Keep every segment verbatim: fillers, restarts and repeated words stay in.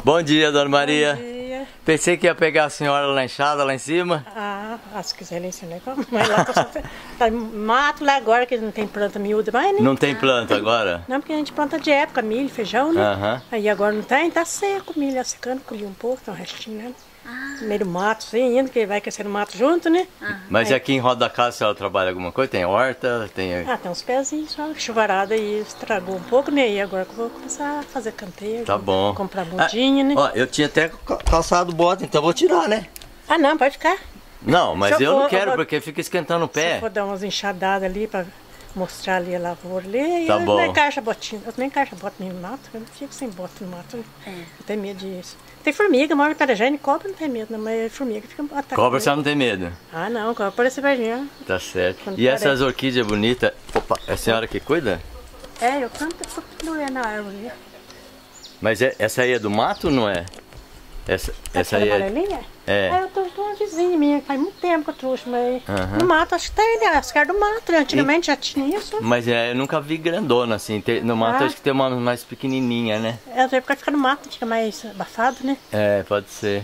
Bom dia, Dona Maria. Bom dia. Pensei que ia pegar a senhora lá na enxada, lá em cima. Ah, se quiser lá em cima, mas lá tá, tá mato lá agora, que não tem planta miúda mais, né? Não tem planta agora? Não, porque a gente planta de época, milho, feijão, né? Aham. Aí agora não tem, tá seco o milho, secando, colhi um pouco, tem um restinho, né? Ah. Meio do mato, assim, indo, que vai crescendo mato junto, né? Ah. Mas aí, aqui em Roda da Casa a senhora trabalha alguma coisa? Tem horta? Tem... Ah, tem uns pezinhos só, chuvarada aí estragou um pouco, né? E agora que eu vou começar a fazer canteiro. Tá bom. Comprar mudinha, ah, né? Ó, eu tinha até calçado bota, então vou tirar, né? Ah, não, pode ficar. Não, mas Se eu, eu for, não quero, eu vou... porque fica esquentando o pé. Se eu for dar umas enxadadas ali pra mostrar ali a lavoura ali, tá eu bom. nem encaixa a botinha. Eu nem encaixa a bota nem no mato, eu não fico sem bota no mato. Né? É. Eu tenho medo disso. Tem formiga, mora em Itarajane, cobra não tem medo, não, mas formiga fica atacando. Cobra você não tem medo? Ah, não, cobra parece verdinha. Tá certo. Quando e parece. essas orquídeas bonitas, opa, é a senhora que cuida? É, eu canto, eu não é na árvore. Mas é, essa aí é do mato ou não é? Essa, essa aí é... amarelinha? É. Ah, eu tô com uma vizinha minha, faz muito tempo que eu trouxe, mas Uhum. no mato acho que tem, né? As caras do mato, né? Antigamente e... já tinha isso. Mas é, eu nunca vi grandona assim, tem, no mato ah. acho que tem uma mais pequenininha, né? É, às vezes porque fica no mato, fica mais abafado, né? É, pode ser.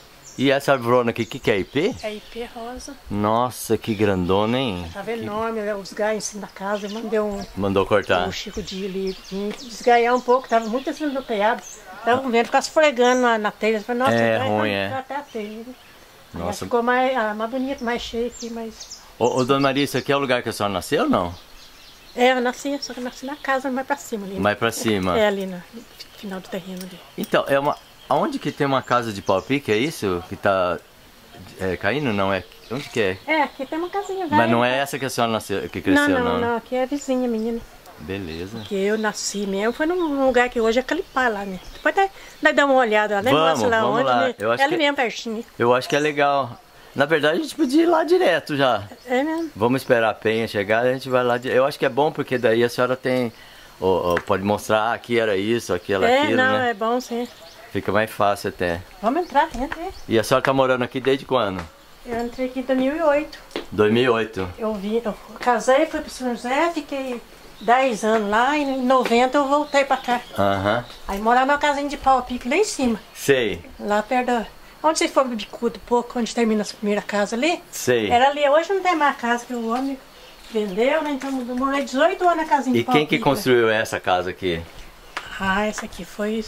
E essa arvorona aqui, o que, que é? I P? É I P rosa. Nossa, que grandona, hein? Tava enorme, que... os galhos em cima da casa, mandou um... Mandou cortar. O Chico de ali, desgaiar um pouco, tava muito acima do peiado. Tava com vento, ficava esfregando na, na telha. Falei, nossa, é vai, ruim, vai, é. até a telha. Nossa. Ficou mais, ah, mais bonito, mais cheio aqui, mais... Ô, ô, Dona Maria, isso aqui é o lugar que a senhora nasceu ou não? É, eu nasci, só que eu nasci na casa, mais pra cima ali. Mais pra cima? É, ali no final do terreno ali. Então, é uma... aonde que tem uma casa de pau-pique, é isso? Que tá é, caindo, não é? Onde que é? É, aqui tem uma casinha velha. Mas não é essa que a senhora nasceu, que cresceu, não? Não, não, não, não, aqui é a vizinha minha, né? Beleza. Porque eu nasci mesmo, foi num lugar que hoje é Calipá lá, né? Depois dá, dar uma olhada lá, né? Vamos, Mostra lá vamos onde, lá. né? Eu acho é ali que... mesmo, pertinho. Eu acho que é legal. Na verdade, a gente podia ir lá direto já. É mesmo. Vamos esperar a Penha chegar, a gente vai lá direto. Eu acho que é bom, porque daí a senhora tem... Oh, oh, pode mostrar, ah, aqui era isso, aqui era é, aquilo, não, né? É bom sim. Fica mais fácil até. Vamos entrar, entra aí. E a senhora tá morando aqui desde quando? Eu entrei aqui em dois mil e oito. dois mil e oito. Eu vim, eu casei, fui pro São José, fiquei dez anos lá e em noventa eu voltei pra cá. Aham. Uhum. Aí morava numa casinha de pau-pique lá em cima. Sei. Lá perto da... Onde vocês foram bicudo um pouco, onde termina a primeira casa ali? Sei. Era ali, hoje não tem mais casa, que o homem vendeu, né? Então eu morei dezoito anos na casinha de E pau-pique. quem que construiu essa casa aqui? Ah, essa aqui foi,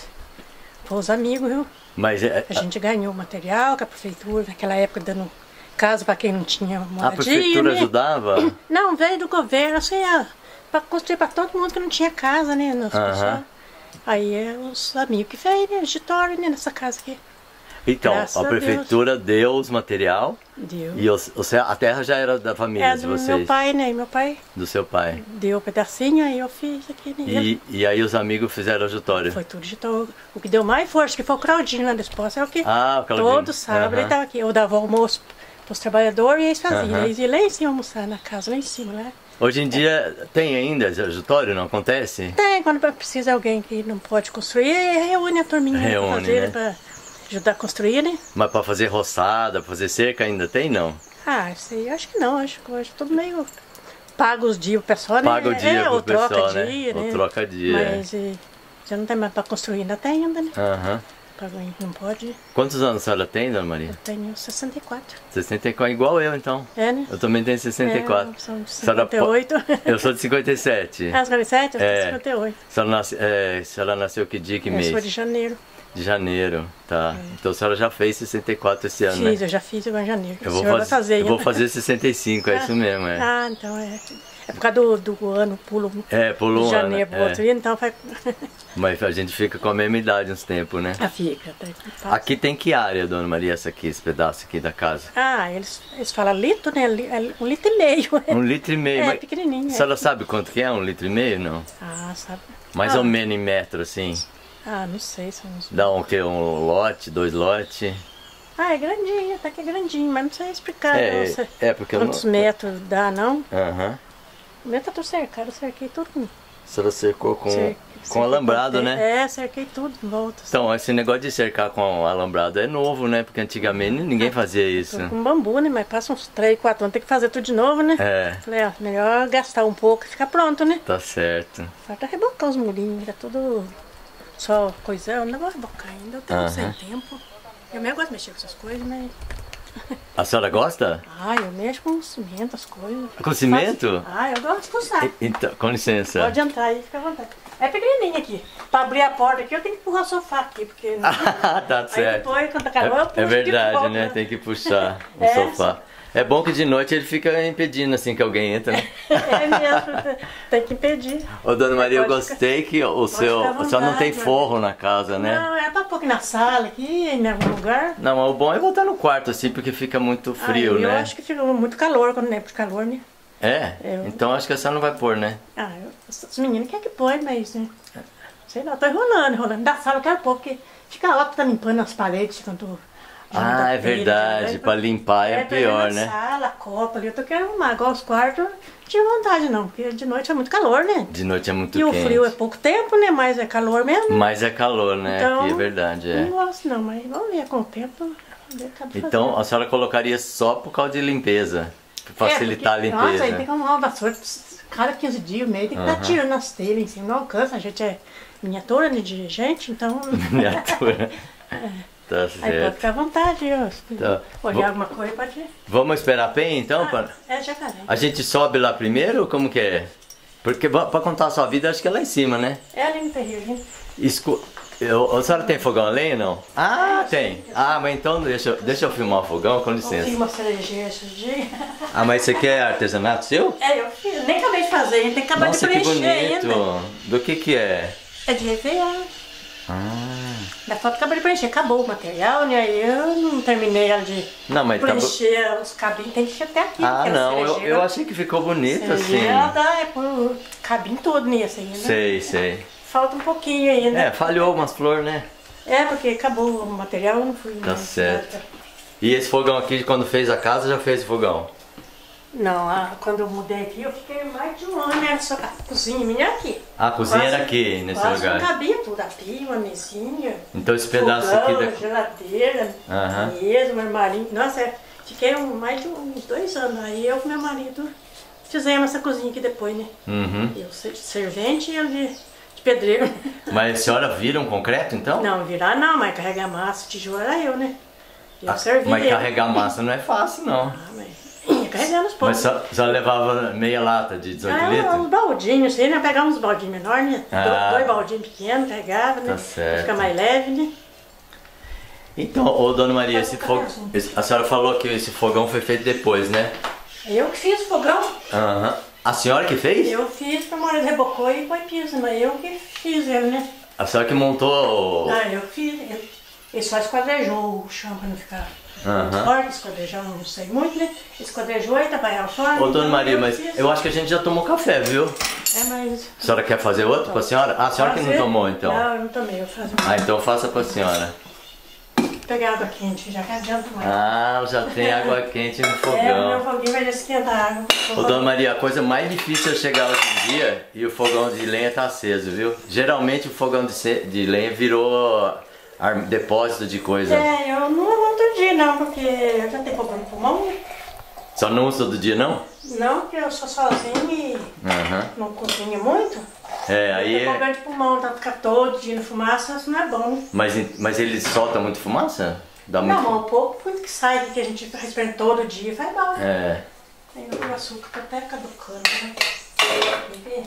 foi os amigos, viu? Mas é... A gente ganhou material com a prefeitura, naquela época dando casa para quem não tinha moradia. A prefeitura né? ajudava? Não, veio do governo, assim, para construir para todo mundo que não tinha casa, né? Nas uh-huh. pessoas. Aí é os amigos que veio, né? Auditório, né? Nessa casa aqui. Então, Graças a prefeitura Deus. deu os material. Deu. E os, os, a terra já era da família é de do vocês? meu pai, né? Meu pai do seu pai. Deu um pedacinho, aí eu fiz aqui. Né? E, e aí os amigos fizeram auditório? Foi tudo de todo. O que deu mais força, que foi o Claudinho lá da esposa, é o que ah, o Claudinho. todo sábado uh-huh. ele estava aqui. Eu dava almoço para os trabalhadores e eles faziam. Uh-huh. Eles iam lá em cima almoçar na casa, lá em cima, né? Hoje em dia tem ainda esse auditório, não acontece? Tem, quando precisa alguém que não pode construir, reúne a turminha reúne, para fazer, né? para ajudar a construir, né? Mas para fazer roçada, para fazer cerca ainda tem, não? Ah, sei, acho que não, acho que hoje tudo meio... Paga os dias o pessoal, né? Paga o dia é, pro ou troca pessoal, né? dia, né? Ou troca dia. Mas é. Já não tem mais para construir, ainda tem ainda, né? Aham. Uhum. Não pode. Quantos anos a senhora tem, Dona Maria? Eu tenho sessenta e quatro. sessenta e quatro, igual eu então. É, né? Eu também tenho sessenta e quatro. É, são de cinquenta e oito. Eu sou de cinquenta e sete. Ah, cinquenta e sete? Eu sou é. de cinquenta e oito. A senhora, nasce, é, a senhora nasceu que dia, que eu mês? Eu sou de janeiro. De janeiro, tá. É. Então a senhora já fez sessenta e quatro esse ano, Fiz, né? eu já fiz agora em janeiro. Eu vou, faz... fazer, eu vou fazer sessenta e cinco, é isso mesmo, é. Ah, então é. É por causa do, do ano, pulo é, pulo de um janeiro ano, pro outro, é. Então faz... Mas a gente fica com a mesma idade uns tempos, né? Ah, fica. Tá, aqui tem que área, Dona Maria, essa aqui, esse pedaço aqui da casa? Ah, eles, eles falam litro, né? Um litro e meio. Um litro e meio. É, mas... pequenininho. A senhora é. sabe quanto que é um litro e meio, não? Ah, sabe. Mais ah. ou menos em metro, assim? Ah, não sei. São uns... Dá um que? Um lote, dois lotes? Ah, é grandinho, até que é grandinho, mas não sei explicar é, não, sei é porque quantos não... metros dá, não. Aham. Uhum. O meu tá tudo cercado, eu cerquei tudo com... A senhora cercou com, Cerque, com alambrado, né? É, cerquei tudo em volta. Então, esse negócio de cercar com alambrado é novo, né? Porque antigamente ninguém fazia isso. Tô com bambu, né? Mas passa uns três, quatro anos, tem que fazer tudo de novo, né? É. Falei, ó, melhor gastar um pouco e ficar pronto, né? Tá certo. Falta rebocar os murinhos, tá tudo só coisando, não vou rebocar ainda, eu tenho Aham. sem tempo. Eu mesmo gosto de mexer com essas coisas, mas... A senhora gosta? Ah, eu mexo com cimento, as coisas. Com cimento? Faço- Ah, eu gosto de fuçar. E- Então, com licença. Pode entrar aí, fica à vontade. É pequenininho aqui. Pra abrir a porta aqui, eu tenho que empurrar o sofá aqui, porque... Ah, tá Aí certo. depois, quando acabou, eu É, puxo é de verdade, volta. né? Tem que puxar o É. sofá. É bom que de noite ele fica impedindo assim que alguém entra, né? É mesmo, tem que impedir. Ô, Dona Maria, eu Pode ficar- gostei que o seu... ficar à A senhora não tem vontade, forro na casa, né? Não, é pra pôr aqui na sala, aqui, em algum lugar. Não, mas o bom é voltar no quarto assim, porque fica muito frio, Aí, né? Eu acho que fica muito calor quando não é por calor, né? É? Eu- Então acho que a senhora não vai pôr, né? Ah, eu, os meninos querem que põe, mas... Né? Sei lá, eu tô enrolando, enrolando. Da sala eu quero pôr, porque fica lá, tá limpando as paredes quando... tô- Ah, é telha, verdade. né? Pra limpar é tá pior, vendo né? a sala, a copa ali, eu tô querendo arrumar. Agora os quartos, não tive vontade não, porque de noite é muito calor, né? De noite é muito E o quente. frio é pouco tempo, né? Mas é calor mesmo. Mas é calor, né? Então, Aqui é verdade, é. Não gosto não, mas vamos ver com o tempo. vamos ver o que acaba Então fazendo. a senhora colocaria só por causa de limpeza. Pra facilitar É, porque, a limpeza. Nossa, aí tem que arrumar uma vassoura cada quinze dias, meio, tem que estar tirando as telhas em cima, não alcança, a gente é miniatura né, de gente, então... Miniatura. Tá Aí pode certo. ficar à vontade, ó. Tá. Olhar Vou- alguma coisa, pode... Vamos esperar a Pen então? pra- É jacaré. A gente sobe lá primeiro ou como que é? Porque va- pra contar a sua vida acho que é lá em cima, né? É ali no terreiro, né? Escu... Eu, a senhora tem fogão a lenha não? Ah, tem. Ah, mas então deixa, eu- deixa eu filmar o fogão, com Eu fiz licença. uma cerejeira esses dias. Ah, mas isso aqui é artesanato seu? É, eu fiz, nem acabei de fazer, a gente tem que acabar Nossa, de que preencher bonito. ainda. Do que que é? É de Réveillon. Ah. Da foto acabei de preencher, acabou o material, né? Aí eu não terminei ela de Não, mas tá bo- preencher os cabinhos, tem que encher até aqui. Ah, porque a não, eu, cerejeira- eu achei que ficou bonito assim. cerejeira, ela dá, é por cabinho todo nisso ainda. Sei, sei. Falta um pouquinho ainda. É, falhou umas flores, né? É, porque acabou o material, eu não fui. Tá mais certo. nada. E esse fogão aqui, quando fez a casa, já fez o fogão? Não, ah, quando eu mudei aqui, eu fiquei mais de um ano, né? Só a cozinha minha é aqui. Ah, a cozinha Quase- era aqui, nesse quase lugar. Não cabia tudo, a pia, uma mesinha. Então esse pedaço fogão, aqui da... geladeira, Aham. mesa, um armarinho. Nossa, é, fiquei um- mais de uns dois anos. Aí eu com meu marido fizemos essa cozinha aqui depois, né? Uhum. Eu ser- servente e ele de, de pedreiro. Mas a senhora vira um concreto, então? Não, virar não, mas carregar massa, tijolo era eu, né? Eu Ah, servi mas ele. carregar massa não é fácil, não. Ah, mas ia carregando os Mas poucos. só, só levava meia lata de dezoito Ah, litros? uns baldinhos, assim, né? Pegar uns baldinhos menores, né? Do- Ah. Dois baldinhos pequenos, carregava, né? Tá certo. Fica mais leve, né? Então, ô Dona Maria, esse Faz um fogão... cafezinho. esse- A senhora falou que esse fogão foi feito depois, né? Eu que fiz o fogão. Aham. A senhora que fez? Eu fiz, meu marido rebocou e põe piso, mas eu que fiz ele, né? A senhora que montou... o- Ah, eu fiz. Ele, ele só esquadrejou o chão pra não ficar muito Aham. forte, esquadrejar eu não sei muito, né? Esquadrejou e trabalhava fora. Ô Dona então Maria, eu mas fiz. eu acho que a gente já tomou café, viu? É, mas... A senhora quer fazer outro pra senhora? Ah, a senhora que não Fazer? tomou, então. Não, eu não tomei, eu faço Ah, então faça pra senhora. pegar água quente, já que adianta mais. Ah, já tem água quente no É, o meu fogão. foguinho vai esquentar a água. Ô Dona Maria, a coisa mais difícil é chegar hoje em dia e o fogão de lenha tá aceso, viu? Geralmente o fogão de, ce- de lenha virou ar- depósito de coisa. É, eu não vou todo dia não, porque eu já tenho problema de pulmão, né? Só não usa todo dia, não? Não, porque eu sou sozinha e Aham. não cozinho muito. É, Eu aí tenho é... problema de pulmão, tá ficar todo dia no fumaça, isso não é bom, né? Mas, mas ele solta muito fumaça? Dá muito... Não, mas um pouco, muito que sai, que a gente fica respirando todo dia, faz mal. É. Aí o açúcar tá até caducando, né? Quer ver?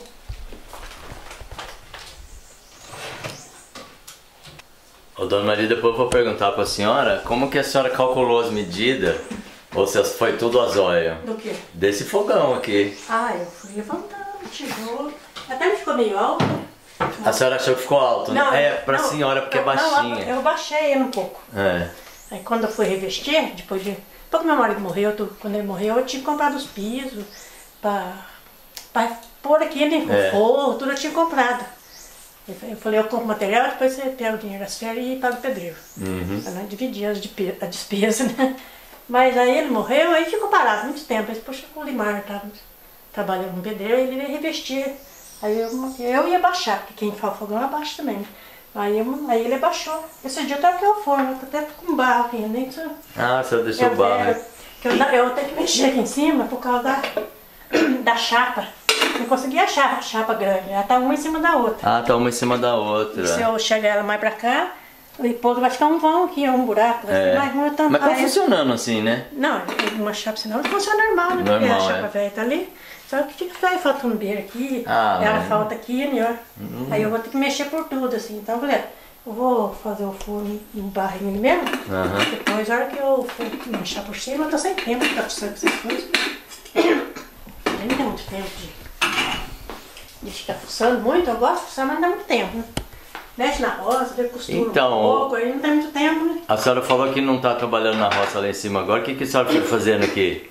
Ô Dona Maria, depois eu vou perguntar pra senhora como que a senhora calculou as medidas, ou se foi tudo a zóia, Do quê? desse fogão aqui. Ah, eu fui levantando o tijolo. Até ele ficou meio alto. A senhora achou que ficou alto, né? É, pra não, senhora porque é não, não, baixinha. eu baixei ele um pouco. É. Aí quando eu fui revestir, depois de... Depois que meu marido morreu, tu- quando ele morreu, eu tinha comprado os pisos pra, pra pôr aqui, né? Com É. forro, tudo eu tinha comprado. Eu falei- eu falei, eu compro material, depois você pega o dinheiro das férias e paga o pedreiro. Uhum. Pra não dividir as de- a despesa, né? Mas aí ele morreu, aí ficou parado muito tempo. Aí depois o Limar tava trabalhando no pedreiro, ele ia revestir. Aí eu, eu ia baixar, porque quem faz fogão abaixa também. Né? Aí, eu, aí ele abaixou. Esse dia eu troquei o forno, eu tô até com barro aqui, nem isso. Ah, a senhora deixou Eu, barro, eu, né? que eu, eu tenho que mexer aqui em cima por causa da, da chapa. Não consegui achar a chapa grande, ela tá uma em cima da outra. Ah, tá uma em cima da outra. E se eu chegar ela mais pra cá, depois vai ficar um vão aqui, um buraco, vai É. ser mais ruim tampar. Mas tá ela. funcionando assim, né? Não, uma chapa senão funciona normal, né? Normal, Porque a chapa é. velha tá ali. Só que fica vai faltando beira aqui, Ah, ela mas- falta aqui, né? Hum. Aí eu vou ter que mexer por tudo, assim. Então, galera, eu vou fazer o forno no barrinho ali mesmo. Aham. Depois, na hora que eu for mexer por cima, eu tô sem tempo de ficar fuçando essas coisas. Eu não tenho muito tempo de, de ficar fuçando muito. Eu gosto de fuçar, mas não dá muito tempo, né? Mexe na roça, vê costura Então, um pouco, aí não tem muito tempo, né? A senhora falou que não tá trabalhando na roça lá em cima agora. O que, que a senhora fica fazendo aqui?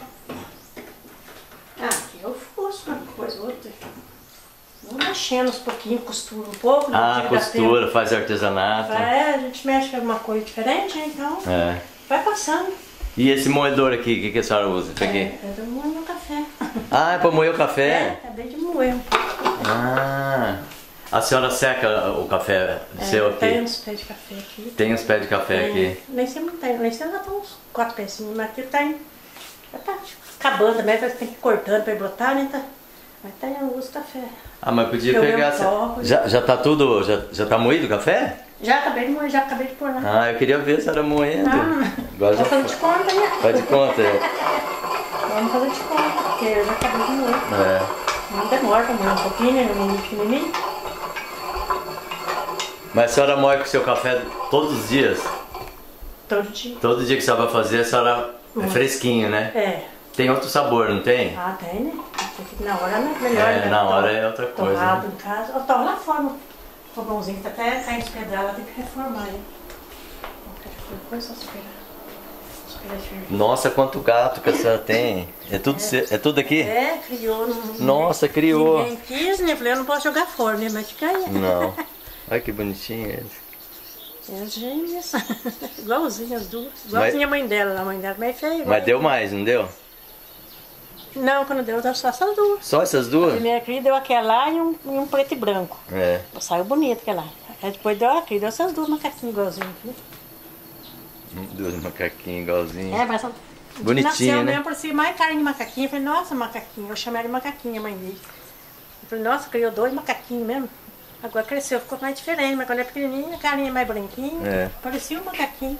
Ah, aqui eu fuço uma coisa, outra. Vou mexendo uns pouquinhos, costura um pouco. Ah, não dá costura, tempo. faz artesanato. É, a gente mexe com alguma coisa diferente, né? Então É. vai passando. E esse moedor aqui, o que, que a senhora usa? Isso aqui? É, eu moer meu café. Ah, é pra moer o É, café? acabei de moer. Ah. A senhora seca o café É, seu tem aqui? uns pés de café aqui. Tem uns pés de café É, aqui. lá em cima não tem, lá em cima já tem uns quatro pecinhos, mas aqui tem. Já tá acabando também, tem que ir cortando pra ir brotar, né? Tá? Mas tem, eu uso café. Ah, mas podia Eu pegar... mesmo essa- torro. Já, já tá tudo... Já, já tá moído o café? Já acabei de moer, já acabei de pôr lá. Ah, eu queria ver a senhora moendo. Ah, Agora já vou fazer de conta, né? faz de conta. É. Vamos fazer de conta, porque eu já acabei de moer. É. Não demora pra moer um pouquinho, né? Um pequenininho. Mas a senhora moe com o seu café todos os dias? Todo dia. Todo dia que a senhora vai fazer, a senhora é Uhum. fresquinho, né? É. Tem outro sabor, não tem? Ah, tem, né? Porque na hora né? Melhor. É, né? na hora Torra- é outra coisa, Torrado né? em casa. Eu torro lá fora. O fogãozinho que tá até caindo os pedaços, lá tem que reformar, né? Depois só esperar. Esperar ferver. Nossa, quanto gato que a senhora tem. É tudo, seu- é tudo aqui? É, criou. Não, Nossa, criou. Ninguém quis, né? Falei, eu não posso jogar fora, né? Mas fica aí. Não. Olha que bonitinho eles. É as gêmeas. Igualzinho as duas. Igualzinha a mãe dela. A mãe dela também é feia. Mas deu mais, não deu? Não, quando deu, deu só essas duas. Só essas A duas? primeira cria deu aquela lá e um, e um preto e branco. É. Saiu bonito aquela lá. Aí depois deu aqui, deu essas duas macaquinhas igualzinhas aqui. Duas macaquinhas igualzinhas. É, mas Bonitinha, nasceu né? mesmo, parecia mais carinha de macaquinha. Eu falei, nossa, macaquinha. Eu chamei ela de macaquinha, a mãe dele. Eu falei, nossa, criou dois macaquinhos mesmo. Agora cresceu, ficou mais diferente, mas quando é pequenininha, a carinha é mais branquinha. É. Parecia um macaquinho.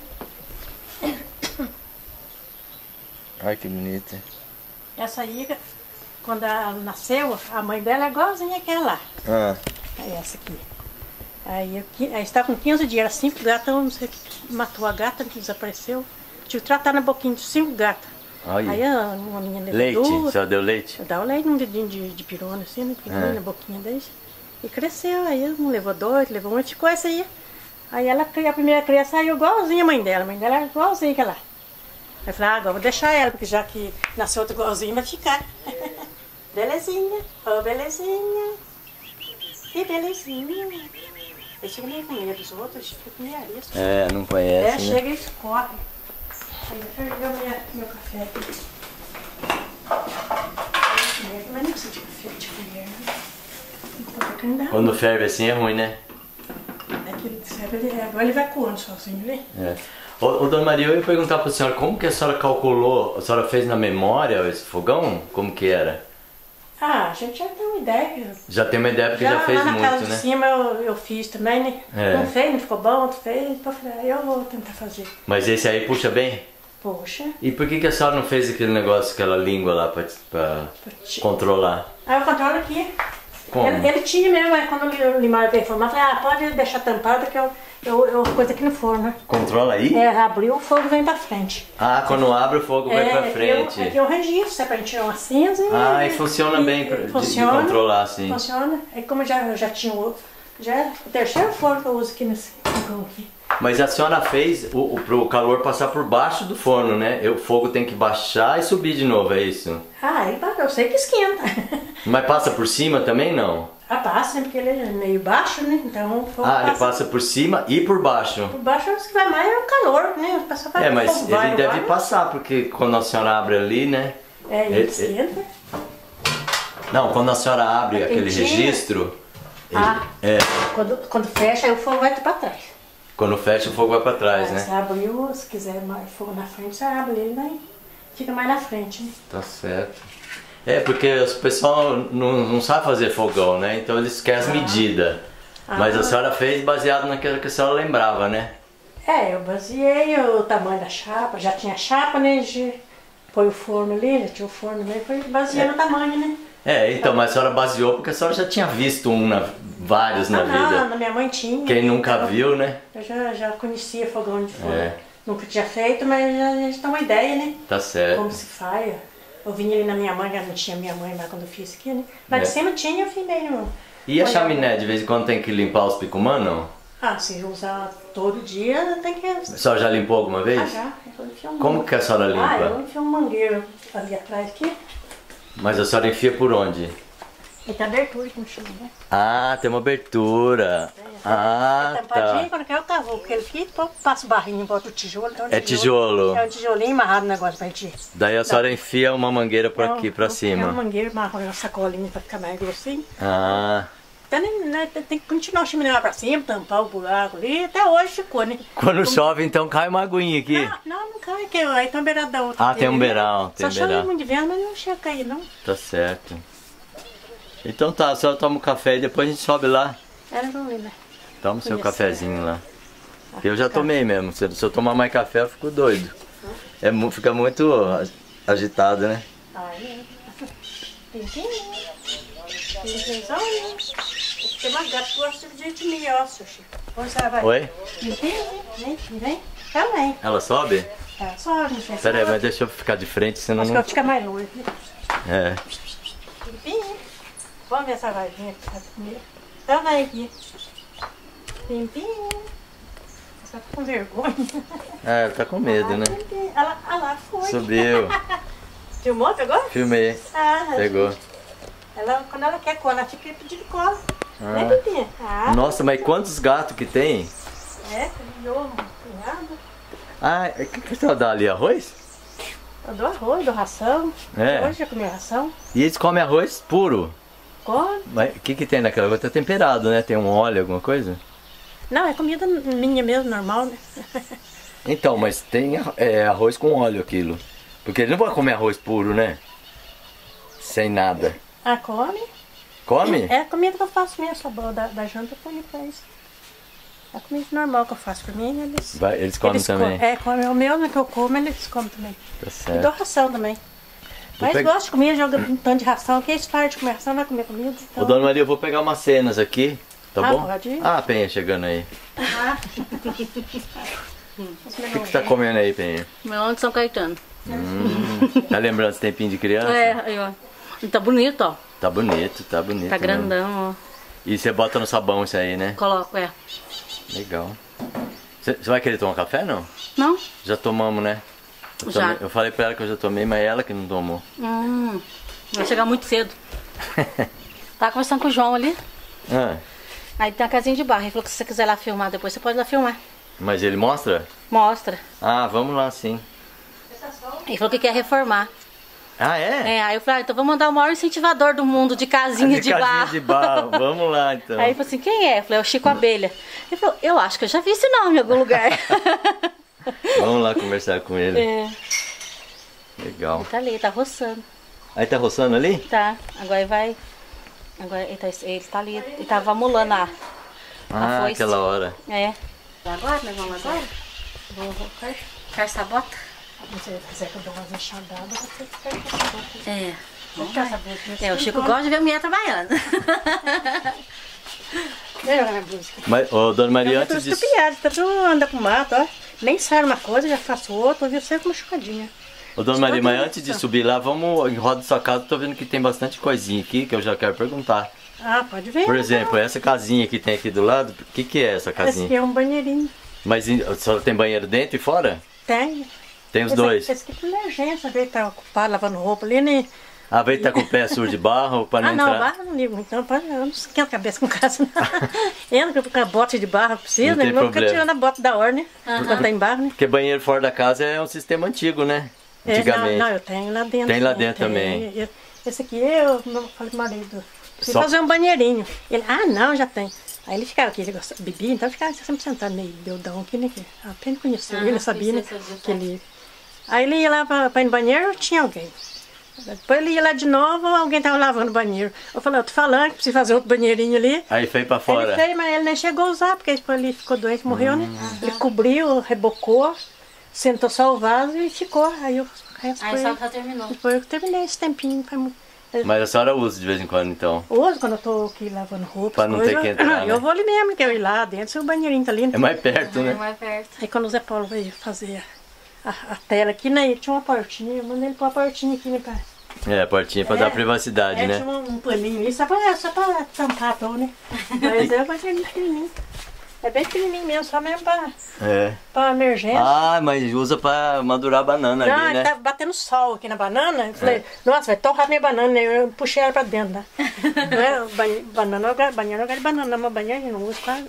Olha que bonita. Essa aí, quando ela nasceu, a mãe dela é igualzinha àquela lá. Ah. É essa aqui. Aí, eu, qui- aí está com quinze dias, era cinco gatas, eu não sei o que matou a gata, que desapareceu. Tive que tratar na boquinha de cinco gatas. Olha. Aí a, uma menina levou Leite? duas. A senhora deu leite? Eu dava o leite num dedinho de, de pirona, assim, né? Pequenininho, É. na boquinha deles. E cresceu, aí um levou dois, levou um, e ficou essa aí. Aí ela, a primeira criança saiu igualzinha a mãe dela, a mãe dela era igualzinha aquela lá. Aí eu falei, ah, agora vou deixar ela, porque já que nasceu outra igualzinha, vai ficar. Belezinha, ô oh, belezinha, que belezinha. Ele chega meio com medo dos outros, fica com meio arisco. É, não É, conhece, né? chega e escorre. Aí eu ferveu minha- meu café aqui. Mas não precisa de café de colher, né? Então, que não dá. Quando ferve assim é ruim, né? É que ele serve, ele- agora ele vai coando sozinho, né? É. Ô, ô, dona Maria, eu ia perguntar pra senhora, como que a senhora calculou, a senhora fez na memória esse fogão? Como que era? Ah, a gente já tem uma ideia. Já tem uma ideia porque já, fez lá na casa muito, de né? cima eu, eu fiz também, né? É. Não fez, não ficou bom, não fez. Então eu falei, ah, eu vou tentar fazer. Mas esse aí puxa bem? Poxa. E por que, que a senhora não fez aquele negócio, aquela língua lá pra, pra ti- controlar? Aí eu controlo aqui. Como? Ele, ele tinha mesmo, aí quando o Limar veio informar, eu falei, ah, pode deixar tampado que eu, eu, eu coisa aqui no forno, né? Controla aí? É, abriu, o fogo vem pra frente. Ah, quando abre o fogo vai pra aqui frente. Eu, aqui eu registro, se é pra gente tirar uma cinza. Ah, e funciona bem pra- de- de controlar, assim. Funciona. Aí como eu já, eu já tinha o já é o terceiro forno que eu uso aqui nesse fogão aqui. Mas a senhora fez o, o, pro calor passar por baixo do forno, né? O fogo tem que baixar e subir de novo, é isso? Ah, ele, eu sei que esquenta. Mas passa por cima também, não? Ah, passa, né? Porque ele é meio baixo, né? Então o fogo Ah, ele passa. passa por cima e por baixo. Por baixo, o que vai mais é o calor, né? Passa pra É, mas o fogo vai, ele deve vai. passar, porque quando a senhora abre ali, né? É, ele Ele- esquenta. Não, quando a senhora abre É aquele quentinho. registro, ele- Ah. é, Quando, quando fecha, aí o fogo vai pra trás. quando fecha o fogo vai pra trás, Aí né? você abriu, se quiser mais fogo na frente, você abre ele, vai. Fica mais na frente, né? Tá certo. É, porque o pessoal não, não sabe fazer fogão, né? Então eles querem as Ah. medidas. Ah. Mas a senhora fez baseado naquilo que a senhora lembrava, né? É, eu baseei o tamanho da chapa, já tinha chapa, né? De, põe o forno ali, já tinha o forno, né? Foi baseando É. o tamanho, né? É, então, mas a senhora baseou porque a senhora já tinha visto um na, vários na ah, vida. Não, na minha mãe tinha. Quem nunca eu, viu, né? Eu já, já conhecia fogão de forno. É. Nunca tinha feito, mas já, já tem uma ideia, né? Tá certo. Como se faz. Eu vinha ali na minha mãe, já não tinha minha mãe lá quando eu fiz aqui, né? Mas É. de cima tinha, eu filmei no... E a Olha, chaminé, de vez em quando tem que limpar os picumã, não? Ah, se usar todo dia, tem que... A senhora já limpou alguma vez? Ah, já. Eu enfio um... Como que a senhora limpa? Ah, eu enfio um mangueiro ali atrás aqui. Mas a senhora enfia por onde? E tem abertura que não chama, né? Ah, tem uma abertura. Ah, É tampadinho, tá. quando quer eu cavou, porque ele fica, depois passa o barrinho, bota o tijolo. É, um É tijolo. É um tijolinho amarrado no negócio pra gente. Daí a senhora enfia uma mangueira por É um- aqui, pra É um cima. mangueiro, marrom, uma sacolinha pra ficar mais grossinho. Ah, Então, né, tem tem que continuar o chaminé lá pra cima, tampar o buraco ali. Até hoje ficou, né? quando chove então cai uma aguinha aqui. Não, não, não cai, que aí tem um beirado da outra. Ah, tem um né? beiral, tem Só chove beiral. muito de vento, mas não chega a cair, não. Tá certo. Então tá, a senhora toma um café e depois a gente sobe lá. Era ruim, né? Toma o seu Conhecer. cafezinho lá. Eu já tomei mesmo. Se se eu tomar mais café eu fico doido. É, mu- fica muito agitado, né? Aí, pintinho. Pintinhozão, né? Tem uma gata que gosta de de mim, ó, seu Chico. Onde você vai? Oi? Pintinho, vem, vem. Também. Ela sobe? É, só, não sei se Pera aí, ela- mas deixa eu ficar de frente, senão Acho que não... eu ficar mais longe. É. Pimpim. Vamos ver essa vaginha que tá comigo. Então vai aqui. Pimpim. Você tá com vergonha. É, ela tá com medo, né? Pimpim. Ela, ah lá, foi. Subiu. Filmou, pegou? Filmei. Ah, Pegou. Ela, quando ela quer cola, ela fica pedindo cola. Ah. Né, Pimpim? Ah, Nossa, mas quantos gatos que tem? é, criou um punhado. Ah, o que, que você dá ali? Arroz? Eu dou arroz, dou ração. É. Hoje já comi ração. E eles comem arroz puro. Come. Mas o que, que tem naquela coisa? Tá temperado, né? Tem um óleo, alguma coisa? Não, é comida minha mesmo, normal, né? Então, mas tem é, arroz com óleo aquilo. Porque ele não vai comer arroz puro, né? Sem nada. Ah, come. Come? É a comida que eu faço mesmo, essa boa da, da janta eu ponho pra isso. É a comida normal que eu faço pra mim, eles... Vai, eles comem eles também. Com, é, comem o meu, né, que eu como, eles comem também. Tá E certo. dou ração também. Mas pegar- gosto de comer, joga um tanto de ração, que eles fazem de comer ração, não vai comer comida. Então... Ô, Dona Maria, eu vou pegar umas cenas aqui, tá Ah, bom? pode ir. Ah, a Penha chegando aí. Ah. O que, que você tá comendo aí, Penha? Melão de São Caetano. Hum, tá lembrando esse tempinho de criança? É, aí ó. E tá bonito, ó. Tá bonito, tá bonito. Tá mesmo. grandão, ó. E você bota no sabão isso aí, né? Coloco, é. Legal. Você você vai querer tomar café, não? Não? Já tomamos, né? Eu, Já. tomei- eu falei pra ela que eu já tomei, mas ela que não tomou. Hum. Vai chegar muito cedo. Tava conversando com o João ali. Ah, Aí tem a casinha de barro. Ele falou que se você quiser lá filmar depois, você pode ir lá filmar. mas ele mostra? Mostra. Ah, vamos lá sim. Ele falou que quer reformar. Ah, é? É, aí eu falei, ah, então vou mandar o maior incentivador do mundo de casinha de, casinha barro. de barro. Vamos lá, então. Aí ele falou assim, quem é? Eu falei, é o Chico Abelha. Ele falou, eu acho que eu já vi esse nome em algum lugar. Vamos lá conversar com ele. É, Legal. ele tá ali, tá roçando. Aí tá roçando ali? Tá, agora ele vai. Agora ele tá, ele tá ali, ele tava amolando a. Ah, foice. aquela hora. É. Agora, nós vamos agora? Vou, vou, quer? Quer essa bota? Se você quiser que eu dê umas enxadadas, você fica com essa boca. É. Você quer saber disso? É, o Chico gosta de ver a mulher trabalhando. Deixa eu ver minha blusa. Mas, ô, Dona Maria, Eu antes tô de... estupiada, tá tudo anda com mato, ó. Nem sai uma coisa, já faço outra, eu vi sempre machucadinha. Ô, Dona Maria, Estou mas antes de disso. subir lá, vamos em roda da sua casa. Tô vendo que tem bastante coisinha aqui que eu já quero perguntar. Ah, pode ver. Por exemplo, essa casinha que tem aqui do lado, o que, que é essa Esse casinha? aqui é um banheirinho. Mas em- a senhora tem banheiro dentro e fora? Tem. Tem os esse, dois. Esse aqui é por emergência, veio tá ocupado lavando roupa ali, né? Ah, veio tá com o pé sujo de barro para não Ah, não, entrar. barro eu não ligo, então pode- eu não esquento a cabeça com casa, não. Entra com a bota de barro, precisa, Não né? tem Não vou ficar problema. tirando a bota da hora, né? Quando tá em barro, né? Porque banheiro fora da casa é um sistema antigo, né? É, Antigamente. não, não, eu tenho lá dentro. Tem lá né? dentro também. Eu- Esse aqui eu, eu falei pro marido, preciso Só- fazer um banheirinho. Ele, ah, não, já tem. Aí ele ficava aqui, ele gostava, bebia, então ficava sempre sentado meio beldão aqui, né? Que apenas conheceu, ele sabia, né? Que ele... Aí ele ia lá pra, pra ir no banheiro, tinha alguém. Depois ele ia lá de novo, alguém tava lavando o banheiro. Eu falei, eu tô falando que precisa fazer outro banheirinho ali. Aí foi pra fora. Ele fez, mas ele nem chegou a usar, porque depois ele ficou doente, morreu, hum. né? Ele cobriu, rebocou, sentou só o vaso e ficou. Aí eu Aí só que terminou. Depois eu terminei esse tempinho. Pra... Mas a senhora usa de vez em quando, então? Uso quando eu tô aqui lavando roupa. Pra não coisa, ter que entrar, eu né? vou ali mesmo, que eu ir lá dentro, se o banheirinho tá ali. É mais perto, é, né? É mais perto. Aí quando o Zé Paulo veio fazer a, a tela aqui, né? Tinha uma portinha, eu mandei ele pôr a portinha aqui, né, pai? É, a portinha pra é, dar privacidade, é, né? Tinha um, um paninho ali, só pra, só pra tampar a tom, né? Mas é o banheirinho pequenininho. É bem pequenininho mesmo, só mesmo pra, é. pra emergência. Ah, mas usa pra madurar a banana Não, ali, né? Não, tá batendo sol aqui na banana. Eu falei, é. nossa, vai torrar minha banana. Eu puxei ela pra dentro, né? Não é, banana, banheiro, eu gosto de banana, mas banheiro eu não uso quase.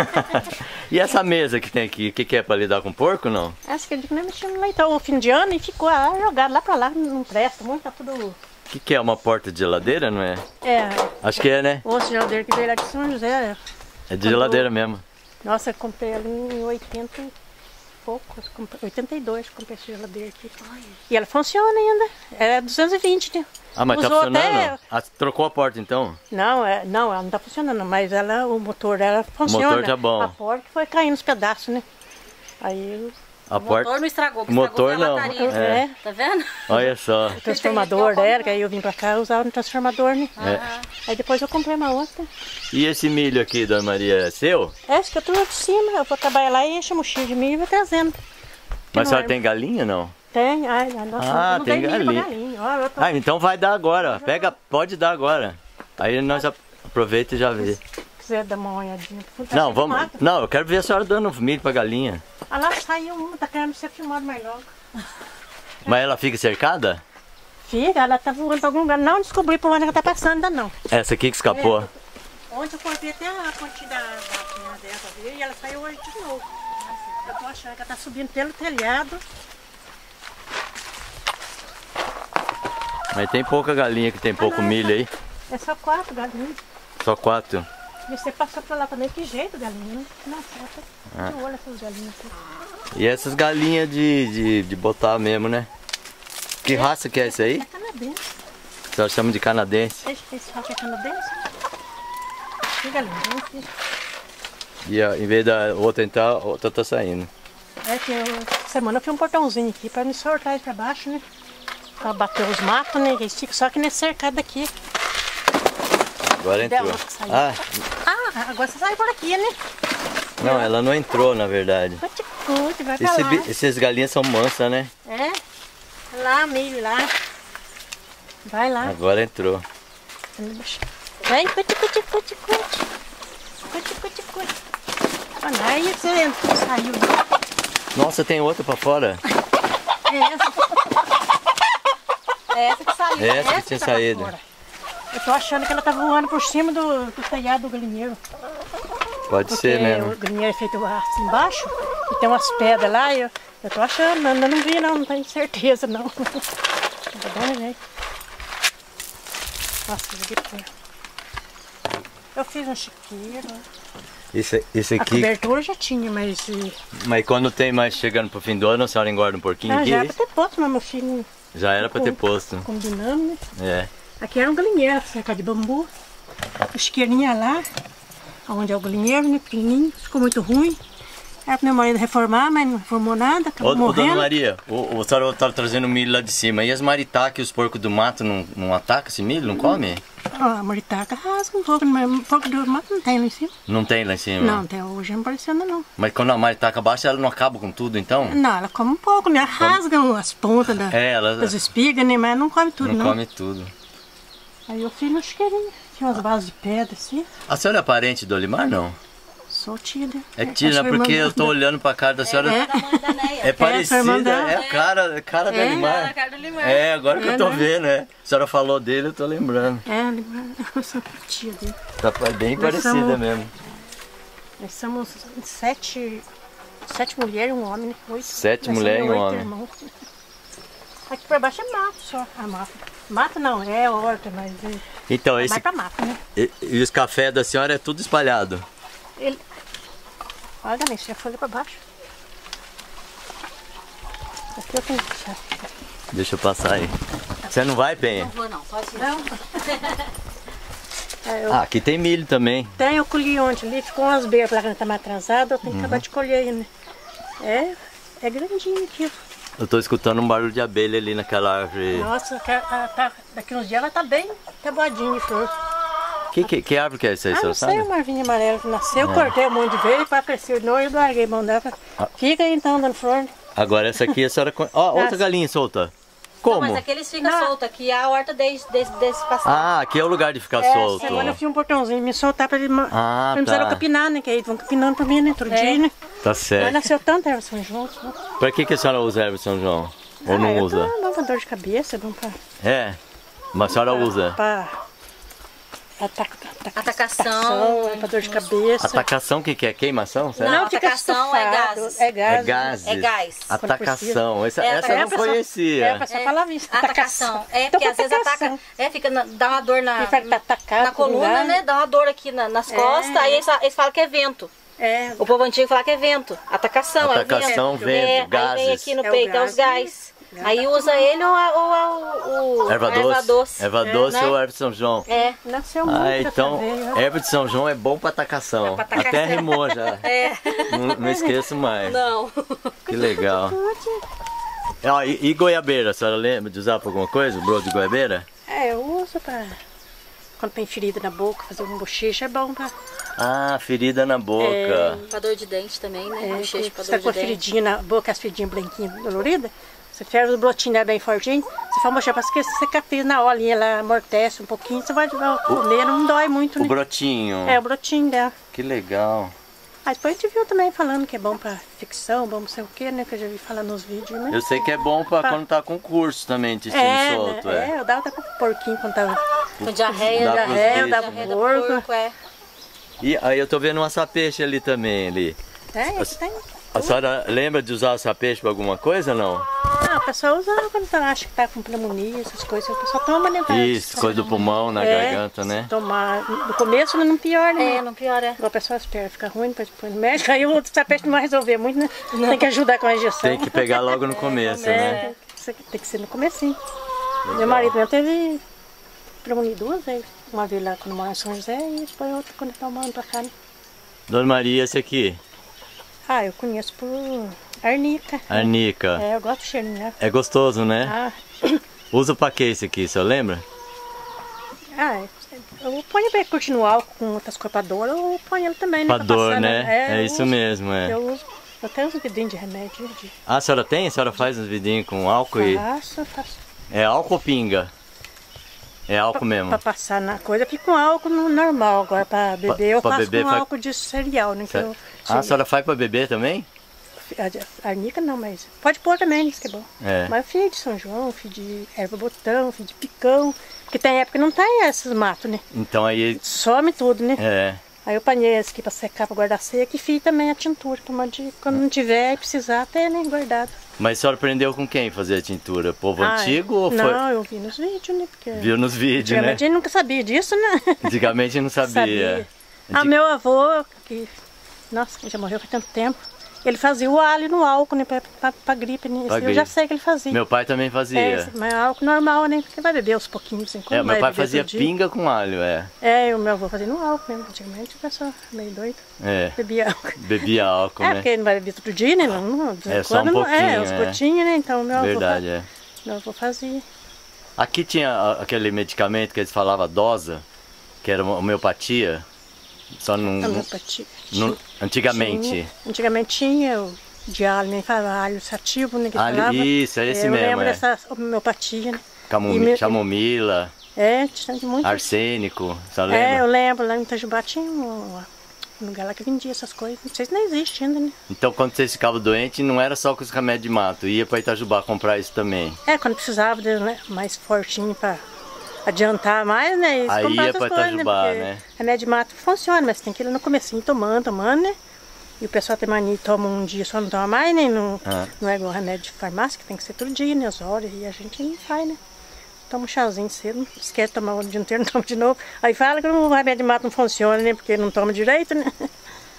E essa mesa que tem aqui, o que, que é pra lidar com porco, não? Acho que ele não mexeu no leitão o fim de ano e ficou lá, jogado lá pra lá, não presta muito, tá tudo... O que, que é? Uma porta de geladeira, não é? É. Acho que é, né? Outra geladeira que veio lá de São José. É de geladeira mesmo. Nossa, eu comprei ela em oitenta e pouco, oitenta e dois, comprei essa geladeira aqui. E ela funciona ainda, é duzentos e vinte, né? Ah, mas Usou tá funcionando? até... Ah, trocou a porta então? Não, é, não, ela não tá funcionando, mas ela, o motor dela funciona. O motor tá bom. A porta foi caindo nos pedaços, né? Aí... A o porta... motor não estragou, o motor estragou não. foi a bateria. É. Tá vendo? Olha só. O transformador dela, que aí eu vim pra cá usar o transformador, né? É. Aí depois eu comprei uma outra. E esse milho aqui, dona Maria, é seu? É, esse que eu trouxe de cima, eu vou trabalhar lá e encho a mochila de milho e vou trazendo. Mas a senhora é... tem galinha, não? Tem, ai, nossa, ah, não tem galinha. galinha. Ó, eu tô... Ah, então vai dar agora, pega, pode dar agora. Aí nós aproveita e já vê. Se quiser dar uma olhadinha. Tá não, vamos. Mato. Não, eu quero ver a senhora dando milho pra galinha. Ah lá saiu uma, tá querendo ser filmado mais logo. Mas ela fica cercada? Fica, ela tá voando pra algum lugar. Não descobri por onde ela tá passando ainda não. Essa aqui que escapou? É, ontem eu contei até a quantidade da dela e ela saiu hoje de novo. Eu tô achando que ela tá subindo pelo telhado. Mas tem pouca galinha que tem pouco ah, não, milho aí. É só quatro galinhas. Só quatro? E você passou pra lá também, que jeito galinha, né? Nossa, ela tá de olho essas galinhas aqui. E essas galinhas de, de, de botar mesmo, né? Que é, raça que é essa aí? É canadense. A senhora chama de canadense? Esse, esse raça é canadense? Que galinha, né? E ó, em vez da outra entrar, a outra tá saindo. É que eu, semana eu fiz um portãozinho aqui pra me sortar aí pra baixo, né? Pra bater os matos, né? Eles ficam só que nesse cercado aqui. Agora entrou. Ah. ah, agora você sai por aqui, né? Não, ela não entrou, na verdade. Cuti, cuti, vai pra Esse, lá. Essas galinhas são mansas, né? É. Lá, milho, lá. Vai lá. Agora entrou. Vem, cuti, cuti, cuti, cuti. Cuti, cuti, cuti. Olha, aí você entrou, saiu. Nossa, tem outra pra fora. É essa. É essa que saiu. É essa, essa que tinha que saído. Eu tô achando que ela tá voando por cima do, do telhado do galinheiro. Pode Porque ser mesmo. O galinheiro é feito assim embaixo e tem umas pedras lá. E eu, eu tô achando, mas eu não vi não, não tenho certeza não. Tá bom, né? Nossa, aqui foi. Eu fiz um chiqueiro. Esse, esse aqui... A cobertura já tinha, mas... Mas quando tem mais chegando pro fim do ano, a senhora engorda um pouquinho ah, aqui? Já era pra ter posto, mas meu filho... Já era pra ter posto. Combinando, É. né? Aqui era um galinheiro, cercado de bambu. A chiqueirinha lá, onde é o galinheiro, né? Pequenininho, ficou muito ruim. Era pro meu marido reformar, mas não reformou nada, acabou ô, morrendo. Ô, dona Maria, o, o senhor tá trazendo milho lá de cima. E as maritacas e os porcos do mato não, não atacam esse milho? Não come? Ah, a maritaca rasga um pouco, mas um pouco do mato não tem lá em cima. Não tem lá em cima? Não, até hoje não apareceu não. Mas quando a maritaca baixa, ela não acaba com tudo, então? Não, ela come um pouco, né? Rasga come... as pontas da, é, ela... das espigas, né? Mas não come tudo, não. Não come tudo. Aí eu fiz no chiqueirinho, tinha umas bases de pedra assim. A senhora é parente do Olimar, não? Sou tia, né? É tia, né? Porque eu tô olhando pra cara da senhora. É, é, é parecida, é, é a cara, cara do é, Olimar. É, a cara do Olimar. É, agora que é, eu tô né? vendo, é. A senhora falou dele, eu tô lembrando. É, eu sou tia dele. Tá bem nós parecida somos, mesmo. Nós somos sete, sete mulheres e um homem, né? Oito. Sete nós mulheres e um homem. Irmãos. Aqui pra baixo é mato só. Ah, mato. Mato não, é horta, mas é, Então, é esse... mais pra mato, né? E, e os cafés da senhora é tudo espalhado? Ele... Olha, nem se a folha pra baixo. Aqui eu tenho que deixar. Deixa eu passar aí. Tá Você não vai, Penha? Não vou não, pode ir. Não. É, eu... Ah, aqui tem milho também. Tem, eu colhi ontem ali, ficou umas beiras lá que não tá mais atrasada, eu tenho que Uhum. acabar de colher ainda. É, é grandinho aqui. Eu tô escutando um barulho de abelha ali naquela árvore. Nossa, tá, tá, daqui uns dias ela tá bem tabuadinha de flor. Que, que, que árvore que é essa aí, Ah, senhor não sei, sabe? uma arvinha amarela que nasceu, cortei um monte de vez para crescer de novo e eu larguei mão dela. Fica aí então dando flor. Agora essa aqui a senhora... con- Ó, outra Nossa. galinha solta. Não, Como? mas aqui eles ficam Não. soltos, aqui é a horta desse, desse, desse passado. Ah, aqui é o lugar de ficar É, solto. semana eu fiz um portãozinho, me soltar para ele ma- Ah, pra não precisar tá. capinar, né? Que aí vão capinando pra mim, né? Todo dia, né? Tá Mas certo. nasceu tanto erva São João. Né? Pra que, que a senhora usa erva de São João? Ou não ah, eu usa? tô- Não, pra dor de cabeça, bom pra... É, mas a senhora usa. pra ataca, ataca, Atacação. é pra dor de cabeça. Atacação, o que, que é? Queimação? certo? Não, fica atacação é estufado, gases. É É gases. gases. É gás. Atacação. Essa, É, essa eu é não pra só- conhecia. É, pra só falar isso. Atacação. É, Então, porque às vezes atacação. ataca. É, fica na- dá uma dor na, Ele vai atacar na com coluna, gás. né? Dá uma dor aqui na- nas É. costas, aí eles, fa- eles falam que é vento. É, O povo antigo fala que é vento. Atacação, Atacação, é vento. vento, é, Aí vem gases. aqui no É o peito, é gás, os gás. Aí usa ele ou, a, ou a, o, o Erva a doce. erva doce. Erva doce né? ou erva de São João? É. nasceu muito Ah, essa então, veia. erva de São João é bom pra atacação. É pra atacação. Até rimou já. É. Não, não esqueço mais. Não. Que legal. Ó, e, e goiabeira, a senhora lembra de usar pra alguma coisa? O broto de goiabeira? É, eu uso pra... Quando tem ferida na boca, fazer um bochecho é bom pra... Ah, ferida na boca. Pra dor de dente também, né? É, Bochecho que pra você dor tá com a de dente. feridinha na boca, as feridinhas branquinhas doloridas, você ferve os brotinhos né, bem fortinho, você faz bochecho, parece que você cicatriz na olhinha, ela amortece um pouquinho, você vai comer, não dói muito, O né? brotinho. É, o brotinho dela. Que legal. Mas depois a gente viu também falando que é bom pra ficção, bom não sei o que, né? Que eu já vi falar nos vídeos, né? Eu sei que é bom pra quando tá com curso também, intestino É, solto. né? É. é, eu dava até pro porquinho quando tava... Com diarreia, Dá pros diarreia, bichos, dá né? pro diarreia do porco. porco, é. E aí eu tô vendo uma sapeixe ali também. Ali. É, esse tem... A senhora lembra de usar a sapeixe pra alguma coisa ou não? Ah, o pessoal usa quando tá, acha que tá com pneumonia, essas coisas, o pessoal toma, né? pra- Isso, coisa do pulmão, na É, garganta, né? Tomar, no começo não piora, né? É, não piora. Igual a pessoa espera, fica ruim, depois põe no médico, aí o outro sapete não vai resolver muito, né? Tem que ajudar com a injeção. Tem que pegar logo no começo, É, né? tem que ser- tem que ser no comecinho. Meu marido mesmo teve pneumonia duas vezes. Uma vez lá quando mora em São José e depois outra quando ele tá morando pra cá, né? Dona Maria, esse aqui, Ah, eu conheço por arnica. arnica. É, eu gosto do cheirinho, né? É gostoso, né? Ah, Usa pra que esse aqui, o senhor lembra? ah, eu ponho pra curtir no álcool com outras coisas pra dor, eu ponho ele também, né? Pra dor, passar, né? É eu isso uso. mesmo, é. Eu uso. Eu tenho uns vidrinhos de remédio. De... Ah, a senhora tem? A senhora faz uns vidinhos com álcool e... Faço, faço. É álcool ou pinga? É álcool mesmo. Pra passar na coisa, eu fico com álcool no normal. Agora pra beber, eu pra faço beber com faz- álcool de cereal, né? Que eu, Ah, a senhora faz pra beber também? a, a arnica não, mas pode pôr também, isso que é bom. É. Mas eu fiz de São João, fiz de erva botão, fiz de picão. Porque tem época que não tem esses matos, né? Então aí... Some tudo, né? É. Aí eu panhei esse aqui pra secar, pra guardar seco e fiz também a tintura. Tomar de, quando não tiver e precisar, até né, guardado. Mas a senhora aprendeu com quem fazer a tintura? Povo Ah, antigo ou foi... Não, eu vi nos vídeos, né? Porque Viu nos vídeos, né? antigamente a gente nunca sabia disso, né? Antigamente não sabia. Sabia. Ah, Antig- meu avô, que nossa, ele já morreu faz tanto tempo, ele fazia o alho no álcool, né, pra, pra, pra gripe, né? Pra Esse eu gripe. já sei que ele fazia. Meu pai também fazia. É, esse- mas álcool normal, né? Porque vai beber aos pouquinhos, assim, É, quando meu vai pai beber fazia todo dia. pinga com alho, é. É, e o meu avô fazia no álcool mesmo, antigamente o pessoal meio doido, É. bebia álcool. Bebia álcool, É, né? porque ele não vai beber todo dia, né? Não, não, de vez É, em só um quando não- É, pouquinho, uns é. gotinhos, né? Então meu avô, Verdade, é. meu avô fazia. Aqui tinha a- aquele medicamento que eles falavam dosa, que era uma homeopatia. Só A não. homeopatia. não- antigamente. Tinha, antigamente tinha o de alho, né? Falava alho sativo, né? Que Alho- falava. isso, é esse eu mesmo, lembro é. dessa homeopatia, né? Camomi- E meu- Chamomila, É, tinha de muito. arsênico, você É, lembra? eu lembro, lá em Itajubá tinha um, um lugar lá que vendia essas coisas. Não sei se não existe ainda, né? Então quando vocês ficavam doentes, não era só com os remédios de mato, ia pra Itajubá comprar isso também. É, quando precisava de né, mais fortinho pra adiantar mais, né? Eles Aí compravam ia essas pra coisas, Itajubá, Porque né? remédio de mato funciona, mas tem que ir no comecinho tomando, tomando, né? E o pessoal tem mania, toma um dia, só não toma mais, né? Não, Ah. não é igual remédio de farmácia, que tem que ser todo dia, né? As horas, e a gente não faz, né? Toma um chazinho cedo, esquece de tomar o dia inteiro, não toma de novo. Aí fala que o remédio de mato não funciona, né? Porque não toma direito, né?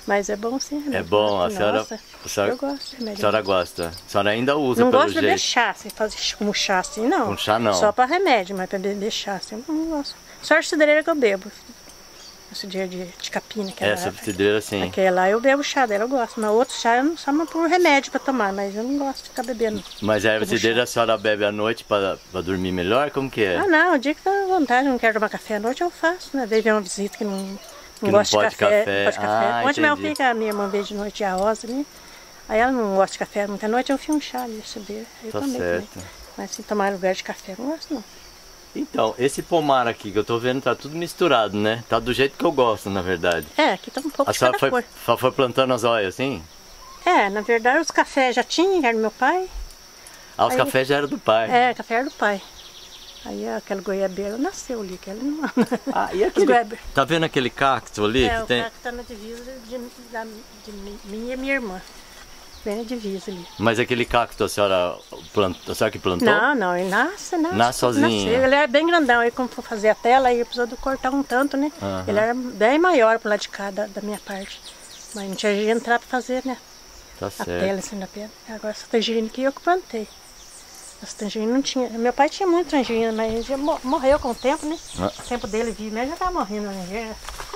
Mas é bom sim. É bom, a senhora, Nossa, a senhora, eu gosto de remédio. a senhora gosta. A senhora ainda usa Não pelo gosto de jeito. beber chá, assim, fazer como chá assim, não. Com chá não. Só para remédio, mas para beber chá assim, eu não gosto. Só a cidreira que eu bebo. A cidreira de, de capina. Que Essa cidreira sim. Aquela lá eu bebo chá dela, eu gosto. Mas outro chá eu não só por remédio para tomar, mas eu não gosto de ficar bebendo. Mas a erva cidreira a senhora bebe à noite para dormir melhor? Como que é? Ah não, o dia que tá à vontade, não quero tomar café à noite, eu faço, né? Às vezes vem uma visita que não, não Que gosta não de pode café. café. Não pode café. Ah, Ontem meu entendi. filho, a minha irmã veio de noite, a Rosa, né? Aí ela não gosta de café muita noite, eu fiz um chá ali, cidreira. Eu Tá tomei certo. também. Mas se tomar lugar de café, eu não gosto não. Então, esse pomar aqui que eu tô vendo tá tudo misturado, né? Tá do jeito que eu gosto, na verdade. É, aqui tá um pouco A de senhora cada foi, cor. só foi plantando as olhas assim? É, na verdade os cafés já tinham, era do meu pai. Ah, os Aí- cafés já eram do pai. É, café era do pai. Aí aquela goiabeira nasceu ali, que ela não... Ah, e Os aquele... goiabe- Tá vendo aquele cacto ali? É, que o tem... cara que tá na divisa de, da, de mim- minha e minha irmã. Bem na divisa ali. Mas aquele cacto a senhora, plant... a senhora que plantou? Não, não, ele nasce, nasce. Nasce sozinho. Nasceu. Ele era bem grandão, aí como for fazer a tela, aí precisou de cortar um tanto, né? Aham. Ele era bem maior pro lado de cá da, da minha parte. Mas não tinha jeito de entrar pra fazer, né? Tá A certo. tela assim da pedra. Agora essa tangerina aqui eu que plantei. Essa tangerina não tinha. Meu pai tinha muito tangerina, mas ele já mo- morreu com o tempo, né? Ah. O tempo dele vive, mas já tava morrendo, né?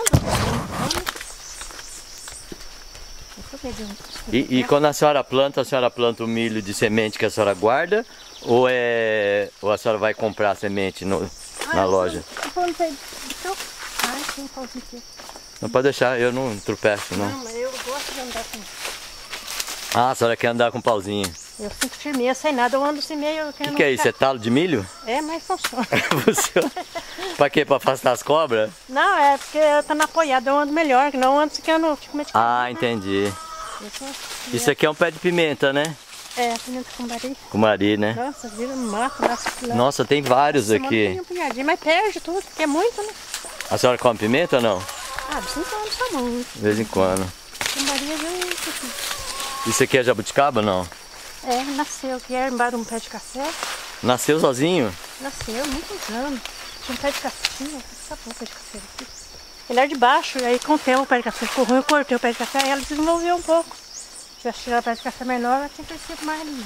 E, e quando a senhora planta, a senhora planta o milho de semente que a senhora guarda? Ou, é... ou a senhora vai comprar a semente no... na loja? Eu plantei. Então, ai, tem um pauzinho aqui. Não pode deixar, eu não tropeço, não. Não, mas eu gosto de andar com. Ah, a senhora quer andar com pauzinho. Eu sinto firmeza sem nada, eu ando assim meio. O que, que é isso? É talo de milho? É, mas funciona. Você- pra quê? Pra afastar as cobras? Não, é porque eu tô na apoiada, eu ando melhor, que não ando assim que eu não fico meio de Ah, entendi. cabeça. Isso aqui é um pé de pimenta, né? É, pimenta com bari. Cumari, né? Nossa, vira um mato, nasce filé. Nossa, tem vários aqui. Um punhadinho, mas perde tudo, porque é muito, né? A senhora come pimenta ou não? Ah, de cinco anos só não. De vez em quando. Cumbaria já Isso aqui é jabuticaba ou não? é, nasceu aqui, era embaixo de um pé de café. Nasceu sozinho? Nasceu muitos anos. Tinha um pé de café, tinha, sabe o pé de café aqui? Ele era de baixo, e aí com o tempo o pé de café ficou ruim, eu cortei o pé de café e ela desenvolveu um pouco. Se tivesse tirado o pé de café menor, ela tinha crescido mais ali.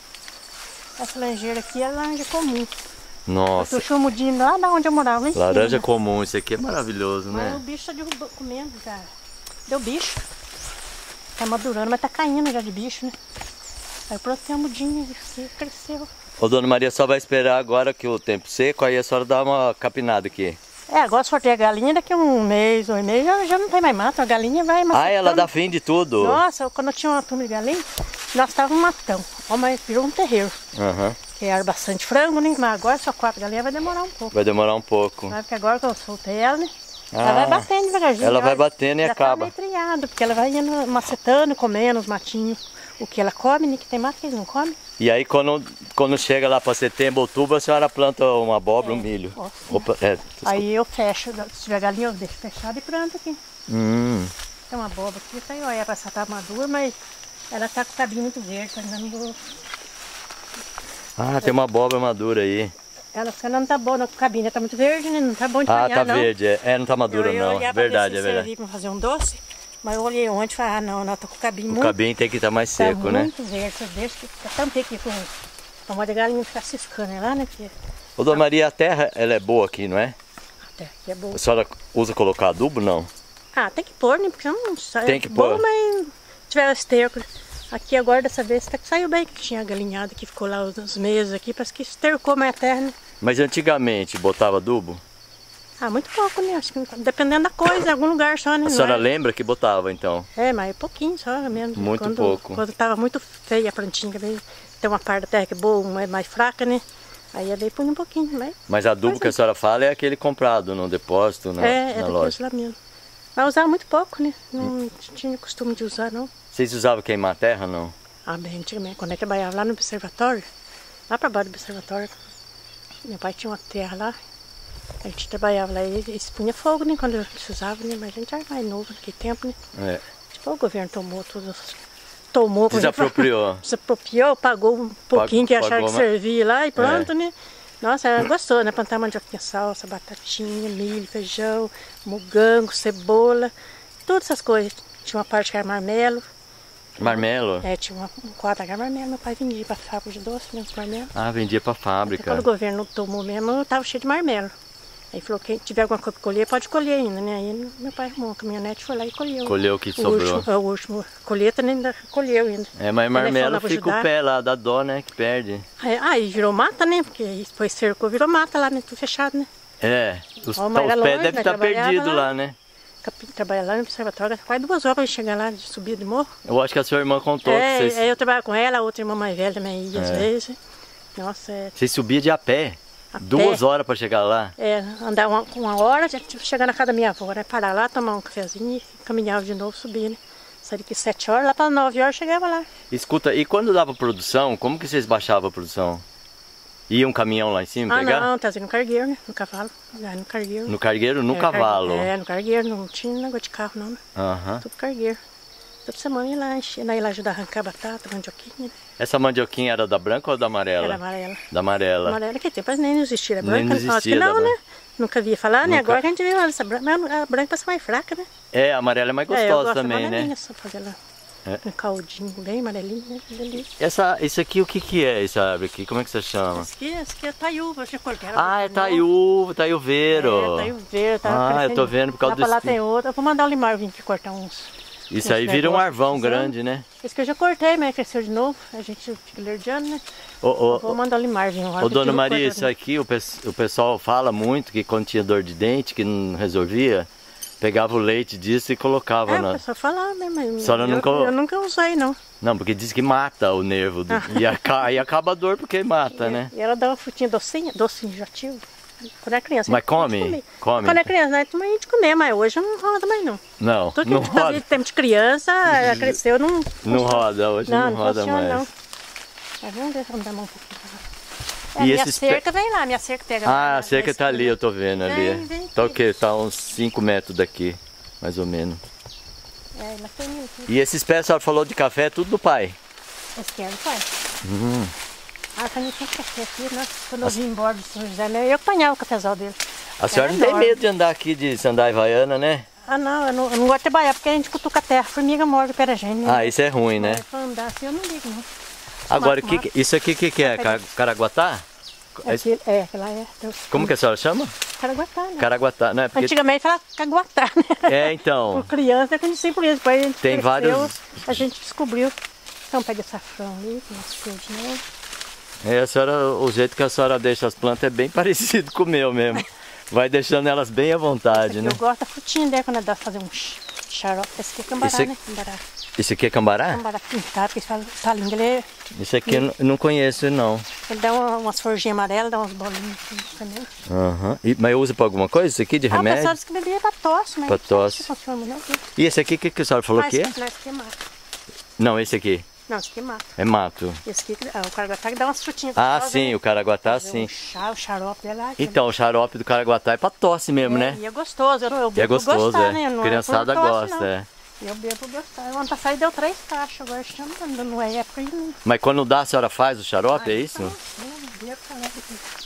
Essa laranjeira aqui é laranja comum. Nossa, Eu chumudinho lá da onde eu morava, em laranja cima. comum. Isso aqui é maravilhoso, Mas o né? bicho tá derrubando, comendo já. Deu bicho. Tá madurando, mas tá caindo já de bicho, né? Aí eu plantei a mudinha e cresceu. Ô, dona Maria, só vai esperar agora que o tempo seco, aí a senhora dá uma capinada aqui. É, agora sortei a galinha, daqui a um mês, um mês, já, já não tem mais mato, a galinha vai matando. Ah, ela dá fim de tudo? Nossa, quando eu tinha uma turma de galinha, nós estávamos um matão. Ó, mas virou um terreiro. Aham. Que era bastante frango, né? Mas agora só quatro galinhas vai demorar um pouco. Vai demorar um pouco. Sabe que agora que eu soltei ela, né? Ah, ela vai batendo devagarzinho. ela vai batendo e já acaba. Tá meio triado, porque ela vai indo macetando, comendo os matinhos. O que ela come, né? Que tem mato que eles não comem. E aí quando, quando chega lá para setembro, outubro, a senhora planta uma abóbora, um milho. Ó, Opa, é. Aí eu fecho, se tiver galinha eu deixo fechado e planto aqui. Hum. Tem uma abóbora aqui, tá aí, ó, ela tá madura, mas ela tá com o cabinho muito verde, tá dando... Ah, tem uma abóbora madura aí. Ela ela não tá boa, não, com o cabinho tá muito verde, né? Não tá bom de Ah, banhar, tá não. verde. É, É, não tá madura eu ia não. olhar pra Verdade, ver é se verdade. servia pra fazer um doce, mas eu olhei ontem e falei, ah não, ela tá com o cabinho O muito, cabinho tem que estar mais tá seco, né? muito verde, você deixa que tá tampei aqui com a moda de galinha ficar ciscando lá, né? Porque Ô, dona Maria, a terra, ela é boa aqui, não é? até aqui é boa. A senhora usa colocar adubo, não? Ah, tem que pôr, né? Porque não sai. Tem que bom, pôr. mas tiver esterco. Aqui agora dessa vez até que saiu bem, que tinha galinhada que ficou lá uns meses aqui, parece que estercou mais a terra, né? Mas antigamente botava adubo? Ah, muito pouco, né? Acho que dependendo da coisa, em algum lugar só, né? A Não senhora é- lembra que botava, então? É, mas pouquinho só mesmo. Muito quando, pouco. Quando tava muito feia a plantinha, daí tem uma parte da terra que é boa, uma é mais fraca, né? Aí daí põe um pouquinho, mas Mas adubo Pois que a é. senhora fala é aquele comprado no depósito, na, é, é na daqueles loja. lá mesmo. Mas usava muito pouco, né? Não tinha costume de usar, não. Vocês usavam queimar a terra, não? Ah, bem, antigamente, quando eu trabalhava lá no observatório, lá para baixo do observatório, meu pai tinha uma terra lá, a gente trabalhava lá e eles punha fogo, né, quando precisava, né, mas a gente era mais novo naquele tempo, né. É. Tipo, o governo tomou tudo, tomou, como a gente fala, Desapropriou. desapropriou, pagou um pouquinho que acharam pagou, que mas- servia lá e pronto, né. Nossa, era gostoso, né, plantar mandioquinha, salsa, batatinha, milho, feijão, mugango, cebola, todas essas coisas. Tinha uma parte que era marmelo. Marmelo? É, tinha uma, um quadro que era marmelo. Meu pai vendia pra fábrica de doce, mesmo marmelo. Ah, vendia pra fábrica. Quando o governo tomou mesmo, tava cheio de marmelo. Aí falou, quem tiver alguma coisa pra colher, pode colher ainda, né? Aí meu pai arrumou uma caminhonete, foi lá e colheu. Colheu o que o sobrou. Último, o último colheita ainda colheu ainda. É, mas marmelo fica o pé lá, dá dó, né? Que perde. Aí, aí virou mata, né? Porque depois cercou, virou mata lá, né? Tudo fechado, né? É, os, Ó, tá, mas era os pés longe, devem né? estar Trabalhava perdidos lá, lá. né? Trabalhava lá no observatório, quase duas horas pra chegar lá, de subir de morro. Eu acho que a sua irmã contou É, que vocês... aí eu trabalhava com ela, a outra irmã mais velha também ia às É. vezes. Nossa, é... Vocês subiam de a pé? A Duas pé. horas pra chegar lá? É, andar uma, uma hora, já tipo, chegar na casa da minha avó, né? Parar lá, tomar um cafezinho e caminhava de novo, subir, né? Saí daqui sete horas, lá para nove horas chegava lá. Escuta, e quando dava produção, como que vocês baixavam a produção? Ia um caminhão lá em cima Ah, pegar? não, trazia no cargueiro, né? No cavalo. Lá no cargueiro. No cargueiro, no É, cavalo? cargue- É, no cargueiro, não tinha negócio de carro não, né? Aham. Tudo cargueiro. Toda semana ia lá, enchia, daí lá ajudar a arrancar batata, mandioquinha. Essa mandioquinha era da branca ou da amarela? Era amarela. Da amarela. Amarela que tempo, mas nem existia, era Nem branca. existia, Acho que não, da né? branca. Nunca via falar, né? Nunca. Agora que a gente viu essa branca, mas a branca passa mais fraca, né? É, a amarela é mais É, eu gostosa gosto também, da né? amarelinha, só fazer lá. É. Um caldinho bem amarelinho, né? Delícia. Essa, isso aqui, o que que é, essa árvore aqui? Como é que você chama? Esse aqui, esse aqui é taiúva, já cortei. Ah, é taiúva, taiuveiro. É, taiuveiro, tá Ah, eu crescendo. tô vendo por causa lá pra lá desse... tem outro. Eu vou mandar o Limar vir aqui cortar uns. Isso uns aí vira um negócios, arvão sabe? grande, né? Esse que eu já cortei, mas cresceu de novo. A gente fica lerdeando, né? Ô, ô, Vou mandar o Limar vir. ô, dona Maria, isso aqui o, pe o pessoal fala muito que quando tinha dor de dente, que não resolvia, pegava o leite disso e colocava É, na... o pessoal fala, né? Mas A senhora eu, nunca- eu nunca usei, não. Não, porque diz que mata o nervo do... e aca- aí acaba a dor porque mata, né? E ela dá uma frutinha docinha, doce enjoativo. Quando é criança. Mas a gente come? comia. Come. Quando é criança, né? A gente comia, mas hoje não roda mais não. Não, Tudo que não a gente fazia roda. de tempo de criança, ela cresceu, não... Não roda, hoje não, Não, não roda funciona, mais. não. Mas vamos ver, vamos dar mão um pouquinho pra lá. É, E minha esses pe- cerca vem lá, minha cerca pega... Ah, lá, a cerca na tá ali, eu tô vendo ali. Vem, vem Tá o aqui. quê? Tá uns cinco metros daqui, mais ou menos. É, mas tem mil aqui. E esses pés, a senhora falou de café, é tudo do pai? Esquerdo, pai. Hum. Ah, quando eu tinha café aqui, né? Quando eu vim embora do São José, né? Eu apanhava o cafezal dele. A senhora Era não tem enorme. medo de andar aqui de sandália havaiana, né? Ah, não, eu não, eu não gosto de trabalhar, porque a gente cutuca a terra, formiga morde o pé da gente, né? Ah, isso é ruim, né? Mas pra andar assim eu não ligo, não. Agora, Mato, o que, que- isso aqui o que, que é? Ca- Caraguatá? Aqui, é, lá é. Deus, Como que a senhora chama? Caraguatá, né? Caraguatá, não é? Porque... Antigamente falava caguatá, né? É, então. Por criança, eu conheci por isso. Depois a gente Tem cresceu, vários- a gente descobriu. Então pega safrão ali, tem umas flores de novo. É, a senhora, o jeito que a senhora deixa as plantas é bem parecido com o meu mesmo. Vai deixando elas bem à vontade, né? Eu gosto da frutinha dela quando dá pra fazer um ch- xarope. Esse aqui é cambará, Esse aqui- né? Cambará. Isso aqui é cambará? Cambará pintado, porque fala tá lindo. Ele, é- Isso aqui eu não- eu não conheço, não. ele dá uma- umas forjinhas amarelas, dá uns bolinhos assim também. Aham. E- Mas usa pra alguma coisa isso aqui de Ah, o pessoal remédio? disse que bebia pra tosse, mas Pra tosse. não funciona muito, não. E esse aqui, o que, que a senhora falou Mas que é? esse aqui é mato. Não, esse aqui. Não, esse aqui é mato. É mato. Esse aqui, ah, o caraguatá que dá umas frutinhas. Ah, gostosas, sim, né? o caraguatá, Fazer sim. Um chá, o xarope dela. Então, o xarope do caraguatá é pra tosse mesmo, né? E é gostoso, eu, eu bebo E é gostoso, gostar, é. né? Não Criançada é por tosse, gosta, não. é. Eu bebo gostar. O ano passado deu três caixas, agora estamos dando, não é época ainda. Mas quando dá, a senhora faz o xarope, é isso? Eu bebo xarope.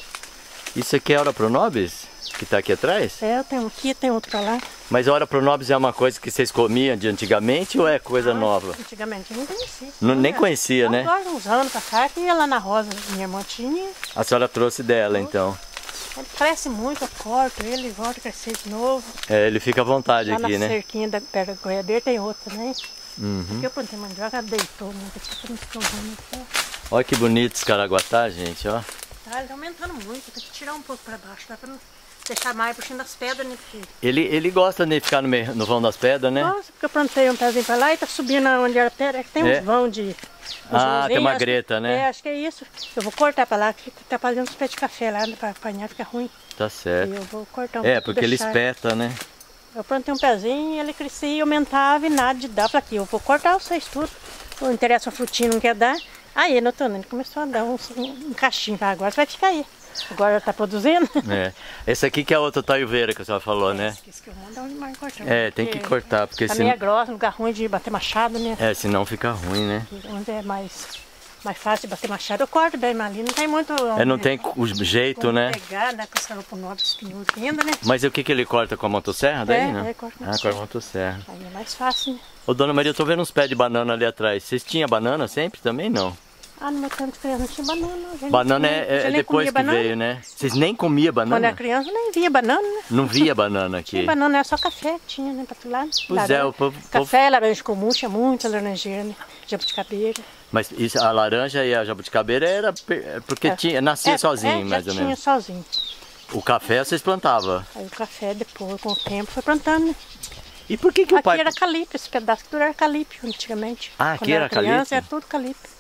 Isso aqui é Ora Pronobis? Que tá aqui atrás? É, eu tenho um aqui, tem outro pra lá. Mas a Ora Pronobis é uma coisa que vocês comiam de antigamente ou é coisa nova? Antigamente eu não conhecia. Não- nem conhecia, né? Agora, uns anos pra cá, que ia lá na Rosa, minha irmã tinha. A senhora trouxe dela, então. Ele cresce muito, eu corto ele, volta a crescer de novo. É, ele fica à vontade Lá aqui, na né? cerquinha da perto da goiabeira tem outra também. Uhum. Aqui eu plantei mandioca, ela deitou muito aqui, pra não ficar ruim. Olha que bonito esse caraguatá, gente, ó. Tá, ele tá aumentando muito, tem que tirar um pouco pra baixo, dá pra não deixar mais puxando das pedras, né? Porque... Ele, ele gosta de ficar no, meio, no vão das pedras, né? Nossa, porque eu plantei um pezinho pra lá e tá subindo onde era pedra, tem uns É. vão de... Ah, uns tem uma acho que- greta, né? É, acho que é isso. Eu vou cortar pra lá, que fica atrapalhando os pés de café lá, pra apanhar fica ruim. Tá E certo. eu vou cortar um É, pouco, porque ele deixar. espeta, né? Eu plantei um pezinho e ele crescia e aumentava e nada de dar. Falei aqui, eu vou cortar vocês tudo. Não interessa uma frutinha, não quer dar. Aí, notando, ele começou a dar um, um cachinho. Ah, agora vai ficar aí. Agora tá produzindo. É. Esse aqui que é a outra taiuveira que a senhora falou, né? Esqueci que eu mando onde mais cortar. É, tem que cortar, porque Tá senão... meio grossa, lugar ruim de bater machado, né? É, senão fica ruim, né? Onde é mais mais fácil de bater machado, eu corto bem, mas ali não tem muito... É, não tem o jeito, né? Pegar, né, com essa roupa nova, espinhudo ainda, né? Mas o que que ele corta com a motosserra daí, É, né? é, corta com Ah, com a motosserra. Aí é mais fácil, né? Ô, Dona Maria, eu tô vendo uns pés de banana ali atrás. Vocês tinham banana sempre também, não? Ah, no meu tempo de criança não tinha banana. A gente Banana nem- é, a gente é nem depois comia que banana. veio, né? Vocês nem comiam Quando banana? era criança, eu nem via banana, né? Não via banana aqui. Tinha banana, era só café que tinha, né? Pra tu lá. Pois é, o povo... povo- Café, laranja comum, tinha muita laranjeira, né? Jabuticabeira. Mas isso, a laranja e a jabuticabeira era per- porque É. tinha, nascia É, sozinho, é, mais já ou tinha menos. sozinho. O café vocês plantavam. Aí o café depois, com o tempo, foi plantando, né? E por que que o Aqui pai... era calipe, esse pedaço tudo era calipe antigamente. Ah, aqui Quando eu era criança, calipe? era tudo calipe.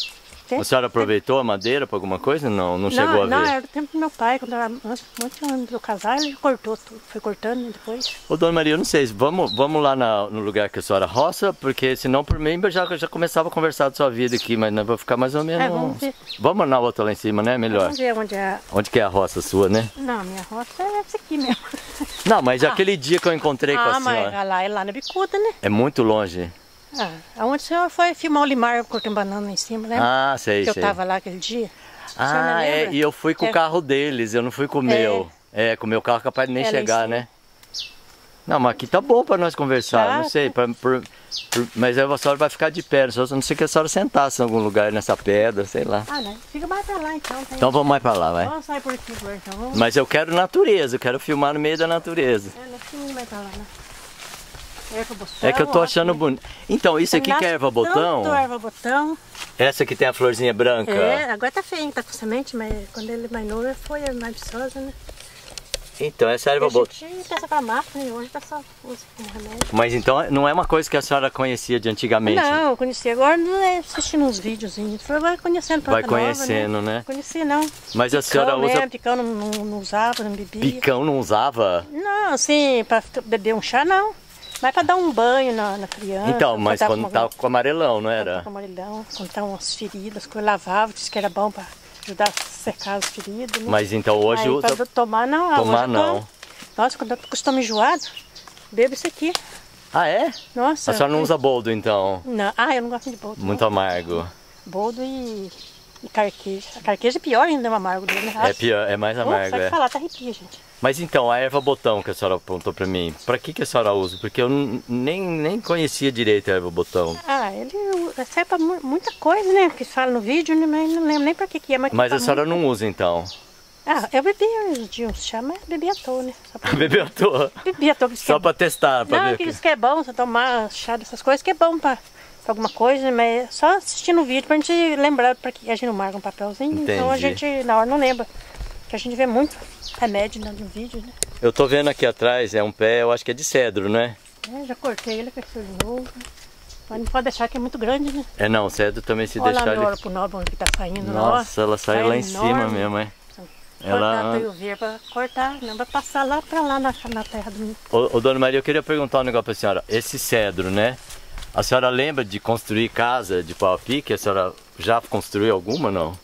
A senhora aproveitou a madeira para alguma coisa? Não, não chegou não, a ver. não, era do tempo do meu pai, quando eu era antes, antes de eu casar, ele cortou tudo, foi cortando né, depois. Ô, Dona Maria, eu não sei, vamos, vamos lá na- no lugar que a senhora roça, porque senão por mim eu já, já começava a conversar da sua vida aqui, mas não vai ficar mais ou menos... É, vamos ver. Vamos na outra lá em cima, né? Melhor. Vamos ver onde é. Onde que é a roça sua, né? Não, minha roça é essa aqui mesmo. Não, mas aquele dia que eu encontrei com Ah, a mas senhora, lá é lá na bicuda, né? é muito longe. Ah, aonde o senhor foi filmar o Limar cortando banana em cima, né? Ah, sei, que eu sei. tava lá aquele dia. O senhor não Ah, é, lembra? e eu fui com É. o carro deles, eu não fui com o meu. É, com o meu carro capaz de nem É, lá em chegar, cima. né? Não, mas aqui tá bom pra nós conversar, Tá. não sei, pra, por- por- mas aí a senhora vai ficar de pé, só não sei que a senhora sentasse em algum lugar nessa pedra, sei lá. Ah, né? Fica mais pra lá então. Tem... Então vamos mais pra lá, vai. Vamos sair por aqui agora então. Vamos... Mas eu quero natureza, eu quero filmar no meio da natureza. É, nós temos mais pra lá, né? Erva botão. É que eu tô ó, achando aqui. bonito. Então, isso aqui que é erva botão, Tanto erva botão. essa que tem a florzinha branca. É, agora tá feio, tá com semente, mas quando ele mais novo foi mais viçosa, né? Então, essa é a erva A botão. gente pensa pra mata, né? Hoje tá só usa como remédio. Mas então não é uma coisa que a senhora conhecia de antigamente? Não, eu conheci agora, não é assistindo uns videozinhos. Foi agora conhecendo planta Vai conhecendo, nova, né? né? Conheci não. Mas a senhora Picão usa mesmo, picão não, não, não usava, não bebia. picão, não usava? Não, assim, pra ficar- beber um chá não. Mas pra dar um banho na, na criança. Então, mas tava quando com tava com amarelão, não era? Com amarelão, quando tava umas feridas, que eu lavava, disse que era bom pra ajudar a secar as feridas. Né? Mas então hoje Aí, usa... pra tomar não, Tomar hoje eu não. tomo. Nossa, quando eu tô com o estômago enjoado, bebo isso aqui. Ah, é? Nossa. A senhora não usa boldo, então? Não. Ah, eu não gosto de boldo. Muito não. amargo. Boldo e, e carqueja. A carqueja é pior ainda, é o amargo dele, né? É pior, é mais amargo, Só de é. falar, tá arrepia, gente. Mas então, a erva botão que a senhora apontou pra mim, pra que que a senhora usa? Porque eu n- nem, nem conhecia direito a erva botão. Ah, ele serve pra mu- muita coisa, né? Que fala no vídeo, né? Mas não lembro nem pra que que é. Mas, Mas que a fala senhora muito. não usa, então? Ah, eu bebi uns dias uns chá, mas bebi à toa, né? Só pra... Bebeu à toa? bebi à toa, porque Só pra testar, pra Não, ver. o que que- diz que é bom você tomar chá dessas coisas, que é bom pra, pra alguma coisa, mas é só assistindo o vídeo pra gente lembrar, porque a gente não marca um papelzinho, então a Entendi. gente na hora não lembra. Porque a gente vê muito remédio no vídeo, né? Eu tô vendo aqui atrás, é um pé, eu acho que é de cedro, né? É, já cortei ele, cresceu de novo. Mas não pode deixar que é muito grande, né? É não, cedro também se Olha lá deixar meu ele... hora pro nobre que tá saindo lá, ó. Nossa, ela sai lá em cima enorme. mesmo, é. Cortar Ela... pra eu ver, pra cortar, não vai passar lá pra lá na, na terra do... Ô, ô, Dona Maria, eu queria perguntar um negócio pra senhora. Esse cedro, né? A senhora lembra de construir casa de pau a pique? A senhora já construiu alguma, não?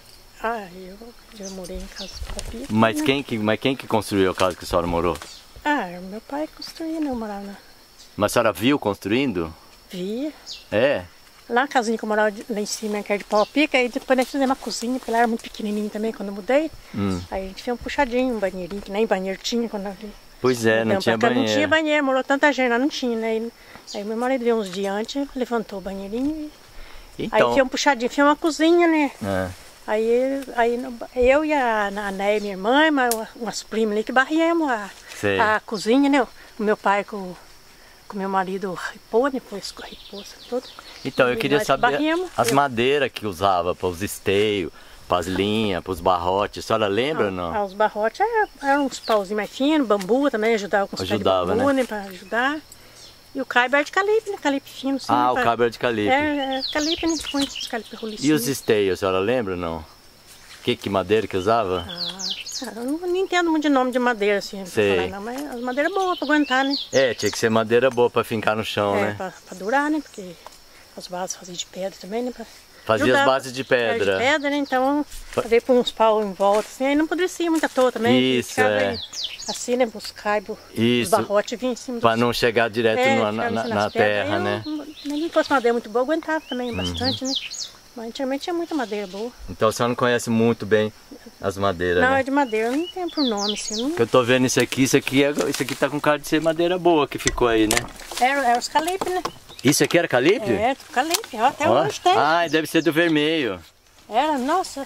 Ah, eu já morei em casa de papi. Mas quem que, mas quem que construiu a casa que a senhora morou? Ah, meu pai construía, né? Eu morava na... Mas a senhora viu construindo? Via. É? Lá na casinha que eu morava de- lá em cima, que era de pau a pica, aí depois nós fizemos uma cozinha, porque ela era muito pequenininha também quando eu mudei. Hum. Aí a gente fez um puxadinho, um banheirinho, que nem banheiro tinha quando eu... Pois é, não Então, tinha pra cá banheiro. Não tinha banheiro, morou tanta gente, lá não tinha, né? Aí, aí meu marido veio uns dias antes, levantou o banheirinho e... Então, Aí fez um puxadinho, fez uma cozinha, né? é. Aí, aí no- eu e a, a Né, minha irmã, mas umas primas ali que barriamos a, Sei. a cozinha, né? O meu pai com o meu marido ripou, depois ripou tudo. Então, eu E queria nós saber barremos. as Eu- madeiras que usava para os esteios, para as linhas, para os barrotes. A senhora lembra ou não? Ah, os barrotes eram, eram uns pauzinhos mais finos, bambu também ajudava com os pés de Ajudava, bambu, né? né? Pra ajudar. E o caibo era de calipe, né? Calipe fino, assim. Ah, o pra- cabo era de calipe. É, é calipe, né? Põe esses calipe rolicinho. E os esteios, a senhora lembra ou não? Que, que madeira que usava? Ah, eu não, não entendo muito de nome de madeira, assim, pra Sei. falar, não, mas as madeiras boas pra aguentar, né? É, tinha que ser madeira boa para fincar no chão, É, né? pra, pra durar, né? Porque as bases faziam de pedra também, né? Pra Fazia ajudar. as bases de pedra. Era de pedra, né? Então, veio por uns pau em volta, assim, aí não apodrecia muito à toa também. Isso, ficava é. aí, assim, né? Os caibos, os Isso. barrotes vinham em cima Para dos- não chegar direto É, no- ficava na, em na- cima na das pedras. terra, Aí né? eu- Nem que fosse madeira muito boa, aguentava também Uhum. bastante, né? Mas antigamente tinha muita madeira boa. Então a senhora não conhece muito bem as madeiras, Não, né? é de madeira, eu não tenho por nome, assim. Não... Que eu tô vendo isso aqui, isso aqui, é, isso aqui tá com cara de ser madeira boa que ficou aí, né? Era, era os calipe, né? Isso aqui era calipe? É, calipe, até Ó. hoje tem. Ah, deve ser do vermelho. Era, nossa,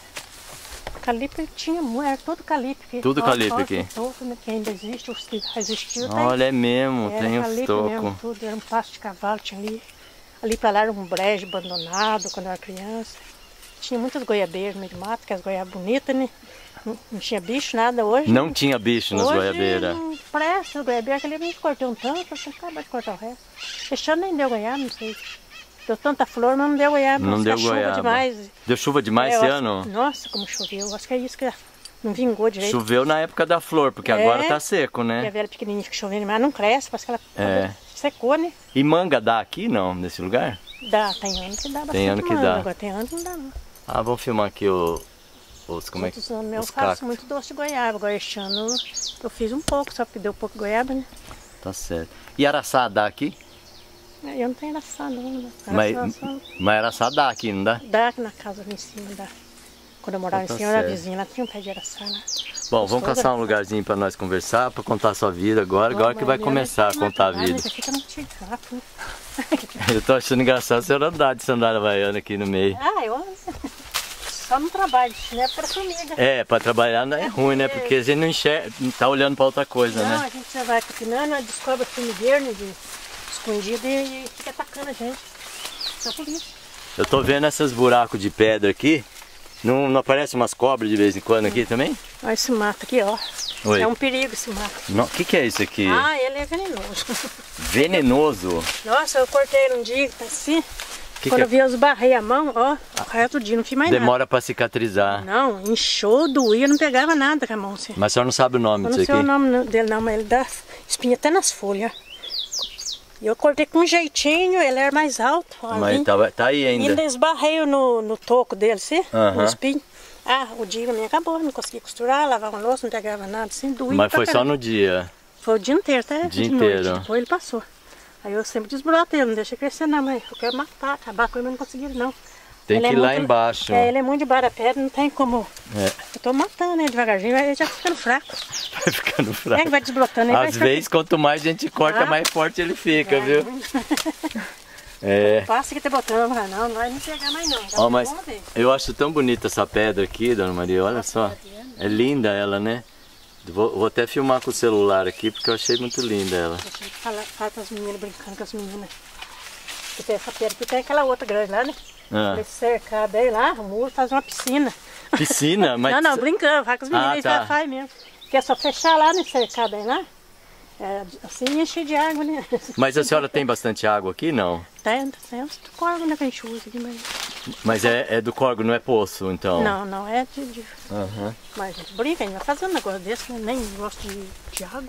calipe tinha muito, era todo calipe. Aqui. Tudo Ó, calipe ó, aqui. Todo, né, que ainda existe, os que resistiu, tem. Olha, é mesmo, Era tem os calipe tocos. mesmo, tudo, era um pasto de cavalo, tinha ali. Ali pra lá era um brejo abandonado quando eu era criança. Tinha muitas goiabeiras no meio do mato, que as goiabas bonitas, né? Não, não tinha bicho, nada hoje. Não tinha bicho nas hoje, goiabeiras. não presta, as goiabeiras, aquele dia a gente cortou um tanto, eu acabei de cortar o resto. Esse ano nem deu goiaba, não sei. Deu tanta flor, mas não deu goiaba. Não Acho deu que a goiaba. Chuva demais. Deu chuva demais É, eu esse acho- ano? Nossa, como choveu. Acho que é isso que não vingou direito. Choveu na época da flor, porque É. agora tá seco, E a né? velha pequenininha fica chovendo, mas não cresce, parece que ela É. secou, né? E manga dá aqui não, nesse lugar? Dá, tem ano que dá bastante Tem ano que manga, dá. agora tem ano que não dá não. Ah, vamos filmar aqui o, os, como é que, Muitos anos eu os faço cactos. muito doce de goiaba, agora este ano eu fiz um pouco, só porque deu pouco de goiaba, né? Tá certo. E araçá dá aqui? Eu não tenho araçá não, né? Mas, Araçá só mas araçá dá aqui, não dá? dá aqui na casa ali em cima, dá. Quando eu morava Então em tá cima, era certo. vizinha, lá tinha um pé de araçá lá. Bom, vamos caçar um lugarzinho pra nós conversar, pra contar a sua vida agora, agora que vai começar a contar a vida. Isso aqui tá muito cheio de rato, né? Eu tô achando engraçado a senhora andar de sandália havaiana aqui no meio. Ah, eu só no trabalho, né? Pra formiga. É, pra trabalhar não é ruim, né? Porque a gente não enxerga, não tá olhando pra outra coisa, Não, né? a gente já vai capinando, descobre o formigueiro, né, de- escondido e, e fica atacando a gente. Só por isso. Eu tô vendo esses buracos de pedra aqui. Não, não aparece umas cobras de vez em quando aqui também? Olha esse mato aqui, ó. Oi. É um perigo esse mato. O que, que é isso aqui? Ah, ele é venenoso. Venenoso? Nossa, eu cortei ele um dia, tá assim. Que Quando que eu vi, eu esbarrei a mão, ó, o resto do dia não fiz mais Demora pra cicatrizar. nada. Não, inchou, doía, não pegava nada com a mão assim. Mas a senhora não sabe o nome Eu disso não sei aqui? o nome dele não, mas ele dá espinha até nas folhas. E eu cortei com um jeitinho, ele era mais alto. ó, Mas ali. tá, tá aí E ainda. ainda esbarrei no, no toco dele, assim, Aham. no espinho. Ah, o dia me acabou, não consegui costurar, lavar uma louça, não pegava nada, assim, doía. Mas pra foi só caramba. no dia. Foi o dia inteiro, até Dia de noite. inteiro. Depois ele passou. Aí eu sempre desbroto ele, não deixa crescer não, mas eu quero matar, acabar com ele, mas não consegui não. Tem Ele que é ir lá muito- embaixo. É, ele é muito de barra pedra, não tem como. É. Eu tô matando ele devagarzinho, aí ele já ficando fraco. Vai ficando É fraco. que vai desbrotando, ele vai Às ficar- vezes, quanto mais a gente corta, Ah. mais forte ele fica, É. viu? É. Passa que tá botando, mas não, não vai não pegar mais não. Já Ó, mas uma vez. eu acho tão bonita essa pedra aqui, dona Maria, olha só. É linda ela, né? Vou, vou até filmar com o celular aqui, porque eu achei muito linda ela. Deixa eu falar, falar com as meninas, brincando com as meninas. Que tem essa pedra aqui, tem aquela outra grande lá, né? Ah, Esse cercado aí lá, o muro faz uma piscina. piscina? Mas Não, não, brincando, fala com as meninas, Ah, isso tá. já faz mesmo. Que é só fechar lá nesse cercado aí lá. É, assim enche de água, né? Mas a senhora tem bastante água aqui? Não. Tem, tem uns corgos, né, que a gente usa aqui, mas... Mas é, é do corgo, não é poço, então? Não, não, é de... de... Aham. Mas a gente brinca, a gente vai fazendo um negócio desse, né? Nem gosto de, de água.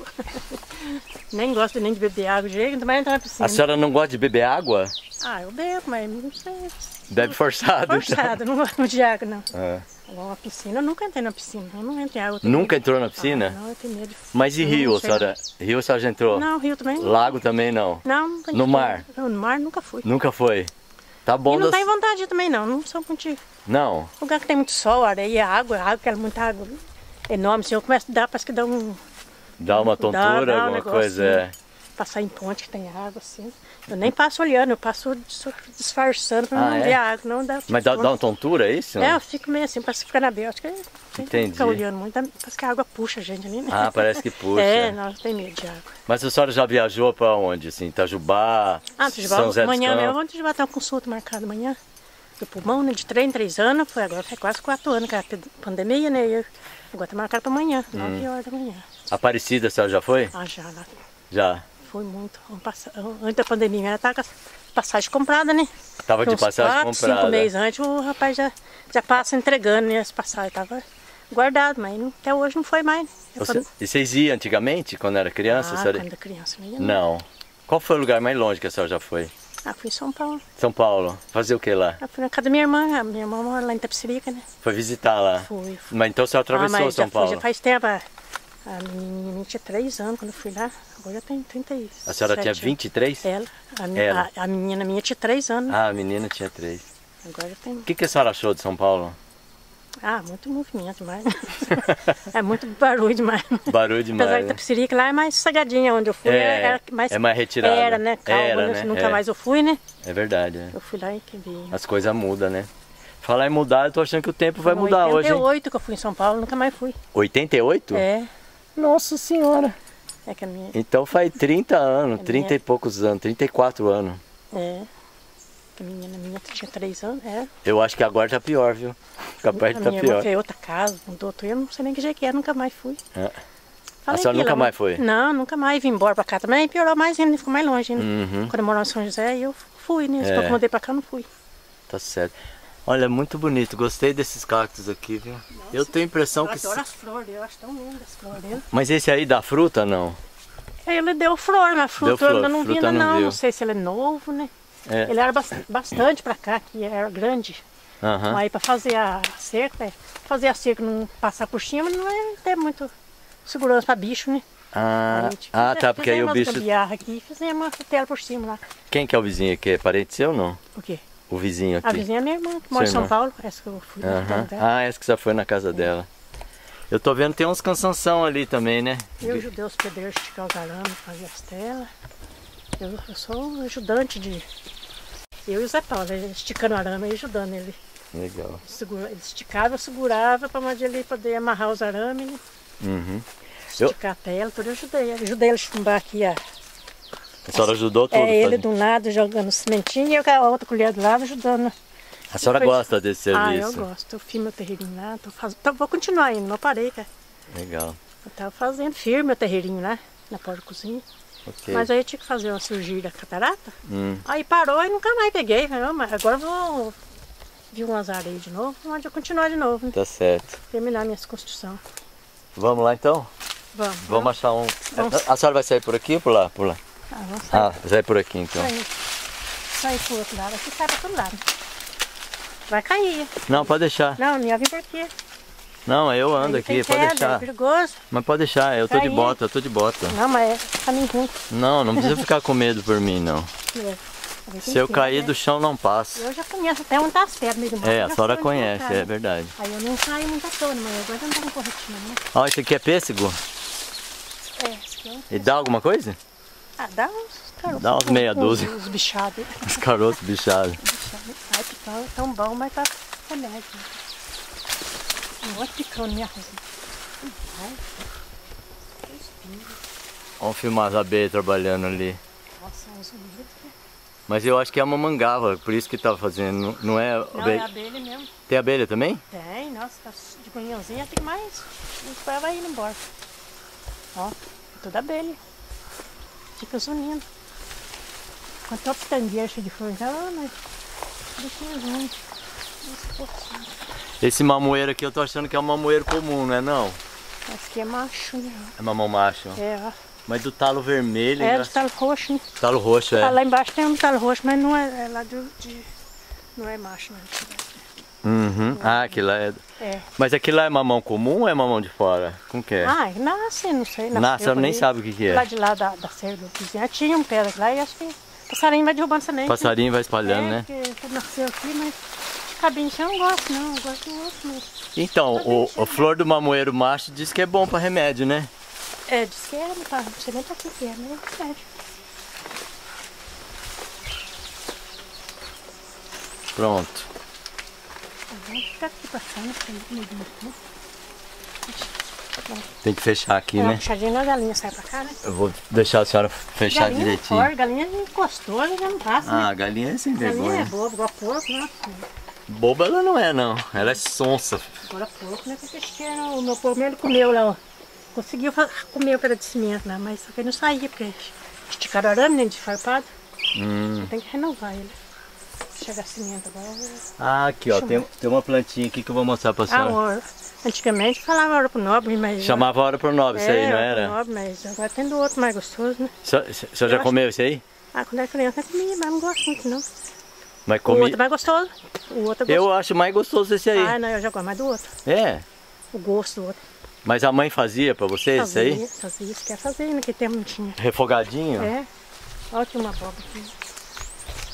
Nem gosto nem de beber água direito, mas entrar na piscina. A senhora não gosta de beber água? Ah, eu bebo, mas não sei. Bebe forçado, Forçado, não gosto de água, não. então. É. Agora, uma piscina, eu nunca entrei na piscina, eu não entro em água. eu tenho Nunca medo. entrou na piscina? Ah, não, eu tenho medo. de- Mas e Não, rio, a sei senhora? Rio a senhora já entrou? Não, rio também. Lago também não? Não, nunca No entrei. mar? Não, no mar nunca fui. Nunca foi? Tá bom E não das... tem vontade de ir também, não. Não sou muito... Não? Lugar que tem muito sol, areia, água, água, aquela muita água enorme, assim, eu começo a dar, parece que dá um... Dá uma tontura, Dá- dá um alguma negócio, coisa? né? É. Passar em ponte que tem água, assim. Eu nem passo olhando, eu passo dis- disfarçando pra Ah, não é? ver a água, não dá. Mas dá, dá uma tontura, é isso? É, eu fico meio assim, parece que fica na beira. Acho que tem que Entendi. ficar olhando muito, parece que a água puxa a gente ali, né? Ah, parece que puxa. É, não, tem medo de água. Mas a senhora já viajou pra onde? Assim, Itajubá, Ah, São Tijubá, José dos amanhã mesmo, Campos? vamos Tijubá, tem uma consulta marcada amanhã. Do pulmão, né, de três em três anos, foi agora, faz quase quatro anos, que a pandemia, né? E agora tá marcado pra amanhã, nove Hum. horas da manhã. Aparecida, a senhora já foi? Ah, já, lá. Já. Foi muito. Vamos passar- Antes da pandemia, ela tava com a passagem comprada, né? Tava de Uns passagem quatro, comprada. cinco meses antes, o rapaz já, já passa entregando, né? As passagens. Tava guardado, mas não- até hoje não foi mais. Eu Você- falei, E vocês iam antigamente, quando era criança? a ah, senhora- quando era criança. Não. ia, Não. Qual foi o lugar mais longe que a senhora já foi? Ah, fui em São Paulo. São Paulo. Fazer o que lá? Ah, fui na casa da minha irmã. A minha irmã mora lá em Itapecerica, né? Foi visitar lá. Fui. fui. Mas então a senhora atravessou ah, mas São já Paulo. Fui, já faz tempo. A a menininha tinha três anos quando eu fui lá. Agora já tem trinta e sete. A senhora tinha vinte e três? Ela. A, mi- Ela. a, a menina minha tinha três anos. Ah, a menina tinha três. Agora tem... O que, que a senhora achou de São Paulo? Ah, muito movimento demais. É muito barulho demais. Barulho demais, Apesar de né? Itapecerica lá é mais sossegadinha, onde eu fui É, era mais... é mais retirada. Era, né? Calma, Era, né? né? Nunca É. mais eu fui, né? É verdade, né? Eu fui lá e que vi. As coisas mudam, né? Falar em mudar, eu tô achando que o tempo vai mudar hoje, oitenta e hein? oito que eu fui em São Paulo, nunca mais fui. oitenta e oito? É, Nossa senhora! é que a minha... Então faz trinta anos, É trinta minha- e poucos anos, trinta e quatro anos. É, a minha, a minha tinha três anos, é. Eu acho que agora tá pior, viu? Capaz de A tá minha irmã pior. fez outra casa, mudou tudo, eu não sei nem que jeito que é, nunca mais fui. É. Falei A senhora que nunca ela- mais foi? Não, nunca mais vim embora pra cá também, piorou mais ainda, ficou mais longe ainda. Uhum. Quando eu morava em São José, eu fui, né? É. Depois que eu mudei pra cá, eu não fui. Tá certo. Olha, muito bonito. Gostei desses cactos aqui, viu? Eu tenho a impressão Eu que... adoro as flores, eu acho tão lindas as flores dele. Mas esse aí dá fruta, não? Ele deu flor, mas fruta Deu flor, eu ainda não vi fruta ainda não não. viu. Não sei se ele é novo, né? É. Ele era bas- bastante pra cá, que era grande. Aham. Aí pra fazer a cerca, é, fazer a cerca não passar por cima, não é ter muito segurança pra bicho, né? Ah, Aí, tipo, ah, tá, porque aí o fizemos bicho... umas gambiarra aqui e fizemos uma tela por cima lá. Quem que é o vizinho aqui? É parente seu ou não? O quê? O vizinho aqui. A vizinha é minha irmã, que mora em Sua São irmã. Paulo, essa que eu fui na casa Aham. dela. Ah, essa que já foi na casa dela. Eu tô vendo que tem uns cansanção ali também, né? Eu ajudei os pedreiros a esticar os arames, fazer as telas. Eu, eu sou um ajudante de... Eu e o Zé Paulo, ele esticando o arame e ajudando ele. Legal. Segura, ele esticava, eu segurava para ele poder amarrar os arames, né? Uhum. Eu- Esticar a tela, tudo eu ajudei. Eu ajudei ele a chumbar aqui a... A senhora ajudou tudo? É ele tá? de um lado jogando cimentinho e eu com a outra colher do lado ajudando. A senhora Depois- gosta desse Ah, serviço? eu gosto. Eu fiz meu terreirinho lá, tô faz... então, vou continuar indo, não parei, cara. Legal. Eu tava fazendo firme meu terreirinho lá, na porta da cozinha. Ok. Mas aí eu tinha que fazer uma cirurgia da catarata. Hum. Aí parou e nunca mais peguei. Falei, não, mas agora eu vou vir umas areias de novo, onde eu continuar de novo, né? Tá certo. Terminar minhas construções. Vamos lá então? Vamos. Vamos achar um... Vamos. A senhora vai sair por aqui ou por lá? Por lá. Ah, vamos sair. Ah, sai por aqui então. Sair. Sair pro outro lado, aqui sai pra todo lado. Vai cair. Não, pode deixar. Não, não ia vir por aqui. Não, eu ando Aí aqui, tem pode pedra, é deixar. perigoso. Mas pode deixar, eu tô de Cair. bota, eu tô de bota. Não, mas é caminho ruim. Não, não precisa ficar com medo por mim, não. É. Aí tem Se eu pedra, cair né? do chão, não passa. Eu já conheço até onde tá as pedras meio do mato. É, eu a já senhora sei onde conhece, tá, é né? verdade. Aí eu não saio muito à toa, mas agora eu não tô com corretina, né? Ó, isso aqui é pêssego? É, isso aqui é um... E dá alguma coisa? Ah, dá uns caroços. Dá uns meia uns- dúzia. Uns bichados. Os caroços bichados. Bichado. Ai, picão é tão bom, mas tá remédio. Não é picão na minha rosa. Ai, que espinho. Vamos filmar as abelhas trabalhando ali. Nossa, uns bonitos. né? Mas eu acho que é uma mangava, por isso que tá fazendo. Não- Não é Não, é abelha? abelha mesmo. Tem abelha também? Tem, nossa, tá de manhãzinha tem mais. Depois vai indo embora. Ó, toda abelha. Fica zunindo. Quando tem uma pitangueira cheia de flor, ah, mas bichinhos ruins. Esse mamoeiro aqui eu tô achando que é um mamoeiro comum, não é não? Esse aqui é macho, né? É mamão macho. É, ó. Mas do talo vermelho, É né? de talo roxo, né? Talo roxo, Ah, é. lá embaixo tem um talo roxo, mas não é, é lá de, de- não é macho, não. Uhum. Ah, aquilo lá é... É. Mas aquilo lá é mamão comum ou é mamão de fora? Como que é? Ah, nasce, não sei. Nasce, nasceu ela nem ali. sabe o que que é. Lá de lá da, da serra do vizinho. Tinha um pé lá e acho que passarinho vai derrubando também. Passarinho vai espalhando, é, né? porque tudo nasceu aqui, mas cabincho eu não gosto, não. Eu gosto do outro mesmo. Então, o, o flor do mamoeiro macho diz que é bom pra remédio, né? É, diz que é, tá, não sei nem pra que que é, mas é verdade. Pronto. Vamos ficar aqui passando, pra ele comer aqui. Tem que fechar aqui, É uma né? puxadinha na galinha, sai pra cá, né? Eu vou deixar a senhora fechar Galinha direitinho. fora, galinha encostou, ela já não passa, Ah, né? a galinha é sem Galinha é vergonha. boba, igual porco, né? Boba ela não é, não. Ela é sonsa. Agora porco, né? Porque acho que era o meu porco mesmo, ele comeu lá, ó. Conseguiu fa- comer o pedaço de cimento lá, mas só que ele não saía, porque esticaram o arame, né? De farpado. Hum. Tem que renovar ele. Chegar cimento agora. eu vou- Ah, aqui ó, tem, tem uma plantinha aqui que eu vou mostrar pra Ah, senhora. ó, antigamente falava hora pro nobre, mas. Chamava hora pro nobre, isso aí, é, não hora era? pro nobre, mas agora tem do outro mais gostoso, né? O senhor- o senhor já Eu acho- comeu isso aí? Ah, quando era criança eu comia, mas não gosto muito, não. Mas O comi... outro é mais gostoso. O outro é Eu gostoso. acho mais gostoso esse aí. Ah, não, eu já gosto mais do outro. É, O gosto do outro. mas a mãe fazia pra você isso aí? Fazia, fazia isso, quer fazer, naquele tempo não tinha. Refogadinho? É. Olha, tinha uma abóbora aqui.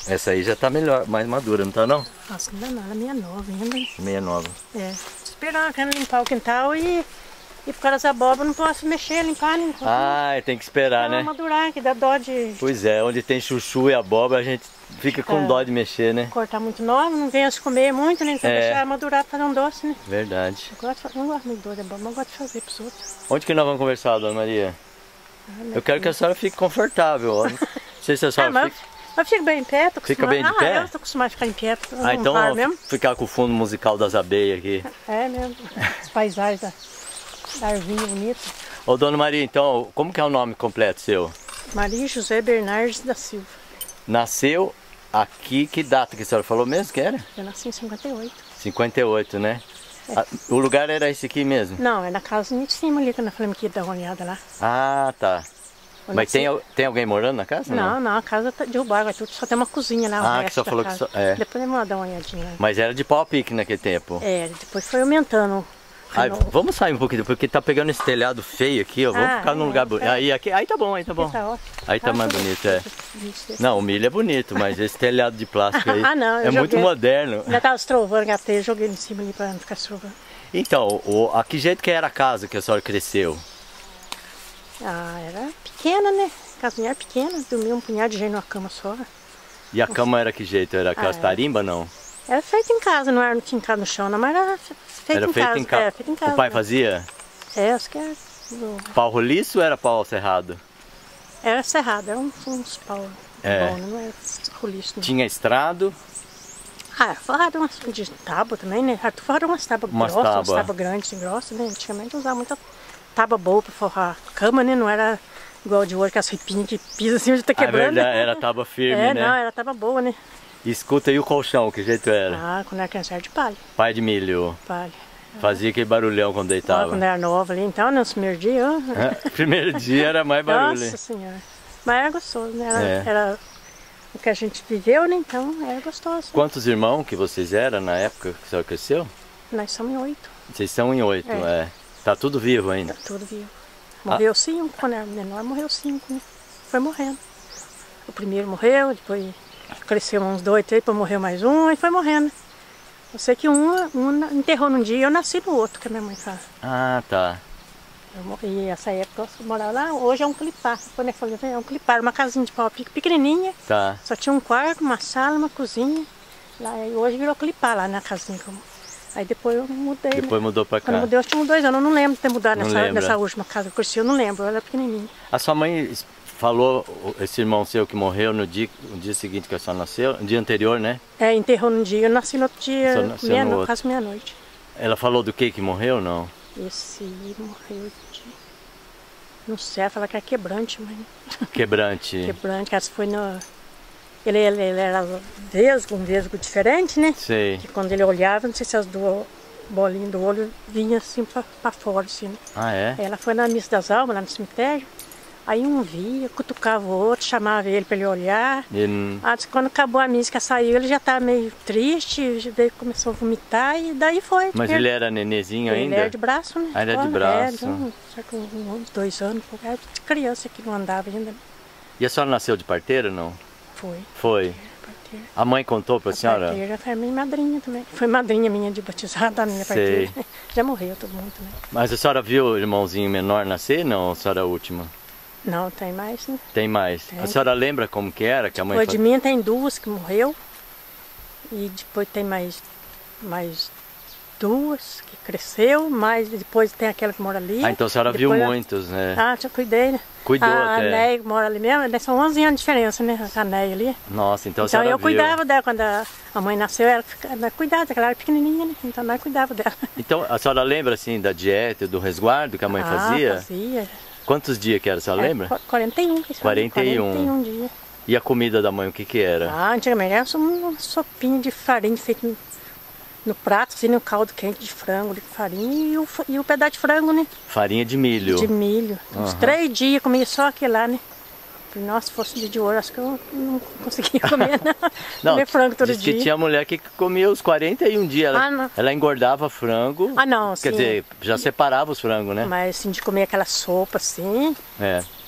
Essa aí já tá melhor, mais madura, não tá não? Nossa, não dá nada, ela é meia nova ainda. Meia nova. É. Esperar, quero limpar o quintal e, e por causa das abóboras não posso mexer, limpar, nem Ah, tem que esperar, não, né? madurar, que dá dó de Pois é, onde tem chuchu e abóbora a gente fica com É. dó de mexer, né? cortar muito nova, não venha se comer muito, nem É. deixar madurar pra fazer um doce, né? Verdade. Eu gosto, de- não gosto muito de doce, é bom, mas eu gosto de fazer pros outros. Onde que nós vamos conversar, Dona Maria? Ah, Eu quero que a senhora fique confortável. ó. Não sei se a Ah, senhora mas, fica... mas fica bem em pé, tô Fica acostumada. bem de ah, pé? eu tô acostumada a ficar em pé, eu Ah, não então paro ó, mesmo. ficar com o fundo musical das abelhas aqui. É mesmo, as paisagens da, da arvinha bonita. Ô, Dona Maria, então, como que é o nome completo seu? Maria José Bernardes da Silva. Nasceu aqui, que data que a senhora falou mesmo que era? Eu nasci em cinquenta e oito. cinquenta e oito, né? Ah, o lugar era esse aqui mesmo? Não, é na casa de cima ali, quando eu falei que ia dar uma olhada lá. Ah, tá. Eu Mas nasci- tem, al- tem alguém morando na casa? Não, não, a casa tá derrubada, vai tudo, só tem uma cozinha lá. o Ah, que resto só da falou que casa. só- é. Depois eu vou dar uma olhadinha lá. Mas era de pau a pique naquele tempo. É, depois foi aumentando. Ai, Reno- vamos sair um pouquinho, porque tá pegando esse telhado feio aqui, ó. Vamos Ah, ficar num é, lugar bonito. tá. Aí, aqui, aí tá bom, aí tá bom. Tá ótimo. Aí tá Ah, mais tudo- bonito, é. Isso. Não, o milho é bonito, mas esse telhado de plástico aí Ah, não, eu é muito joguei. moderno. Ainda tava estrovando, gatei, joguei em cima ali pra não ficar estrovando. Então, o, a que jeito que era a casa que a senhora cresceu? Ah, era pequena, né? Casinha era pequena, dormia um punhado de gente numa cama só. E a cama era que jeito? Era aquelas Ah, é. tarimba, não? Era feito em casa, não era, não tinha casa no chão, não, mas era fe- feito Era em feito casa. em casa. É, feito em casa. O pai né? fazia É, acho que era, do- pau roliço ou era pau cerrado? era cerrado, era uns, uns pau É. bom, né? Não era roliço, não. Tinha estrado, Ah, era forrado umas de tábua também, né? Era forrado umas tábuas Umas grossas, umas tábua. tábuas grandes e grossas, né? Antigamente usava muita tábua boa pra forrar cama, né? Não era igual de hoje, que as ripinhas que pisa assim, já tá a quebrando. verdade, era tábua firme, É, né? não, era tábua boa, né? E escuta aí o colchão, que jeito era? Ah, quando era criança era de palha, Pai de milho. palha. Fazia aquele barulhão quando Agora, deitava. quando era nova ali, então, nos primeiros dias, ó, Primeiro dia era mais barulho. nossa senhora. Mas era gostoso, né? Era, É. era o que a gente viveu, né? Então era gostoso. Quantos irmãos que vocês eram na época que a senhora cresceu? Nós somos em oito, Vocês são em oito, é. É. Tá tudo vivo ainda. tá tudo vivo. Morreu cinco, quando era menor morreu cinco, né? Foi morrendo. O primeiro morreu, depois cresceu uns dois, três, depois morreu mais um e foi morrendo. Eu sei que um, um enterrou num dia e eu nasci no outro, que a minha mãe fala. Ah, tá. Eu mo- E essa época eu morava lá, hoje é um clipar. Quando eu falei, é um clipar, uma casinha de pau pique pequenininha, Tá. só tinha um quarto, uma sala, uma cozinha. Lá, e hoje virou clipar lá na casinha. que eu- Aí depois eu mudei. Depois né? mudou pra Quando eu cá. mudei, eu tinha uns dois anos, eu não lembro de ter mudado Não nessa, lembra? nessa última casa que eu cresci, eu não lembro, eu era pequenininha. A sua mãe es- falou, o- esse irmão seu que morreu no dia, no dia seguinte que a senhora nasceu, no dia anterior, né? É, enterrou num dia, eu nasci no outro Só dia, nasceu meia, no no outro. quase meia-noite. Ela falou do que que morreu, não? Esse morreu de... Não sei, ela fala que era quebrante, mas... Quebrante. Quebrante, que essa foi no... Ele, ele, ele era vesgo, um vesgo diferente, né? Sei. Que quando ele olhava, não sei se as duas bolinhas do olho vinham assim pra, pra fora, assim. Né? Ah, é? Ela foi na missa das almas, lá no cemitério. Aí um via, cutucava o outro, chamava ele pra ele olhar. Ele não- Ah, disse que quando acabou a missa, que saiu, ele já estava meio triste, já veio, começou a vomitar e daí foi. Mas ele era nenezinho ele ainda? era de braço, né? Ah, ele era de Olha, braço. É, de um, cerca um, uns dois anos, era de criança que não andava ainda. E a senhora nasceu de parteira, não? Foi, Foi. parteira. A mãe contou pra A senhora? parteira foi minha madrinha também. Foi madrinha minha de batizada, a minha Sei. parteira. Já morreu todo mundo também. Mas a senhora viu o irmãozinho menor nascer, não? A senhora é a última? Não, tem mais, né? Tem mais. Tem. A senhora lembra como que era que a mãe Depois de fazia? mim tem duas que morreu. E depois tem mais, mais duas que cresceu, mas depois tem aquela que mora ali. Ah, então a senhora viu Depois eu- muitos, né? Ah, já cuidei, né? Cuidou a até. A Neia que mora ali mesmo, né, são onze anos de diferença, né? A Neia ali. Nossa, então a Então senhora eu viu. cuidava dela quando a, a mãe nasceu, ela, ela cuidava, ela era pequenininha, né? Então nós cuidava dela. Então a senhora lembra assim da dieta, do resguardo que a mãe ah, fazia? fazia. Quantos dias que era, a senhora É, lembra? qu- quarenta e um. que sabe? quarenta e um. quarenta e um dias. E a comida da mãe, o que que era? Ah, antigamente era só uma sopinha de farinha feita no, no prato, assim, no caldo quente de frango, de farinha e o, fa- e o pedaço de frango, né? Farinha de milho. De milho. Uns Aham. três dias comia só aquele lá, né? Falei, nossa, se fosse dia de ouro, acho que eu não conseguia comer, não. Não, comer frango todo diz dia. que tinha mulher que comia os quarenta e um dias. Ela, Ah, não. ela engordava frango. Ah, não, Quer sim. dizer, já separava os frangos, né? Mas assim, de comer aquela sopa assim, É.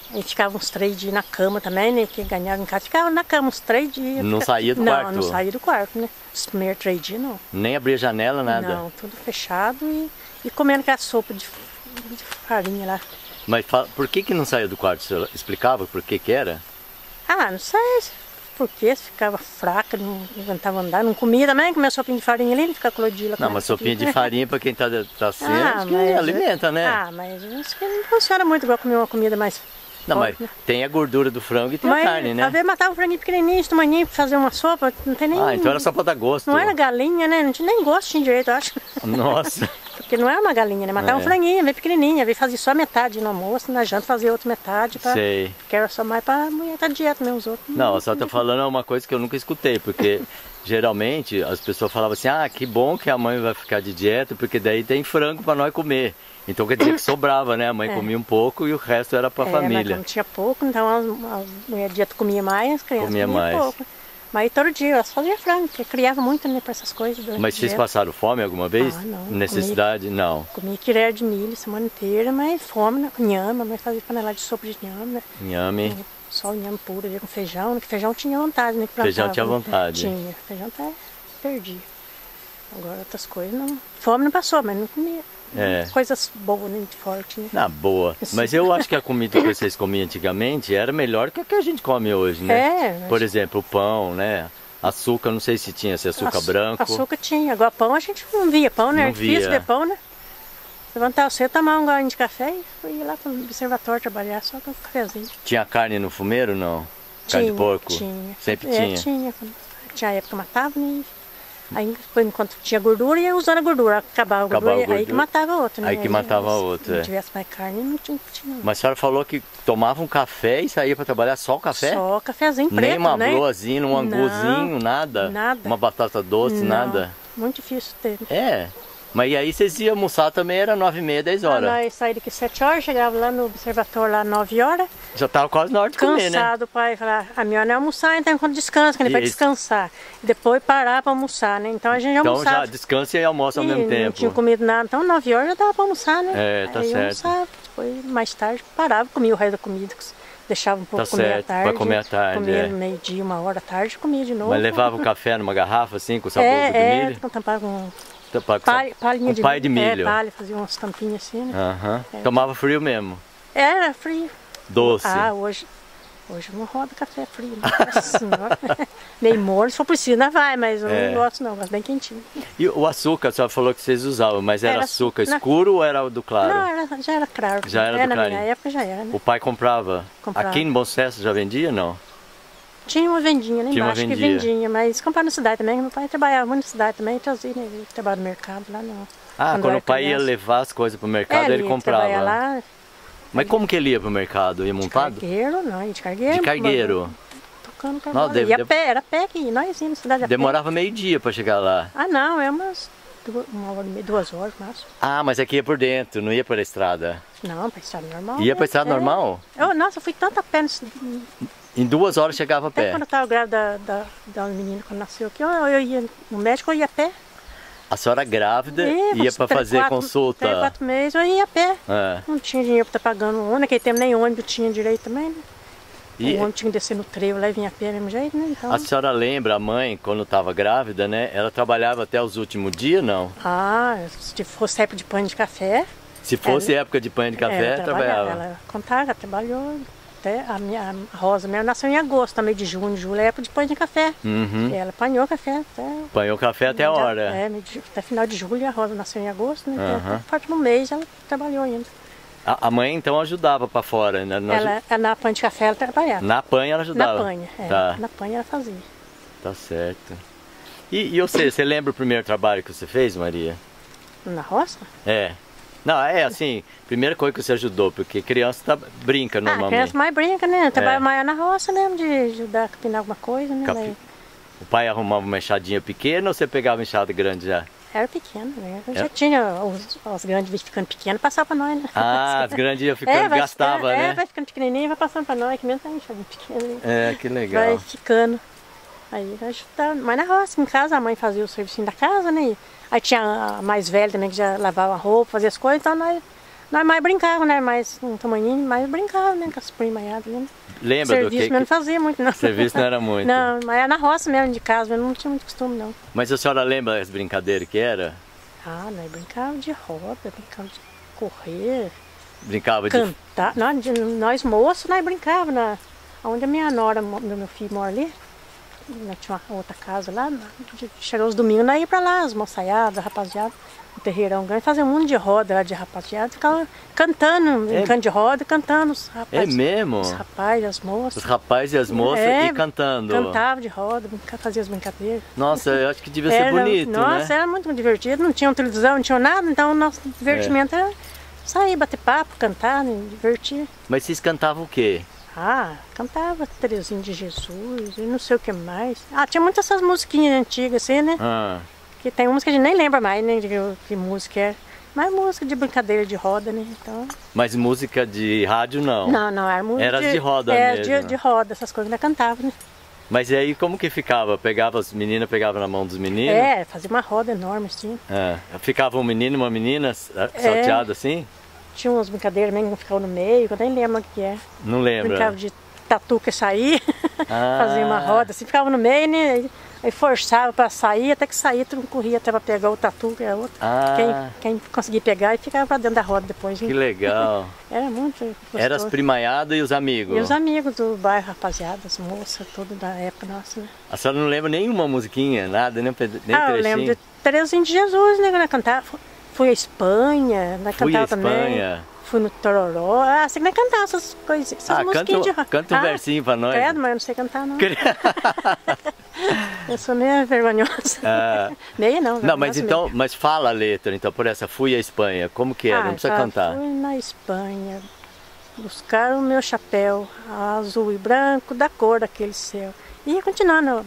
Aí ficava uns três dias na cama também, né? Porque ganhava em casa, ficava na cama uns três dias. Não ficava... saía do não, quarto? Não, não saía do quarto, né? Os primeiros três dias não. Nem abria janela, nada? Não, tudo fechado e, e comendo aquela sopa de, de farinha lá. Mas por que que não saía do quarto? Você explicava por que que era? Ah, não sei por que, ficava fraca, não aguentava andar, não comia também, comia sopinha de farinha ali, não ficava colodila. Não, mas sopinha de farinha para quem está tá sendo, ah, que mas, alimenta, né? Ah, mas isso que não funciona muito igual comer uma comida mais Não, forte, mas né? tem a gordura do frango e tem mas, a carne, né? Às vezes matava um franguinho pequenininho, esse tamanhinho, pra fazer uma sopa, não tem nem... Ah, então era só para dar gosto. Não era galinha, né? Não tinha nem gosto, tinha direito, eu acho. Nossa. Porque não é uma galinha, né? Matava É. um franguinho, bem pequenininho, às vezes fazia só metade no almoço, na janta fazia outra metade, pra... Sei. que era só mais pra mulher tá dieta mesmo, os outros. Não, só tô falando uma coisa que eu nunca escutei, porque geralmente as pessoas falavam assim, ah, que bom que a mãe vai ficar de dieta, porque daí tem frango para nós comer. Então quer dizer que sobrava, né? A mãe É. comia um pouco e o resto era para a É, mas família. como tinha pouco, então as, as mulheres de dieta comia mais, as crianças Comia comiam mais. pouco. Mas todo dia elas faziam frango, porque criava muito, né, pra essas coisas. durante Mas a vocês dieta. passaram fome alguma vez? Ah, não. Necessidade? Não. Comia quiré de milho a semana inteira, mas fome, né? Nhama, mas fazia panelada de sopa de nhama, né? Inhame. Só o nhama puro ali com feijão, né? Que feijão tinha vontade, né? Que Feijão plantava, tinha né? vontade. Tinha, feijão até perdi. Agora outras coisas não. Fome não passou, mas não comia. É. Coisas boas, né? Forte, né? Na boa. Mas eu acho que a comida que vocês comiam antigamente era melhor que a que a gente come hoje, né? É, mas- Por exemplo, o pão, né? Açúcar, não sei se tinha, se açúcar Açu- branco. Açúcar tinha. Agora pão a gente não via pão, né? Não Era difícil via. ver pão, né? Levantar cedo, tomar um golinho de café e fui ir lá pro observatório trabalhar só com um cafezinho. Tinha carne no fumeiro, não? Carne de porco? Tinha. Sempre é, tinha. tinha. Tinha época que matava, né? Aí, depois, enquanto tinha gordura, ia usando a gordura. Acabava a Acabava gordura, a aí que gordura. matava outro, né? Aí que matava outro, Se não é. tivesse mais carne, não tinha, tinha não. Mas a senhora falou que tomava um café e saía para trabalhar só o café? Só cafezinho preto, Nem uma né? broazinha, um Não, anguzinho, nada? nada. Uma batata doce, Não, nada? Muito difícil ter. É. Mas e aí vocês iam almoçar também, era nove e meia, dez Ah, horas. nós saímos daqui sete horas, chegava lá no observatório lá nove horas. Já tava quase na hora de comer, né? Cansado, o pai falava, a minha hora é almoçar, então quando descansa, que ele vai Isso. descansar. E depois parar para almoçar, né? Então a gente Então almoçava. já descansa e almoça ao E mesmo não tempo. tinha comido nada, então nove horas já dava para almoçar, né? É, tá Aí certo. almoçava, depois mais tarde parava, comia o resto da comida, deixava um pouco Tá comer certo, à tarde. pra comer à tarde, Comia é. no meio-dia, uma hora à tarde, comia de novo. Mas levava o café numa garrafa assim, com o sabor é, do é, milho? então tampava com Tapar com palha, sab- palhinha com de pai de milho. É, palha, fazia umas tampinhas assim, né? Aham. É. Tomava frio mesmo. Era frio. Doce. Ah, hoje, hoje não roda café frio. Nossa senhora. Meio morno, se for preciso, ainda vai, mas eu É. não gosto não, gosto bem quentinho. E o açúcar, a senhora falou que vocês usavam, mas era, Era açúcar na- escuro ou era o do claro? Não, era, já era claro. Já era é, do na clarinho. minha época já era, né? O pai comprava. Comprava. Aqui em Bom Sucesso já vendia, não? Tinha uma vendinha lá Tinha uma embaixo que vendinha. vendia, mas comprava na cidade também. Meu pai trabalhava muito na cidade também, trazia, né? Ele trabalhava no mercado lá no. Ah, quando, eu era o pai ia criança. levar as coisas pro mercado, É, ele ia comprava. trabalhar lá, Mas como que ele ia pro mercado? Ia montado? cargueiro, não, ia de cargueiro. De cargueiro. Tocando cargueiro. deve- Ia a deve- pé, era a pé que nós íamos na cidade a pé. Demorava meio dia pra chegar lá. Ah, não, é umas duas, uma hora e meia, duas horas, máximo. Ah, mas aqui ia por dentro, não ia pela estrada. Não, pra estrada normal. Ia né? pra estrada É. normal? Eu, nossa, eu fui tanto a pé, nesse- Em duas horas chegava a até pé. quando eu tava grávida da, da, da menina, quando nasceu aqui, eu, eu ia no médico, eu ia a pé. A senhora grávida Ia, ia uns pra três, fazer quatro- consulta. Três, quatro meses, eu ia a pé. É. Não tinha dinheiro pra estar pagando ônibus, naquele tempo nem ônibus tinha direito também, né? E O ônibus tinha que descer no trevo lá e vinha a pé do mesmo jeito, né? Então, a senhora lembra, a mãe, quando estava grávida, né? Ela trabalhava até os últimos dias, não? ah, se fosse época de pano de café, Se fosse Ela- época de pão de café, ela trabalhava. Ela contava, ela trabalhou até a minha a Rosa mesmo nasceu em agosto, também de junho, julho, é época de pão de café. Uhum. E ela apanhou café até. Apanhou café até a hora. É, meio de- até final de julho, a Rosa nasceu em agosto, né? Aham. Até parte do mês ela trabalhou ainda. A, a mãe então ajudava pra fora, né? Na, Ela, ela na pão de café ela trabalhava. na panha ela Na ajudava. panha, é. Tá, Na panha ela fazia. tá certo. E, e você, você lembra o primeiro trabalho que você fez, Maria? Na roça? É. Não, é assim, primeira coisa que você ajudou, porque criança tá, brinca Ah, a normalmente. criança mais brinca, né? Trabalha É. mais na roça mesmo, de ajudar a capinar alguma coisa, né? Capi- Daí O pai arrumava uma enxadinha pequena ou você pegava uma enxada grande já? era pequeno, né? Eu É. já tinha os, os grandes vídeos ficando pequenos, passava pra nós, né? Ah, as grandes iam ficando, é, vai gastava, ficando, né? É, vai ficando pequenininho e vai passando pra nós, que mesmo tá enxadinho pequeno. É, que legal. Vai ficando. Aí vai ajudar. Mas na roça, em casa, a mãe fazia o serviço da casa, né? Aí tinha a mais velha também que já lavava a roupa, fazia as coisas, então nós Nós mais brincávamos, né? Mais um tamanhinho, mais brincava, né? Com as primaiadas, né? Lembra Serviço do que? mesmo não fazia muito, não. Serviço não era muito. Não, mas era na roça mesmo, de casa, mas não tinha muito costume, não. Mas a senhora lembra as brincadeiras que era? Ah, nós brincávamos de roda, brincávamos de correr, Brincava de... cantar. Nós, de- nós moços, nós brincávamos na... Onde a minha nora, mo- do meu filho mora ali, nós tinha uma outra casa lá, de- chegou os domingos, nós ia pra lá, as moçaiadas, rapaziada, o terreirão grande, fazia um monte de roda lá de rapaziada, ficava cantando, brincando de roda, cantando os É rapazes. mesmo? Os rapazes, as Os moças. rapazes e as moças É, e cantando. Cantava de roda, brinca- fazia as brincadeiras. Nossa, eu acho que devia ser Era- bonito, Nossa, né? era muito divertido, não tinha televisão, não tinha nada, então o nosso divertimento era sair, bater papo, cantar, né, divertir. Mas vocês cantavam o quê? Ah, cantava Terezinha de Jesus e não sei o que mais. Ah, tinha muitas essas musiquinhas antigas assim, né? Ah, Que tem umas que a gente nem lembra mais, né, de que, que música é. Mas música de brincadeira de roda, né? Então... mas música de rádio não. Não, não, era música Era de roda é, mesmo. De, de roda, essas coisas nós cantava, né? Mas e aí como que ficava? Pegava as meninas, pegava na mão dos meninos? É, fazia uma roda enorme assim. É. Ficava um menino e uma menina salteada assim? Tinha umas brincadeiras mesmo que ficavam no meio, que eu nem lembro o que é. Não lembra? Brincava de tatu que saía, Ah. fazia uma roda, assim, ficava no meio, né? Aí, aí forçava para sair, até que saía, todo mundo corria até para pegar o tatu, que era outro. Ah. Quem, quem conseguia pegar e ficava para dentro da roda depois. Né? Que legal. Era muito gostoso. Era as primaiadas e os amigos? E os amigos do bairro, rapaziada, as moças, tudo da época nossa, né? A senhora não lembra nenhuma musiquinha, nada, nem, ped- nem ah, eu trechinho? lembro de Terezinha de Jesus, né? Quando eu cantava. Fui à Espanha, nós Fui cantava à também. Espanha. Fui no Tororó. Ah, assim que nós cantava essas coisas, essas Ah, musiquinhas canta, de canta um ah, versinho pra nós. Credo, mas eu não sei cantar, não. Eu sou meio vergonhosa. Ah. Meio não, Não, mas vergonhosa então, meio. mas fala a letra, então, por essa Fui à Espanha, como que era? Ah, Não precisa já cantar. Fui na Espanha buscar o meu chapéu azul e branco da cor daquele céu. E continuando.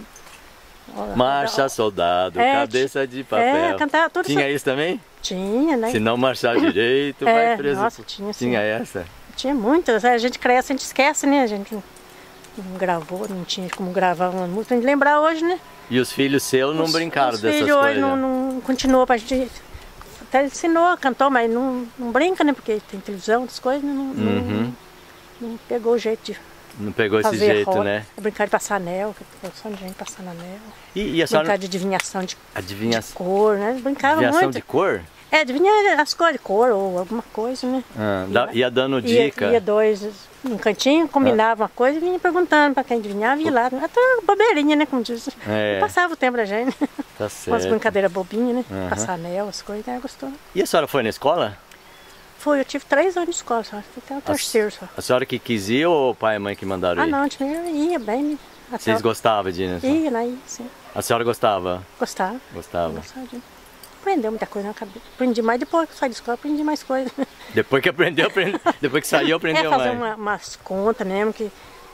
Marcha, soldado, É, cabeça de papel. É, cantava tudo Tinha isso. isso também? Tinha, né? Se não marchar direito, É, vai preso. nossa, tinha sim. Tinha essa? Tinha muitas. A gente cresce, a gente esquece, né? A gente não, não gravou, não tinha como gravar uma música. A gente lembrar hoje, né? E os filhos seus não Os- brincaram os dessas filhos coisas? hoje não, não continuou pra gente. Até ensinou, cantou, mas não, não brinca, né? Porque tem televisão, essas coisas, né? não, Uhum. não, não pegou o jeito de Não pegou esse fazer jeito, roda. né? Brincar de passar anel, que eu sou de gente passando anel. E, e a Brincar senhora... de adivinhação de, Adivinha... de cor, né? Brincava Adivinhação muito. de cor? É, adivinhar as cores de cor ou alguma coisa, né? Ah, dá- ia dando Ia, dica. ia dois num cantinho, combinava uma coisa e vinha perguntando pra quem adivinhava e ia lá. Até bobeirinha, né? Como diz. É. Passava o tempo da gente. Tá Umas certo. brincadeiras bobinhas, né? Aham. Passar anel, as coisas, né? Gostou. E a senhora foi na escola? Foi, eu tive três anos de escola só. Fui até o terceiro só. A senhora que quis ir ou o pai e a mãe que mandaram Ah, ir? não, eu tinha- eu ia bem, né? Até Vocês eu- gostavam de ir na escola? Ia lá, ia, sim. A senhora gostava? Gostava. Gostava. Gostava de... Aprendeu muita coisa na cabeça. Aprendi mais depois que saí da escola, aprendi mais coisas. Depois que aprendeu, aprendeu. Depois que saiu, aprendeu É, fazer mais. uma- umas contas mesmo, que,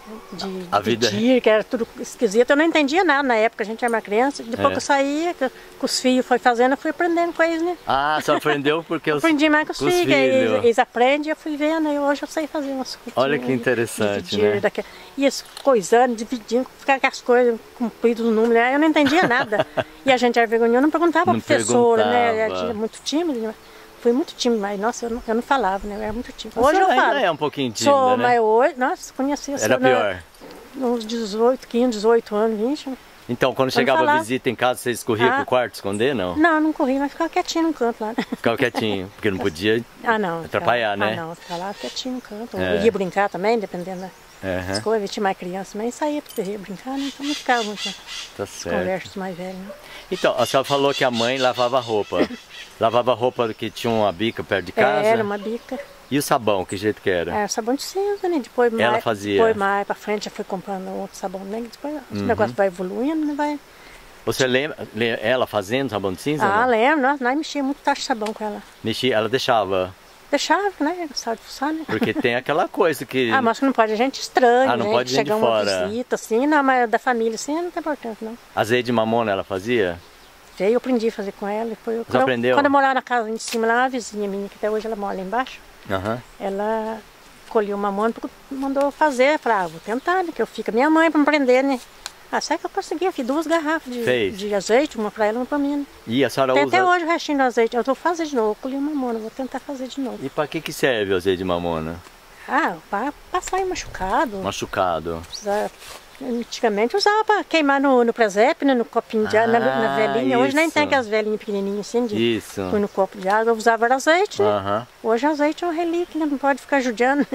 de, A de vida- dia, que era tudo esquisito. Eu não entendia nada na época, a gente era uma criança. Depois É. que eu saía, que, que os filhos foram fazendo, eu fui aprendendo com eles, né? Ah, a senhora aprendeu porque os... Aprendi mais com os com os filhos, que eles, filhos. eles aprendem, eu fui vendo, e hoje eu sei fazer umas coisas. Olha que interessante, né? Daquela, e as coisando, dividindo, ficar com as coisas compridas, os números, aí eu não entendia nada. E a gente era vergonhosa, não perguntava Não pra professora, né? perguntava. Eu tinha muito tímida, né? Fui muito tímida, mas nossa, eu não, eu não falava, né? Eu era muito tímida. A Hoje eu senhora falo. ainda é um pouquinho tímida, Sou, né? mas hoje, nossa, conhecia Era pior. Uns dezoito, quinze, dezoito anos, vinte. Então, quando chegava a falava. visita em casa, vocês corriam Ah. pro quarto esconder, não? Não, não corri, mas ficava quietinho no canto lá. Ficava quietinho, porque não podia... Ah, não. Atrapalhar, ficava, né? Ah, não, ficava lá quietinho no canto. É. Eu ia brincar também, dependendo das Aham, coisas. Tinha mais criança também, saía pro terreiro brincar, né? Então não ficava muito tá as certo. conversas mais velhas. Né? Então, a senhora falou que a mãe lavava roupa. Lavava roupa que tinha uma bica perto de casa? É, era uma bica. E o sabão, que jeito que era? Era sabão de cinza, né? Depois Ela mais, fazia? Depois mais pra frente já foi comprando outro sabão, né? Depois Uhum. o negócio vai evoluindo, né? Vai... Você lembra le- ela fazendo sabão de cinza? Ah, não? lembro, nós, nós mexíamos muito taxa de sabão com ela. Mexia, ela deixava. Deixava, né? Gostava de fuçar, né? Porque tem aquela coisa que... Ah, mas que não pode, a gente estranha, Ah, não né? pode gente de chegar uma fora. visita, assim, não, mas da família, assim, não tem importância, não. Azeite de mamona ela fazia? Veio, eu aprendi a fazer com ela. Depois eu, Você quando, eu, aprendeu? quando eu morava na casa em cima, lá uma vizinha minha, que até hoje ela mora lá embaixo, Aham. ela colheu uma mamona, mandou fazer. Eu falei, ah, vou tentar, né? Que eu fico com a minha mãe pra me aprender, né? Ah, sabe que eu consegui? Eu fiz duas garrafas de, Fez. de azeite, uma pra ela e uma pra mim. Né? E a senhora Tem usa... até hoje o restinho do azeite. Eu vou fazer de novo, eu colhi mamona, vou tentar fazer de novo. E pra que que serve o azeite de mamona? Ah, para passar em machucado. Machucado. Usar- Antigamente usava para queimar no, no presépio, né, no copinho de água, na, na Ah, velhinha. Hoje nem isso. tem aquelas velhinhas pequenininhas assim, de, Isso. põe no copo de água. Eu usava era azeite, né? Aham. Hoje azeite é uma relíquia, né? Não pode ficar judiando.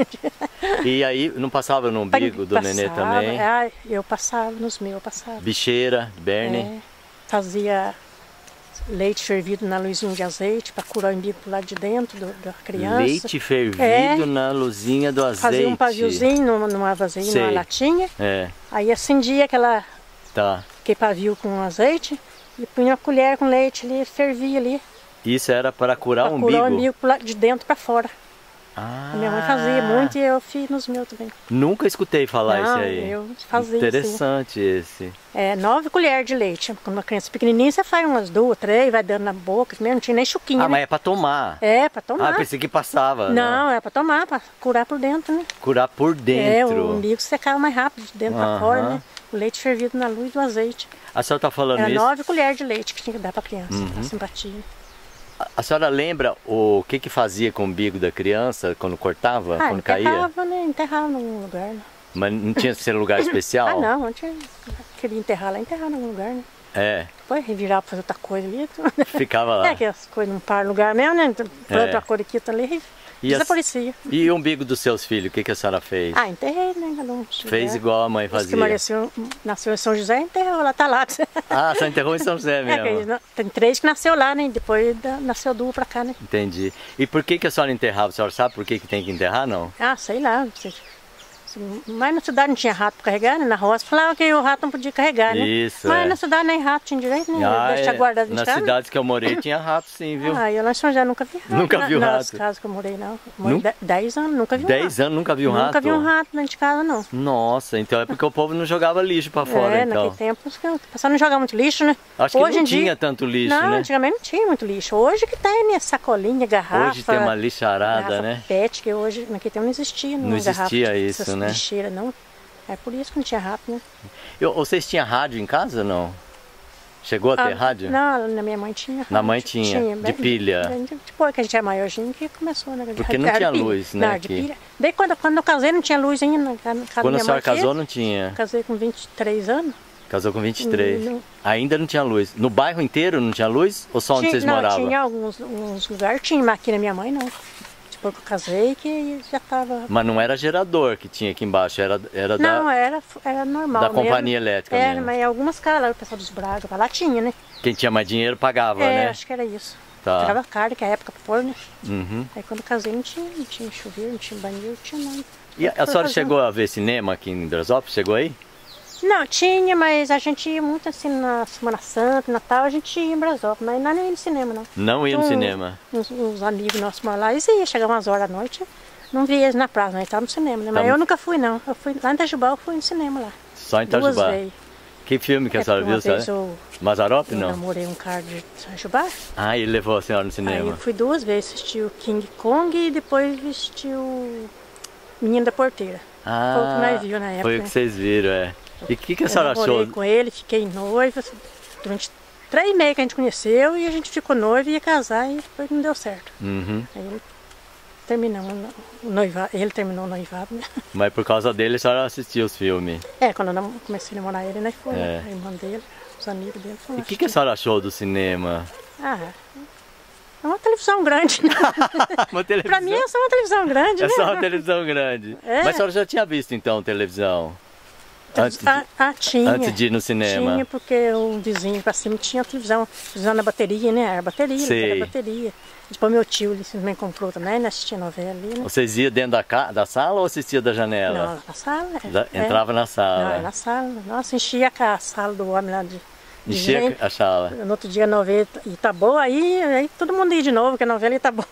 E aí, não passava no umbigo do nenê Passava, também? ah, eu passava nos meus, eu passava. Bicheira, berne? É, fazia leite fervido na luzinha de azeite para curar o umbigo pro lado de dentro do, da criança. Leite fervido É. na luzinha do azeite. Fazia um paviozinho numa, numa vasilha, Sei. numa latinha. É, Aí acendia aquela, tá. aquele pavio com azeite e punha uma colher com leite ali, fervia ali. Isso era para curar Para o curar o umbigo? umbigo pro lado de dentro para fora. Ah, A minha mãe fazia muito e eu fiz nos meus também. Nunca escutei falar Não, isso aí. eu fazia Interessante esse. É, nove colheres de leite. Quando uma criança pequenininha, você faz umas duas, três, vai dando na boca, mesmo não tinha nem chuquinha, Ah, né? mas é para tomar. É, para tomar. Ah, pensei que passava. Não, é para tomar, para curar por dentro, né? Curar por É, dentro. o umbigo secava mais rápido de dentro para Aham. fora, né? O leite fervido na luz do azeite. A senhora está falando Era isso? nove colheres de leite que tinha que dar para criança, Uhum. pra simpatia. A senhora lembra o que que fazia com o umbigo da criança quando cortava, Ah, quando caía? enterrava, né? Enterrava em algum lugar, né? Mas não tinha que ser lugar especial? Ah, não, não tinha. Queria enterrar lá, enterrar em algum lugar, né? É, Depois revirar para fazer outra coisa ali. ficava lá. É que as coisas não param no lugar mesmo, né? Planta É. uma coisa aqui, outra ali, E as- desaparecia. E o umbigo dos seus filhos, o que que a senhora fez? Ah, enterrei, né? Cada um Fez lugar. igual a mãe Os que fazia? nasceu, nasceu em São José, enterrou lá, tá lá. Ah, só enterrou em São José É, mesmo. que eles não- tem três que nasceu lá, né? Depois da- nasceu duas pra cá, né? Entendi. E por que que a senhora enterrava? A senhora sabe por que que tem que enterrar, não? Ah, sei lá. não sei. Mas na cidade não tinha rato para carregar, né? Na roça falava que o rato não podia carregar, né? Isso, Mas é. na cidade nem rato tinha direito, né? Ah, Deixa é. guardado de Nas casa. cidades que eu morei tinha rato sim, viu? Ah, eu lá em São José nunca vi rato. Nunca na, viu nas rato? casas que eu morei, não. Eu morei Nun- de- dez anos, nunca vi um Dez rato. anos nunca viu um rato? Nunca vi um rato dentro de casa, não. Nossa, então é porque o povo não jogava lixo pra fora, é, então. naquele tempo os que- o pessoal não jogava muito lixo, né? Acho que Hoje não em tinha dia... tanto lixo, não, né? antigamente não tinha muito lixo. Hoje que tem, né? Sacolinha, garrafa. Hoje tem uma lixarada, garrafa né? pet, que hoje naquele tempo não existia. Não uma existia garrafa, isso, essas né? lixeiras, não. É por isso que não tinha rato, né? Eu- vocês tinham rádio em casa ou não? Chegou a ter Ah, rádio? Não, na minha mãe tinha. Na mãe tinha, de bem- pilha. bem- Depois que a gente é maiorzinho que começou, né? Porque não Era tinha pilha. luz, né, Não, de aqui. pilha. Daí quando, quando eu casei não tinha luz ainda. Na casa da Quando a minha senhora mãe tinha. casou não tinha. Casei com vinte e três anos. Casou com vinte e três. Não. Ainda não tinha luz. No bairro inteiro não tinha luz? Ou só onde Tinha- vocês não, moravam? tinha alguns, alguns lugares, tinha, mas aqui na minha mãe não. Depois que eu casei que já tava... Mas não era gerador que tinha aqui embaixo, era, era Não, da, era, era normal da mesmo. companhia elétrica Era, mesmo. mas em algumas casas, lá, o pessoal dos Braga, lá tinha, né? Quem tinha mais dinheiro pagava, é, né? acho que era isso. Tá. Pagava caro, que é a época pra pôr, né? Uhum. Aí quando eu casei não tinha, não tinha chuveiro, não tinha banheiro, não tinha nada. E a, a Foi senhora fazer chegou a ver cinema aqui em Drasópolis? Chegou aí? Não, tinha, mas a gente ia muito assim na Semana Santa, Natal, a gente ia em Brasópolis, mas não ia no cinema, não. Não ia no Então, cinema. Uns, uns amigos nossos moravam lá, eles iam, chegavam umas horas da noite, não via eles na praça, nós estávamos no cinema, né? Mas Tá. eu nunca fui, não. Eu fui lá em Itajubá, eu fui no cinema lá. Só em Duas Itajubá. vezes. Que filme que a É, senhora uma viu, vez sabe? eu, Mazarope, eu não? namorei um cara de Itajubá, Ah, ele levou a senhora no aí cinema. eu fui duas vezes, assisti o King Kong e depois assisti o Menino da Porteira. Ah, Foi o que nós vimos na época, foi o que né? vocês viram, é. E o que, que a Eu senhora namorei achou? com ele, fiquei noiva, durante três meses que a gente conheceu e a gente ficou noiva e ia casar e depois não deu certo. Uhum. Aí ele terminamos o noivado, ele terminou o noivado, né? Mas por causa dele a senhora assistiu os filmes. É, quando eu nam- comecei a namorar ele, né, foi, É. a irmã dele, os amigos dele foram E o que, que a senhora achou do cinema? Ah, é uma televisão grande, né? Uma televisão. Pra mim é só uma televisão grande, É né? só uma televisão grande. É. Mas a senhora já tinha visto então televisão? Antes de, Ah, ah, tinha. antes de ir no cinema? Tinha, porque o vizinho pra cima tinha televisão, televisão na bateria, né? Era bateria, Sei. era bateria. Depois meu tio ele também comprou também, né? Assistia novela ali, né? Vocês iam dentro da, ca... da sala ou assistia da janela? Não, na sala. é. Da- É. Entrava na Não, sala. era na sala. Nossa, enchia a sala do homem lá de, de Enchia gente. a sala. No outro dia a novela e tá boa, aí, aí todo mundo ia de novo, porque a novela ia tá boa.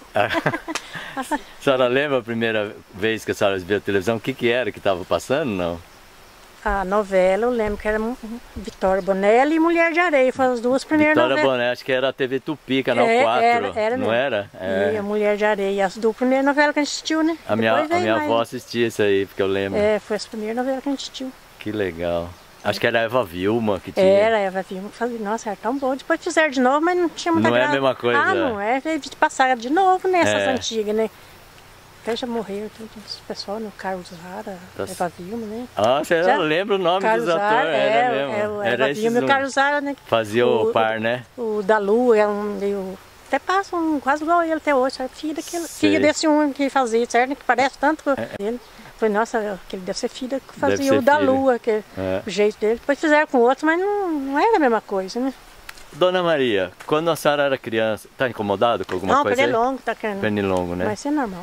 A senhora lembra a primeira vez que a senhora viu a televisão? O que, que era que estava passando, não? A novela, eu lembro que era um- um Vitória Bonelli e Mulher de Areia, foram as duas primeiras Vitória novelas. Boné, acho que era a T V Tupi, Canal É, quatro, era, era não mesmo. era? É. E a Mulher de Areia, as duas primeiras novelas que a gente assistiu, né? A minha, Depois a veio minha mais. avó assistia isso aí, porque eu lembro. É, foi as primeiras novelas que a gente assistiu. Que legal. Acho que era a Eva Vilma que tinha. Era a Eva Vilma que fazia. Nossa, era tão bom. Depois fizeram de novo, mas não tinha muita Não graça. é a mesma coisa. Ah, não é. Teve de passar de novo nessas É. antigas, né? Até já morreu, tudo esse pessoal, né? O Carlos Zara, a Nossa. Eva Vilma, né? Ah, você Já? lembra o nome Carlos dos atores? Zara, Era é, mesmo. é, o Era Eva esses Vilma e o um- Carlos Zara, né? Fazia o, par, né? O da Lu é um meio. Até passa um quase igual ele até hoje, é filho, daquele, Sei. filho desse um que fazia, certo? Que parece tanto com ele. Falei, nossa, que ele deve ser filho que Deve fazia ser o da filho. Lua, que É. o jeito dele. Depois fizeram com outro, mas não, não era a mesma coisa, né? Dona Maria, quando a senhora era criança, tá incomodado com alguma não, coisa aí? pernilongo, tá querendo. Pernilongo, né? Vai ser normal.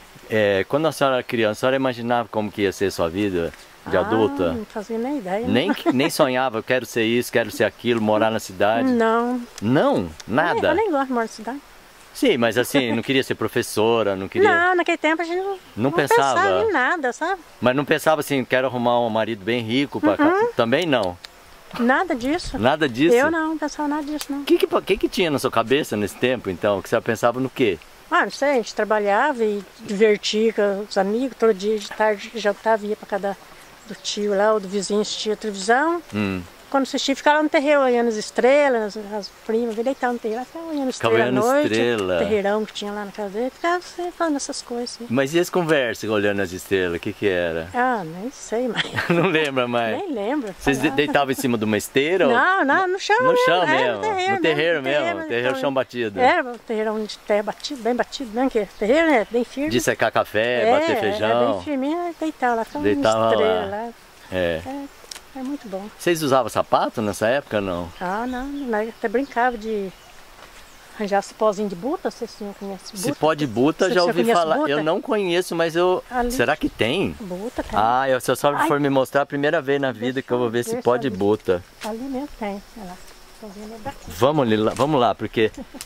É, quando a senhora era criança, a senhora imaginava como que ia ser a sua vida de ah, adulta? Não fazia nem ideia. né? Nem, nem sonhava, eu quero ser isso, quero ser aquilo, morar na cidade? Não. Não? Eu nem, Nada? eu nem gosto de morar na cidade. Sim, mas assim, não queria ser professora, não queria... Não, naquele tempo a gente não, Não pensava? em nada, sabe? Mas não pensava assim, quero arrumar um marido bem rico pra cá? Uhum. Também não? Nada disso. Nada disso? Eu não, não pensava nada disso, não. O que que, que que tinha na sua cabeça nesse tempo, então? Que você pensava no quê? Ah, não sei, a gente trabalhava e divertia com os amigos, todo dia de tarde jantava, ia pra cada do tio lá, ou do vizinho assistia a televisão. Hum. Quando assistia, ficava lá no terreiro olhando as estrelas, as primas, eu deitava no terreiro, ficava olhando Ficava estrela à olhando noite, estrela. o terreirão que tinha lá na casa dele, ficava assim, falando essas coisas. Assim. Mas e as conversas olhando as estrelas? O que que era? Ah, nem sei mais, Não lembra mais? nem lembro. Vocês de- falava. deitavam em cima de uma esteira? ou- Não, não, no chão No chão mesmo, mesmo? é, no terreiro, No terreiro mesmo, mesmo? Terreiro então, chão batido? Era, o terreirão de terra batido, bem batido, bem que terreiro é bem firme. De secar café, é, bater É feijão? bem firminho, deitava lá, ficava Deitava uma estrela lá. lá. É. É, é muito bom. Vocês usavam sapato nessa época não? Ah, não, nós até brincava de arranjar cipózinho de buta, vocês não conhecem buta? Cipó de buta, Você- já você ouvi conhece falar. buta? Eu não conheço, mas eu... Ali. Será que tem? Buta tem. Ah, eu, se a senhora Ai. for me mostrar a primeira vez na vida que eu vou ver Deixa cipó de ali. buta. Ali mesmo tem, olha lá. Cipózinho é daqui. Vamos lá, vamos lá, porque...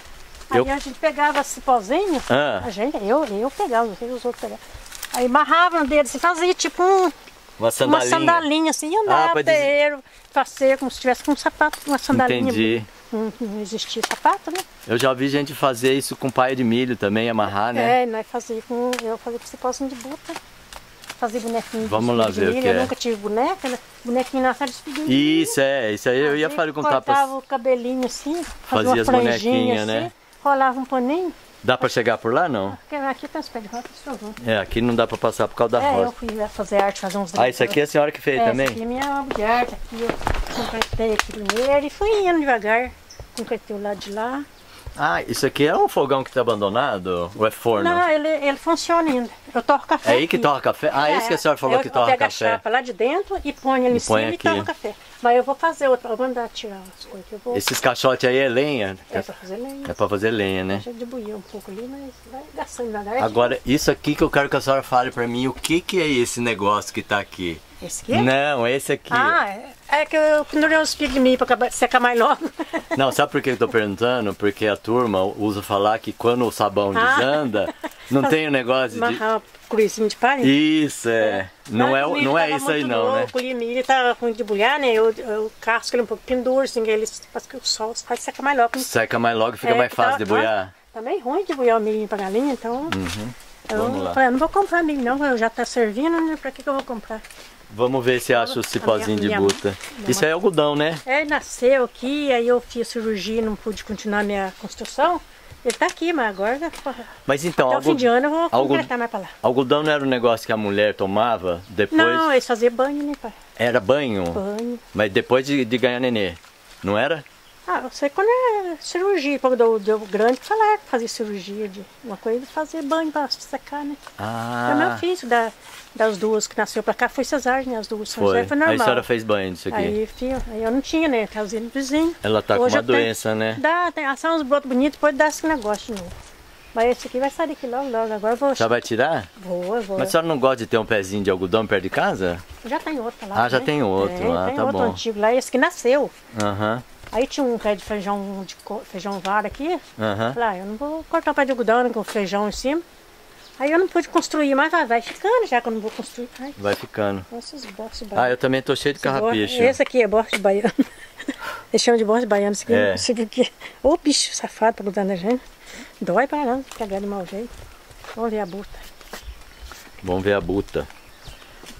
Aí Eu- a gente pegava cipózinho, Ah. a gente, eu, eu pegava, não sei os outros pegavam. Aí amarrava no dedo, assim, fazia tipo um, Uma sandalinha. uma sandalinha assim, e andava Ah, ah, pra dizer- terreiro, passeio, como se tivesse com um sapato, uma sandalinha. Entendi. Não, não existia sapato, né? Eu já vi gente fazer isso com paia de milho também, amarrar, né? É, nós fazia com, eu fazia com cipózinho de buta. Fazia bonequinho de Vamos lá de ver o milho, que eu é. nunca tive boneca, né? Bonequinho na sala de pequenininho. Isso, é. Isso aí eu ia falar contar Cortava pra... o cabelinho assim, Fazia fazia uma as franjinha bonequinhas, assim, né? rolava um paninho. Dá pra chegar por lá, não? Porque aqui tem os pés de rosa, por favor. É, aqui não dá pra passar por causa da É, eu roça. fui fazer arte, fazer uns Ah, isso aqui é a senhora que fez é, também? Essa aqui é minha obra de arte, aqui eu concretei aqui primeiro e fui indo devagar. Concretei o lado de lá. Ah, isso aqui é um fogão que tá abandonado? Ou é forno? Não, ele, ele funciona ainda. Eu torro café. É aí que aqui. torra café? Ah, é isso que a senhora falou eu, que eu torra pego café. a chapa lá de dentro e põe ele E em põe cima aqui. e torro café. Mas eu vou fazer outra, eu vou mandar tirar as coisas. Eu vou, Esses caixotes aí é lenha? é pra fazer lenha. É pra fazer lenha, né? Já debuiu um pouco ali, mas vai gastando devagar. Agora, isso aqui que eu quero que a senhora fale pra mim, o que que é esse negócio que tá aqui? Esse aqui? Não, esse aqui. Ah, é, é que eu pendurei uns fios de milho pra acabar- secar mais logo. Não, sabe por que eu tô perguntando? Porque a turma usa falar que quando o sabão Ah. desanda, não tem o negócio de... Amarrar uma cruzinha de palha. Isso, é. Não é, o milho não é tava isso aí muito não, novo, né? colhi milho, tava ruim de bulhar, né? Eu, eu casco ele um pouco, penduro, assim, ele faz que o sol faz secar mais logo. Seca mais logo, fica É, mais que fácil tá- de boiar. Tá meio ruim de bulhar o milho pra galinha, então... Eu Vamos lá. falei, eu não vou comprar milho não, eu já tá servindo, né? Pra que que eu vou comprar? Vamos ver se acha o cipózinho de minha- buta. minha Isso aí é algodão, né? É, nasceu aqui, aí eu fiz cirurgia, não pude continuar minha construção. Ele tá aqui, mas agora, Mas então, até o fim de ano eu vou algo- completar mais pra lá. algodão não era um negócio que a mulher tomava depois? Não, eles faziam banho, né, pai? Era banho? Banho. Mas depois de, de ganhar nenê, não era? Ah, eu sei quando é cirurgia, quando deu, deu grande, falaram que fazia cirurgia de uma coisa, fazer banho pra secar, né? Ah, O meu filho, da, das duas que nasceu pra cá, foi cesárea, né? As duas São foi. José, foi Aí a normal. senhora fez banho disso aqui. Aí, filho, aí eu não tinha, né? Fazia no vizinho. Ela tá com Hoje uma eu tenho- doença, né? Dá, tem assar uns brotos bonitos, depois dá esse negócio de novo. Mas esse aqui vai sair daqui logo, logo. Agora eu vou. Já vai tirar? Vou, vou. Mas a senhora não gosta de ter um pezinho de algodão perto de casa? Já tem outro lá. Ah, já né? tem outro. Tem, Ah, tem tá outro bom. antigo lá, esse que nasceu. Aham, Aí tinha um pé de feijão, de co- feijão vara aqui. aham. Falei, ah, eu não vou cortar o pé de algodão né, com feijão em cima. Aí eu não pude construir, mas vai, vai ficando já que eu não vou construir. Ai, Vai ficando. esses bostos de Ah, baiano. eu também tô cheio de Esse bo- carrapicho. Esse aqui é bosta de baiano. Eles chamam de bosta de baiano, isso aqui. É. Não sei por quê. Ô bicho safado pra grudar na gente. Dói pra caramba, pegar de mau jeito. Vamos ver a buta. Vamos ver a buta.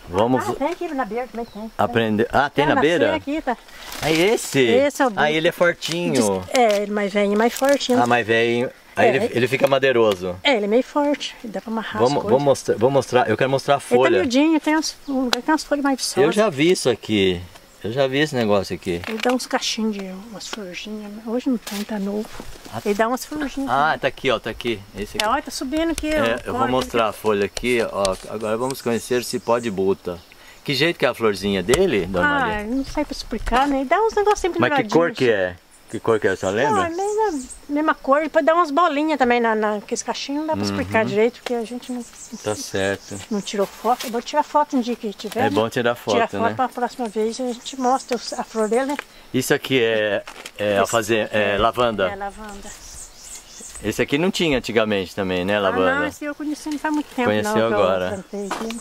Vamos Ah, tem aqui na beira também tem. aprender. Ah, tem É, na na beira? ceia aqui, tá. Ah, esse? Esse é o Ah, bico. ele é fortinho. É, ele mais velho, mais fortinho. Ah, mais velho. Aí É. ele, ele fica madeiroso. É, ele é meio forte. Dá pra amarrar Vamos, as coisas. vamos mostrar, vou mostrar. Eu quero mostrar a Ele tá folha. miudinho, tem umas, um lugar que tem umas folhas mais viçosas. Eu já vi isso aqui. Eu já vi esse negócio aqui. Ele dá uns cachinhos de umas florzinhas. Hoje não tem, tá novo. Ele dá umas florzinhas. Ah, tá aqui, ó, tá aqui. Esse É, aqui. olha, tá subindo aqui. É, ó, eu vou olha, mostrar a folha aqui, ó. Agora vamos conhecer o cipó de buta. Que jeito que é a florzinha dele, dona Ah, Maria? não sei pra explicar, né? Ele dá uns negocinhos Mas que penduradinhos. cor que é? Que cor que é, a senhora Não, lembra? é mesma, mesma cor. Depois dá umas bolinhas também na, na aqueles cachinhos. Não dá pra explicar direito, porque a gente não, Uhum. Tá certo. não tirou foto. Eu vou tirar foto um dia que tiver. É né? bom tirar foto, Tirar foto né? pra próxima vez a gente mostra os- a flor dele, né? Isso aqui é, é alfaze- é lavanda. É, lavanda. Esse aqui não tinha antigamente também, né, Ah, não, lavanda? esse eu conheci não faz muito tempo, Conheceu não. que eu agora. plantei aqui.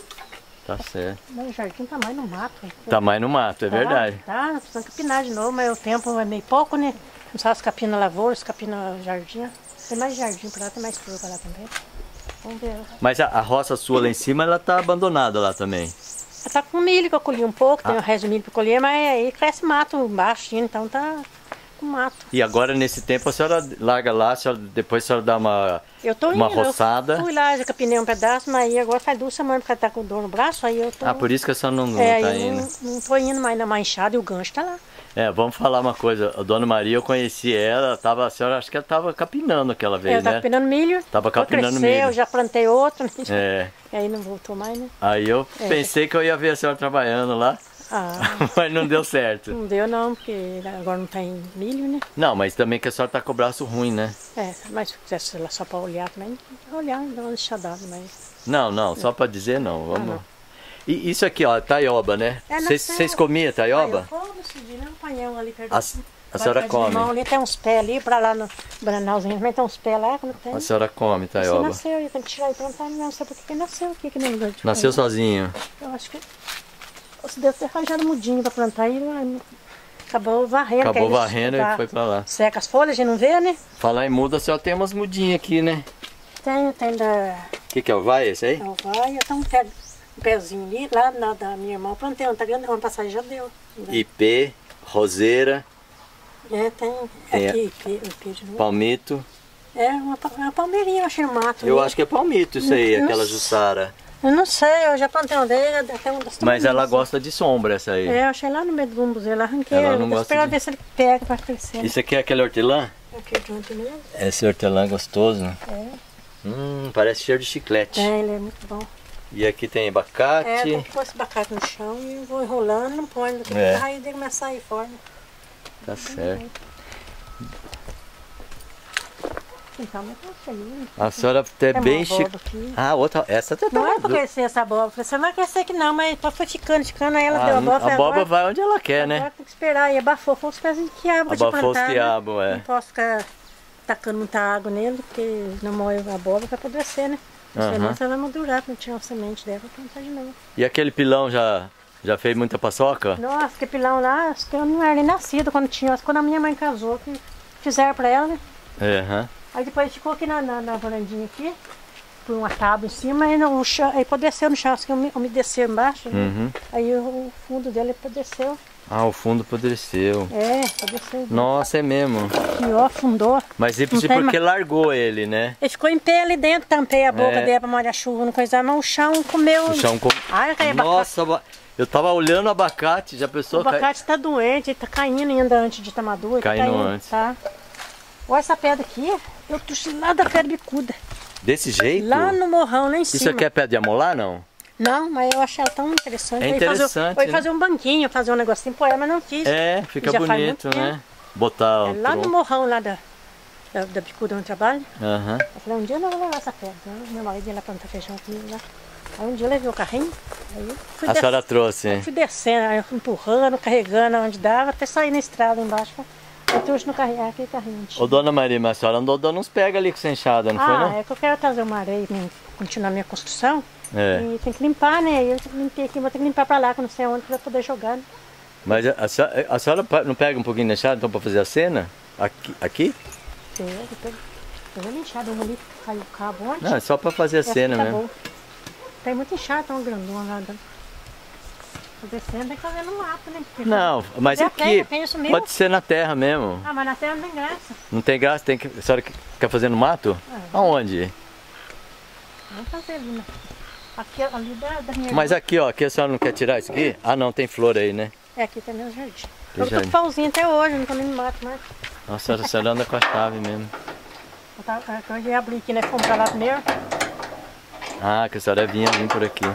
Tá certo. Meu jardim tá mais no mato. Tá mais no mato, é Tá, verdade. Tá, precisando capinar de novo, mas o tempo é meio pouco, né? Não sabe se capina lavoura, se capina jardim. Tem mais jardim pra lá, tem mais flor pra lá também. Vamos ver. Mas a, a roça sua lá em cima, ela tá abandonada lá também. Tá com milho que eu colhi um pouco, Ah. tem o resto do milho pra colher, mas aí cresce mato embaixo, então tá com mato. E agora, nesse tempo, a senhora larga lá, a senhora, depois a senhora dá uma, Eu tô uma indo, eu roçada. fui lá, já capinei um pedaço, mas aí agora faz duas semanas que ela tá com dor no braço, aí eu tô... Ah, por isso que a senhora não, não é, tá eu indo. não, não tô indo mais na manchada e o gancho tá lá. É, vamos falar uma coisa. A dona Maria, eu conheci ela, ela tava, a senhora acho que ela tava capinando aquela vez, eu tava né? capinando milho. Tava depois capinando cresceu, milho. já plantei outro, né? É. E aí não voltou mais, né? Aí eu É. pensei que eu ia ver a senhora trabalhando lá, Ah, mas não deu certo. não deu não, porque agora não tem milho, né? Não, mas também que a senhora tá com o braço ruim, né? É, mas se quisesse lá só pra olhar também, olhar, dá uma deixadada, mas... Não, não, só pra dizer não. Vamos. não. E isso aqui, ó, taioba, né? É, Vocês nasceu- vocês comiam taioba? Aí eu como esse dia, né? Um panhão ali perto. A, a Vai senhora de come? limão, ali tem uns pés ali, pra lá no Branalzinho também tem uns pés lá, quando tem. A senhora come Você taioba? nasceu, eu tenho que tirar e plantar, não sei porque que nasceu aqui, que não lugar de Nasceu panhão. sozinho? Eu acho que você deve ter arranjado mudinho pra plantar e lá, acabou varrendo. Acabou que aí varrendo tá- e foi pra lá. Seca as folhas, a gente não vê, né? Falar em muda, a senhora tem umas mudinhas aqui, né? Tem, tem da... O que, que é o vai esse aí? Não vai, eu tenho um, pé, um pezinho ali, lá na, da minha irmã, eu plantei, não tá grande, ano passado já deu. Ipê, roseira, É, tem, Tem a- aqui, ipê, ipê de novo. palmito. É, uma, pa- uma palmeirinha, eu achei no mato. Eu ali. acho que é palmito isso aí, Não aquela sei. jussara. Eu não sei, eu já plantei uma vez, até uma das Mas ela tamanhas. gosta de sombra, essa aí. É, eu achei lá no meio do bambuzeiro, lá arranquei, Ela eu não vou gosta esperar de- ver se ele pega pra crescer. Isso aqui é aquele hortelã? Aqui junto mesmo. Esse hortelã gostoso. É, Hum, parece cheiro de chiclete. é, ele é muito bom. E aqui tem É, abacate. tem que pôr esse abacate no chão e eu vou enrolando, não põe, não tem É. que a raiz dele começar a ir fora. Tá certo. Então, mas tá feliz. A senhora é Tem bem uma chique. abóbora aqui. Ah, outra. Essa tá Não é tá- pra crescer essa abóbora, você não vai crescer aqui não, mas depois foi ficando, ficando, aí ela Ah, deu a a abóbora. falei, abóbora agora- vai onde ela quer, né? Agora tem que esperar, e abafou, foi os pezinhos de quiabo de Abafou os plantar, né? quiabo, é. Não posso ficar tacando muita água nele, porque não molha a abóbora para apodrecer, né? Aham. Senão você vai madurar, quando tirar uma semente dela, vai plantar de novo. E aquele pilão já, já fez muita paçoca? Nossa, que pilão lá, acho que eu não era nem nascida quando tinha, quando a minha mãe casou, que fizeram para ela, né? É, aham. Aí depois ficou aqui na, na, na varandinha aqui, por uma tábua em cima, aí no chão, aí apodreceu no chão, assim, ume- umedeceu embaixo, né? Uhum. Aí o, o fundo dele apodreceu. Ah, o fundo apodreceu. É, apodreceu. Nossa, é mesmo. Aqui, ó, afundou. Mas isso Não tem porque ma- largou ele, né? Ele ficou em pé ali dentro, tampei a boca É. dele pra molhar a chuva, não coisa, mas o chão comeu. O chão com... Ai, caiu abacate. Nossa, aba- eu tava olhando o abacate, já O pensou? abacate tá doente, ele tá caindo ainda antes de estar maduro. tá Caindo caindo, antes. Tá. Olha essa pedra aqui, eu trouxe lá da pedra bicuda. Desse jeito? Lá no morrão, lá em Isso cima. aqui é pé de amolar, não? Não, mas eu achei ela tão interessante. É Eu ia fazer- interessante, Eu ia né? fazer um banquinho, fazer um negocinho pra ela, mas não fiz. É, fica Já faz bonito, muito né? Botar É o lá no tronco. morrão lá da, da, da bicuda onde eu trabalho. Aham. Eu falei, um dia eu vou levar essa pedra. Né? Meu marido ia lá plantar feijão comigo lá. Aí um dia eu levei o carrinho, aí eu fui, A des- senhora trouxe. fui descendo, aí eu fui empurrando, carregando onde dava, até sair na estrada embaixo. Eu trouxe no carrinho, aquele carrinho. Ô, dona Maria, mas a senhora andou dando uns pega ali com essa enxada, não foi, Ah, não? é que eu quero trazer uma areia pra continuar a minha construção. É. E tem que limpar, né? Aí eu limpei aqui, vou ter que limpar pra lá, que eu não sei onde, pra poder jogar. Né? Mas a, a senhora, a senhora pa- não pega um pouquinho da enxada, então, pra fazer a cena? Aqui? aqui? Pega, pega. Pegou a enxada, uma ali, caiu o cabo ontem. Não, é só pra fazer a Essa cena tá mesmo. boa. tem muito enxada, tão grandona lá. Tô descendo, tem que fazer no mato, né? Porque Não, mas já aqui tem, tem isso mesmo. pode ser na terra mesmo. Ah, mas na terra não tem graça. Não tem graça, tem que. A senhora quer fazer no mato? É. Aonde? Vamos fazer ali, né? Aqui, ali da, da minha Mas irmã. aqui, ó, aqui a senhora não quer tirar isso aqui? Ah não, tem flor aí, né? É, aqui tem meu jardim. Tem Eu tô jardim. com pauzinho até hoje, não tô nem no mato, mas... Nossa, a senhora anda com a chave mesmo. Eu, tava, eu ia abrir aqui, né? Fomos pra lá primeiro. Ah, que a senhora vinha vir por aqui.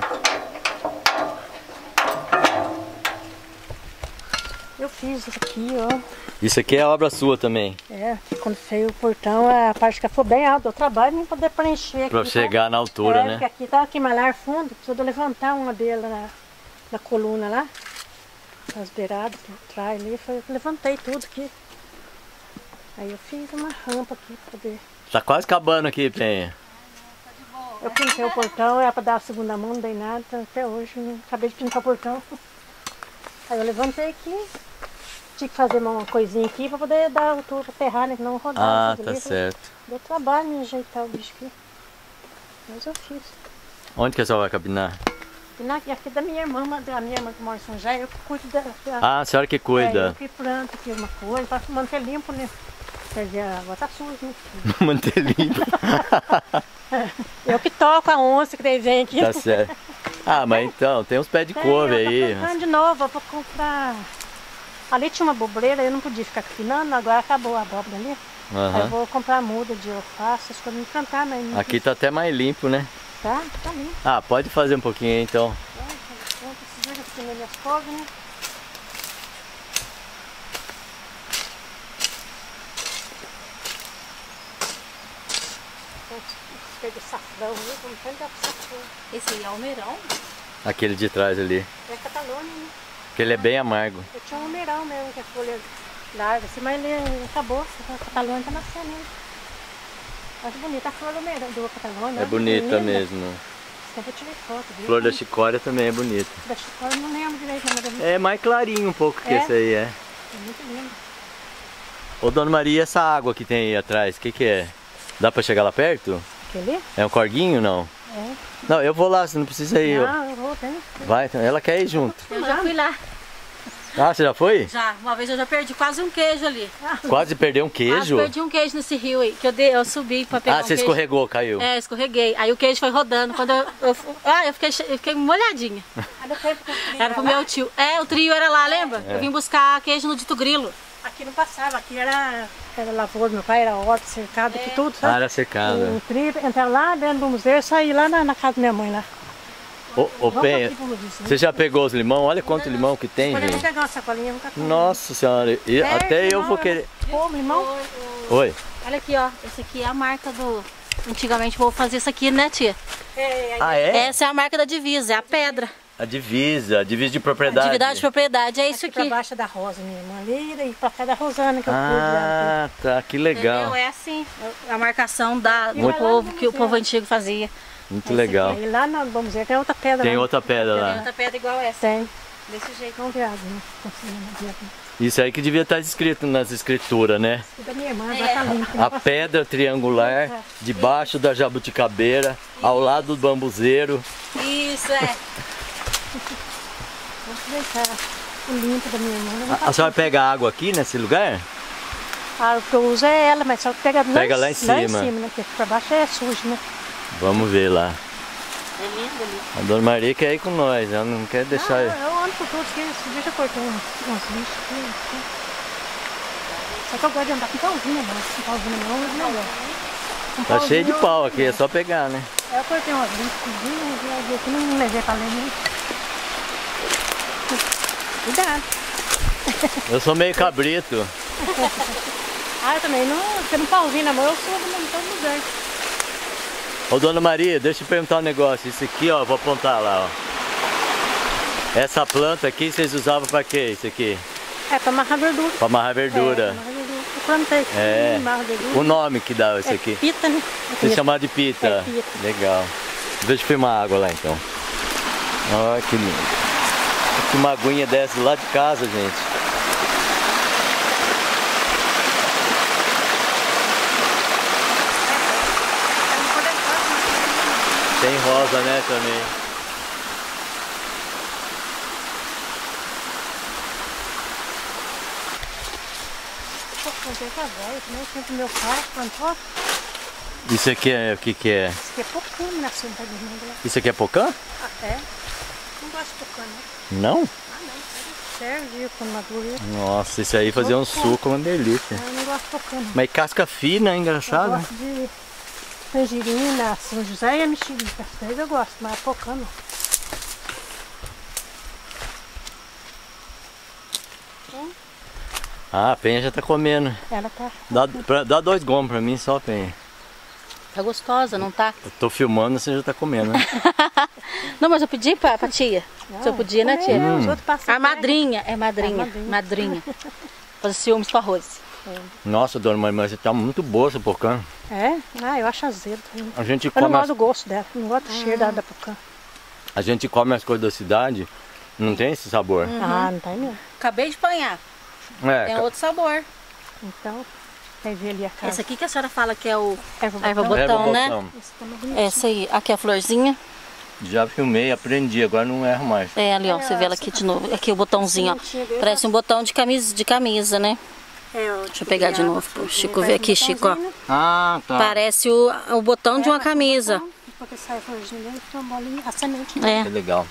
Eu fiz isso aqui, ó. Isso aqui é obra sua também. É, quando saiu o portão, a parte que ficou bem alta. Eu trabalho em poder preencher aqui. Pra chegar na altura, é, né? Porque aqui tá aqui malar fundo, precisa de eu levantar uma dela na, na coluna lá. As beiradas por trás ali, foi, eu levantei tudo aqui. Aí eu fiz uma rampa aqui pra poder. Tá quase acabando aqui, Penha. Eu pintei o portão, era pra dar a segunda mão, não dei nada, então até hoje não acabei de pintar o portão. Aí eu levantei aqui, tinha que fazer uma coisinha aqui pra poder dar altura pra terrar, né? Que não rodar. Ah, tudo tá ali. certo. Deu trabalho em ajeitar o bicho aqui. Mas eu fiz. Onde que a senhora vai capinar? E na, e aqui da minha irmã, da minha irmã que mora em São Jair, eu que cuido da. da Ah, a senhora que é, cuida. eu que planto aqui uma coisa, pra manter limpo, né? Quer dizer, a água tá suja, né? Manter limpo. Eu que toco a onça que tem vem aqui. Tá certo. Ah, mas então, tem uns pés de couve Tem, eu aí. tô plantando de novo, eu vou comprar. Ali tinha uma bobreira, eu não podia ficar capinando, agora acabou a abóbora ali. Aí eu Aham. vou comprar muda de alface, as coisas me plantar, mas não Aqui tá até mais limpo, né? tá, tá limpo. Ah, pode fazer um pouquinho aí então. Eu preciso assim nas minhas couves, né? Cheio de safrão, né? Como tanto dá pro safrão. Esse aí é almeirão. Aquele de trás ali. É Catalônia, né? Porque ele é bem amargo. Eu tinha um almeirão mesmo, que a folha larga assim, mas ele acabou. A Catalônia tá nascendo, né? Acho bonita a flor do almeirão, do Catalônia. É bonita linda. mesmo. Sempre eu tirei foto, viu? Flor da chicória também é bonita. Da chicória eu não lembro direito, mas é muito, É mais clarinho um pouco que É? esse aí, é. é muito lindo. Ô, Dona Maria, essa água que tem aí atrás, o que que é? Dá pra chegar lá perto? Aquele? É um corguinho, não? É. Não, eu vou lá, você não precisa ir. ó. Não, eu vou, tem. Vai, ela quer ir junto. Eu já fui lá. Ah, você já foi? Já. Uma vez eu já perdi quase um queijo ali. Quase perdeu um Quase queijo? perdi um queijo nesse rio aí. Que eu, dei, eu subi pra pegar Ah, um você queijo. escorregou, caiu. É, escorreguei. Aí o queijo foi rodando. Quando eu, eu, ah, eu fiquei, che- eu fiquei molhadinha. Aí depois porque eu queria Era pro lá. meu tio. É, o trio era lá, lembra? É. Eu vim buscar queijo no Dito Grilo. Aqui não passava, aqui era, era lavoura, meu pai era horta, cercado, aqui tudo, Ah, sabe? era secada. Um trio, entrar lá dentro do museu e sair lá na, na casa da minha mãe lá. Ô, ô Vamos Penha, aqui pro vizinho. você já pegou os limão? Olha quanto limão que tem, Olha, vamos gente. pegar uma sacolinha, vamos catar. Nossa senhora, e É, até eu limão, vou né? querer. Pô, limão? Oi? Olha aqui, ó. Esse aqui é a marca do... Antigamente vou fazer isso aqui, né, tia? É, Ah, é? Essa é a marca da divisa, é a pedra. A divisa, a divisa de propriedade. Atividade de propriedade, é isso aqui pra aqui. baixo da Rosa, minha irmã ali, e pra cá da Rosana que eu cuido dela. Ah, tá, que legal. Entendeu? É assim, a marcação da, do Muito- povo, que o povo antigo fazia. Muito legal. Aí lá no vamos dizer, tem outra pedra Tem lá. outra pedra Tem lá. outra pedra igual essa, Tem. desse jeito. Vamos ver, né? Conseguimos ver aqui. Isso aí que devia estar escrito nas escrituras, né? E da minha irmã, agora tá limpo. A pedra triangular debaixo da jabuticabeira, ao lado do bambuzeiro. Isso, é. Vamos deixar o limpo da minha irmã. A, a senhora pega água aqui nesse lugar? Ah, o que eu uso é ela, mas só que pega, Pega lá em Lá cima. em cima, né? Porque pra baixo é sujo, né? Vamos ver lá. É lindo ali. A Dona Maria quer ir com nós, ela não quer deixar. Ah, eu ando por tudo, que esse dia já cortou uns, uns lixos aqui, aqui. Só que eu gosto de andar com pauzinho, mas com pauzinho não, é melhor. Com Tá cheio de pauzinho, pau aqui, é só pegar, né? Aí eu cortei umas vinte cozinhas e aqui não levei pra ler, né? Cuidado. Eu sou meio cabrito. Ah, eu também não, tendo um pauzinho na mão, eu subo em todo lugar. Ô Dona Maria, deixa eu perguntar um negócio. Isso aqui, ó, vou apontar lá, ó. Essa planta aqui vocês usavam pra quê? Isso aqui? É, pra amarrar verdura. Pra amarrar É, pra verdura. amarrar verdura. Eu plantei aqui, É. amarro verdura. O nome que dá isso É aqui? pita, né? Você chama de pita? É, pita. Legal. Deixa eu filmar água lá então. Olha que lindo. Que uma aguinha dessa lá de casa, gente. Tem rosa, né, também. Pô, plantei com a velha, também o tempo do meu pai plantou. Isso aqui é o que que é? Isso aqui é pouquinho na sombra do mundo lá. Isso aqui é pocã? Ah, é? Não gosto de pocã, não. Não? Ah, não. Serve quando maduro. Nossa, isso aí fazer um suco, uma delícia. Eu não gosto de pocã, não. Mas casca fina, é Eu engraçado. gosto de tangerina, São José e a mexerica. Essas três eu gosto, mas pocã não. Ah, a Penha já tá comendo. Ela tá... Dá, pra, dá dois gomos pra mim só, Penha. Tá gostosa, não tá? Eu tô filmando, você já tá comendo, né? Não, mas eu pedi pra, pra tia. Não, Se eu podia, né, tia? Hum. Os outros passam A madrinha, é madrinha, É, madrinha. madrinha. Fazer ciúmes com arroz. Nossa, dona Maria, você tá muito boa essa pocã. É? Ah, eu acho azedo. Eu A gente não come gosto as, do gosto dela, não gosto do cheiro da, da pocã. a gente come as coisas da cidade, não tem esse sabor. Ah, não tem mesmo. Acabei de apanhar. É, Tem ca- outro sabor. Então, vai ver ali a casa. Esse aqui que a senhora fala que é o Erva erva botão. botão, né? botão. Esse tá mais bonitinho. Essa aí. Aqui a florzinha. Já filmei, aprendi, agora não erro mais. É ali, ó. Você vê ela aqui de novo. Aqui o botãozinho, ó. Parece um botão de camisa, de camisa, né? É, ó, Deixa eu pegar de novo pro Chico ver aqui, Chico, ó. Ah, tá. Parece o, o botão de uma camisa. Porque sai a florzinha dentro, fica uma bolinha, a semente. né? É. Que legal.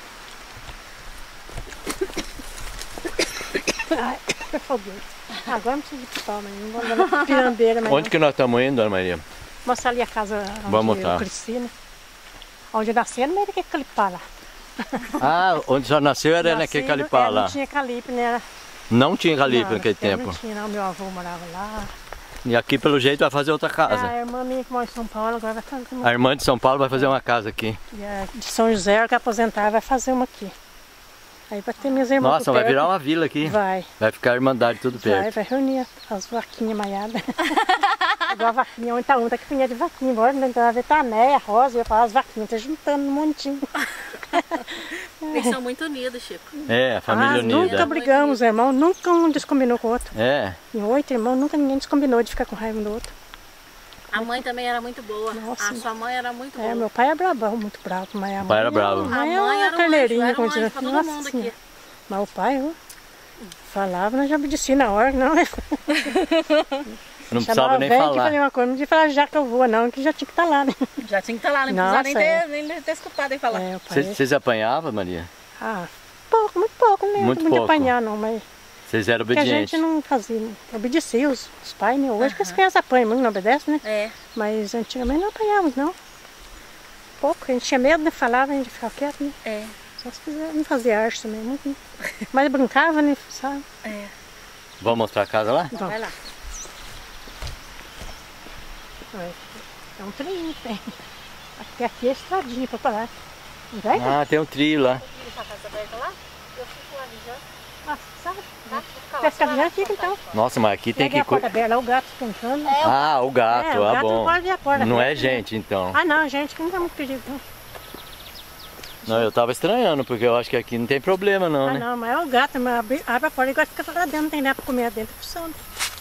Ai, foguei. Agora não precisa de pistola, mas não vou andar na pirandeira, mas Onde que nós estamos indo, dona Maria? mostrar ali a casa onde Vamos eu tá. cresci, né? Onde eu nasci, no meio daquele calipá lá. Ah, onde já nasceu era Nasci, naquele calipá é, lá. Não tinha calipe, né? Era- Não tinha calipe não, naquele é, tempo. Não tinha, não. Meu avô morava lá. E aqui, pelo jeito, vai fazer outra A casa. irmã minha que mora em São Paulo agora vai fazer uma. A irmã de São Paulo vai fazer uma casa aqui. E a de São José, que aposentar, vai fazer uma aqui. Aí vai ter minhas irmãs. Nossa, por vai perto. virar uma vila aqui. Vai, Vai ficar a Irmandade tudo vai, perto. vai reunir as vaquinhas maiadas. Igual a vaquinha, onde tá um, tá que pinha de vaquinha. Embora não vai ver tá a Néia, a Rosa, eu ia falar as vaquinhas, tá juntando um montinho. Eles são muito unidos, Chico. É, a família Ah, unida. nunca brigamos, irmão, nunca um descombinou com o outro. É. Em oito irmãos, nunca ninguém descombinou de ficar com raiva um do outro. A mãe também era muito boa. Nossa. A sua mãe era muito boa. É, meu pai é brabão, muito bravo, mas a mãe, pai era bravo. A A mãe, mãe é uma era um carneirinha, anjo, era um como anjo diz. pra todo Nossa mundo Senhora. aqui. Mas o pai, ó, falava, nós já obedeci na hora, não. Não Chamava precisava nem velho que falar. fazia uma coisa, não podia falar já que eu vou, não, que já tinha que estar lá, né? Já tinha que estar lá, nem Nossa, precisava nem é. ter, nem ter escutado ele falar. É, o pai. Vocês vocês apanhavam, Maria? Ah, pouco, muito pouco, né? Muito não podia pouco. apanhar, não, mas. Vocês eram Porque a obedientes? gente não fazia, não obedecia os, os pais, né? Hoje que as crianças apanham muito, não obedecem, né? É. Mas antigamente não apanhávamos, não. Pouco, a gente tinha medo de falar, a gente ficava quieto, né? É. Só se quiser, não fazia arte também, muito, né? Mas brincava, né? Sabe? É. Vamos mostrar a casa lá? Vamos. Vai lá. É um trilho que tem. Até aqui é estradinha pra parar. Não vai? Ah, tem um trio lá. Deixa a casa aberta lá? Eu fico ali já. Ah, sabe? Tá? Quer ficar já fica então. Nossa, mas aqui tem Peguei que... a porta aberta, lá o gato tentando. Ah, o gato, É, o ah gato bom. não pode ver a porta Não é aberta, né? gente, então. Ah não, gente, que não dá muito perigo não. Não, eu tava estranhando, porque eu acho que aqui não tem problema não, Ah né? não, mas é o gato, mas abre, abre a porta e gosta de ficar lá dentro, não tem nada pra comer lá dentro, funciona.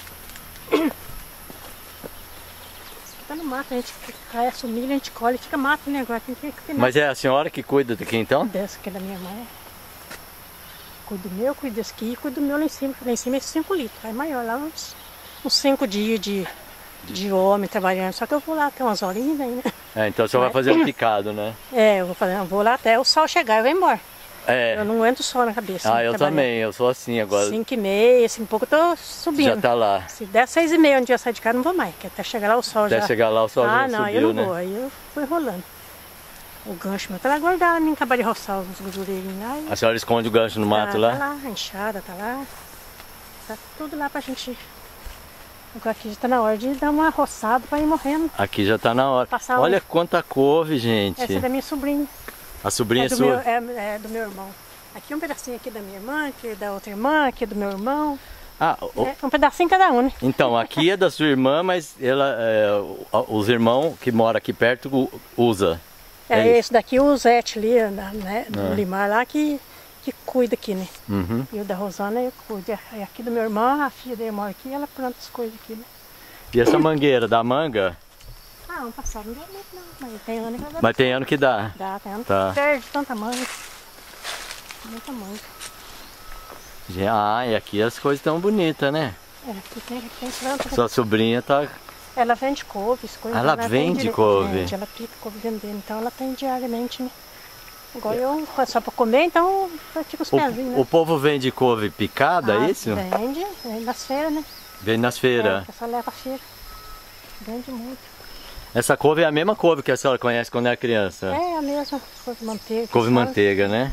Tá no mato, a gente cai a milho, a gente colhe, fica mato, né? Agora tem que ter Mas é a senhora que cuida daqui então? dessa que é da minha mãe. Cuido do meu, cuido desse aqui e cuido do meu lá em cima. Lá em cima é cinco litros. Aí maior, lá uns, uns cinco dias de, de homem trabalhando. Só que eu vou lá até umas horinhas aí, né? É, então você vai fazer um picado, né? É, eu vou, fazer, eu vou lá até o sol chegar e vou embora. É. Eu não aguento o sol na cabeça. Ah, né, eu trabalhando. também, eu sou assim agora. Cinco e meia, cinco e pouco eu tô subindo. Já tá lá. Se der seis e meia, onde eu sair de casa, não vou mais. Que até chegar lá o sol Até já. chegar lá o sol Ah, já não, subiu, eu não né? vou. Aí eu fui rolando. O gancho meu tá lá guardado, nem acabar de roçar os gordureirinhos lá. E... A senhora esconde o gancho no mato tá, lá? Tá lá, a enxada tá lá. Tá tudo lá pra gente. Agora aqui já tá na hora de dar uma roçada pra ir morrendo. Aqui já tá na hora. Passar Olha um- quanta couve, gente. Essa é da minha sobrinha. A sobrinha é, é do sua? meu, é, é do meu irmão. Aqui um pedacinho aqui da minha irmã, aqui da outra irmã, aqui do meu irmão. Ah, o- É, um pedacinho cada um, né? então, aqui é da sua irmã, mas ela, é, o- os irmãos que moram aqui perto u- usa. É, É isso. esse daqui, o Zete ali, né, do Ah. Limar lá, que, que cuida aqui, né? Uhum. E o da Rosana eu cuido. E aqui do meu irmão, a filha dele mora aqui, ela planta as coisas aqui, né? E essa mangueira da manga? Ah, Não, passado não deu muito não, mas tem ano que dá. Mas tem ano que dá. Dá, tem ano Tá. que perde tanta manga. Muita manga. Gente, ah, e aqui as coisas estão bonitas, né? É, aqui tem, tem planta. Sua sobrinha tá... Ela vende couves, coisas. Ela vende dire- couve? Ela pica couve vendendo, então ela tem diariamente, né? Agora eu, só pra comer, então eu tiro os pezinhos, O, né? o povo vende couve picada, Ah, é isso? Vende, vende nas feiras, né? Vende nas feiras. É, a pessoa leva a feira. Vende muito. Essa couve é a mesma couve que a senhora conhece quando era criança. É a mesma couve manteiga. Couve sabe? manteiga, né?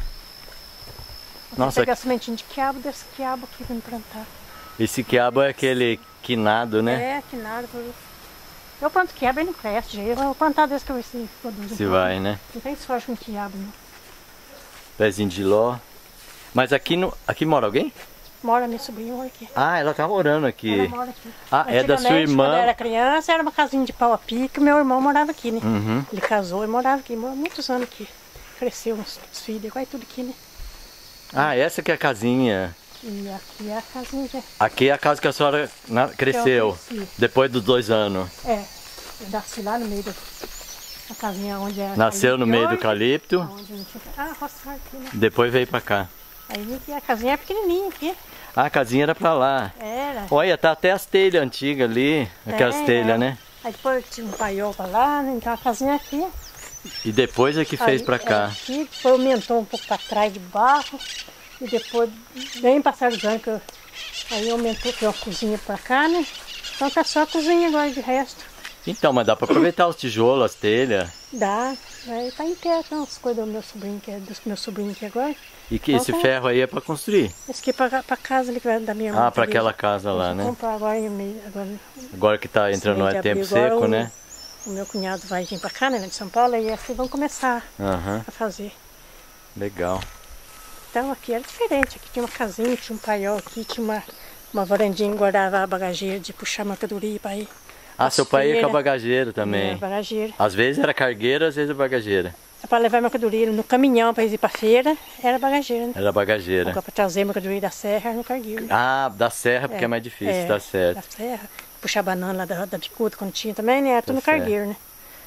Você Nossa, pega a sementinha de quiabo, desse quiabo aqui pra me plantar. esse quiabo é aquele quinado, né? É, que nada. Eu, eu planto quiabo e não cresce, gente. Eu vou plantar desse que eu ver se produz. Se vai, né? Não tem sorte com quiabo, não. Pezinho de ló. Mas aqui, no, aqui mora alguém? Mora minha sobrinha, mora aqui. Ah, ela tá morando aqui. Ela mora aqui. Ah, é da sua Antigamente, irmã? Quando eu era criança, era uma casinha de pau a pique, meu irmão morava aqui, né? Uhum. Ele casou e morava aqui, morou muitos anos aqui. Cresceu uns, uns filhos, agora é tudo aqui, né? Ah, essa que é a casinha. E aqui é a casinha de... Aqui é a casa que a senhora na- cresceu. cresci. Depois dos dois anos. É, eu nasci lá no meio da a casinha onde era. Nasceu no meio do eucalipto. eucalipto. Onde não tinha... Ah, roçar aqui, né? Depois veio pra cá. Aí aqui, a casinha é pequenininha aqui. Ah, a casinha era pra lá. Era. Olha, tá até as telhas antigas ali. Aquelas É, telhas, é. né? Aí depois tinha um paiol pra lá, né? Então a casinha aqui. E depois é que fez Aí, pra é, cá. aqui, depois aumentou um pouco pra trás de barro. E depois, bem passado os anos, que eu- aí aumentou, que é uma cozinha pra cá, né? Então tá só a cozinha agora de resto. Então, mas dá pra aproveitar os tijolos, as telhas. Dá. Aí tá inteiro, então, as coisas do meu sobrinho, que é dos meus sobrinhos aqui agora. E que Então esse tá. ferro aí é pra construir. Esse aqui é pra, pra casa ali, que vai da minha irmã. Ah, pra que aquela eles- casa lá, eles vão né? comprar agora, em meio- agora Agora que tá entrando no mês de é tempo abril, agora seco, o- né? O meu cunhado vai vir pra cá, né, de São Paulo, e assim vão começar Aham, a fazer. legal. Então aqui era diferente, aqui tinha uma casinha, tinha um paiol aqui, tinha uma, uma varandinha que guardava a bagageira de puxar mercadoria para ir. Ah, As seu pai ia com a feiras. bagageira É, também. bagageira. Às vezes era cargueira, às vezes bagageira. É para levar mercadoria no caminhão para ir para feira, era bagageira, né? Era bagageira. Agora para trazer mercadoria da serra era no cargueiro. Né? Ah, da serra porque é, mais difícil, é, tá certo. Da serra. Puxar banana lá da, da bicuda quando tinha também, né? Era tudo no Tá certo. cargueiro, né?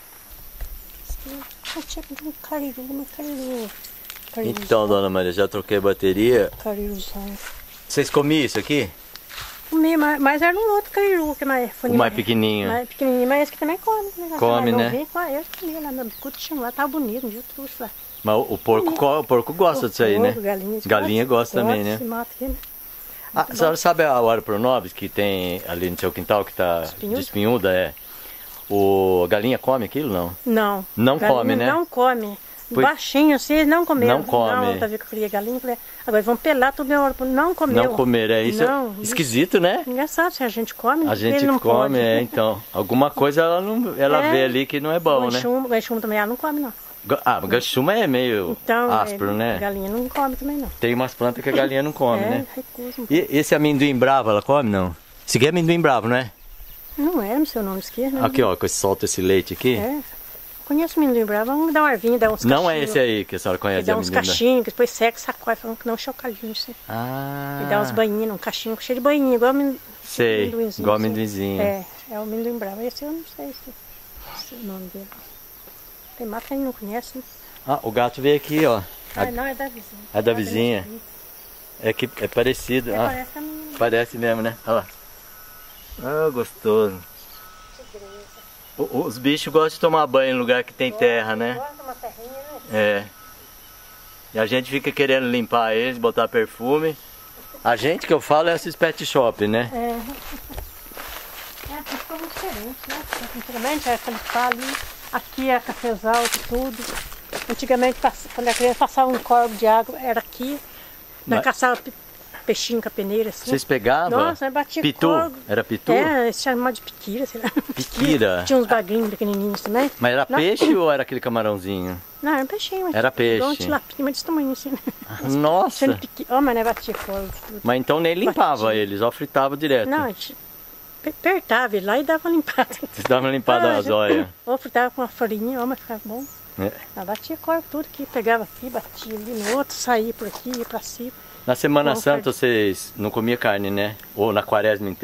Ah, tinha um cariru, um cariru. Cariru. Então, dona Maria, já troquei a bateria. Cariruzão. Vocês comiam isso aqui? Comi, mas, mas era um outro cariru, que mais O mais pequenininho. Mais pequenininho, mas esse que também come, né? Come, mais né? novinho, Eu comia lá na bicuda, tinha lá, tava bonito, um dia eu trouxe lá. Mas o, o porco, co- o porco gosta disso aí, né? Porco, Galinha, Galinha gosta também, né? Se mata aqui, né? Ah, a senhora sabe a hora pronobis que tem ali no seu quintal que tá Espinhuda? de espinhuda? É. O a galinha come aquilo, não? Não. Não Galinha come, né? Não come. Pois- Baixinho assim, eles não comeram. Não come. Não, outra vez que eu criei galinha, eu falei, agora vão pelar tudo na hora. Não comeu. Não comer, é isso? Não. Esquisito, né? Engraçado, se a gente come, A gente ele não come, pode. é, então. Alguma coisa ela, não, ela É. vê ali que não é bom, o né? enxumo, o enxumo também ela não come, não. Ga- Ah, o gachuma é meio Então, áspero, ele- né? galinha não come também, não. Tem umas plantas que a galinha não come, é, né? recusa um E esse amendoim bravo, ela come, não? Esse aqui é amendoim bravo, não é? Não é no seu nome esquerdo, né? Aqui, ó, que solta esse leite aqui. É. Conheço o menino bravo, vamos dar uma arvinha, dar uns Não é cachinhos. esse aí que a senhora conhece, Dá uns amendoim bravo. cachinhos, que depois seca, sacode, falando que não chocalhinho, assim. Ah, E dá uns banhinhos, um cachinho cheio de banhinho, igual amen... sei, amendoinzinho, igual assim. amendoinzinho. É, é o amendoim bravo. Esse eu não sei se, se é o nome dele. Tem mata que a gente não conhece, né? Ah, o gato veio aqui, ó. Ah, não, é da vizinha. É da vizinha? É que é parecido. É, Ah, parece a menina. parece mesmo, né? Olha lá. Ah, gostoso. O- Os bichos gostam de tomar banho em lugar que tem terra, né? Gosta de uma terrinha, né? É. E a gente fica querendo limpar eles, botar perfume. A gente que eu falo é esses pet shop, né? É. É, aqui ficou muito diferente, né? Antigamente era calipar ali, aqui é cafezal, tudo. Antigamente, pass- quando a criança passava um corpo de água, era aqui. Nós Mas- caçava pe- peixinho com a peneira, assim. Vocês pegavam? Nossa, nós batia Pitu? corvo. Era pitu? É, se chamava de piquira, sei lá. Piquira? Tinha uns bagrinhos pequenininhos também. Mas era Não. peixe ou era aquele camarãozinho? Não, era um peixinho. Mas Era peixe. igual um tilapinha, mas desse tamanho assim. Nossa! Sendo piqui... Ó, mas nós batia corvo, tudo. Mas então nem limpava Batia. eles, só fritava direto. Não, a gente pe- apertava ele lá e dava uma limpada. Vocês davam uma limpada Ah, nas já- olhas. Ou fritava com uma farinha, ó, mas ficava bom. É. Nós batia corvo tudo aqui, pegava aqui, batia ali no outro, saía por aqui, ia pra cima. Na Semana Bom, Santa vocês não comiam carne, né? Ou na quaresma inteira?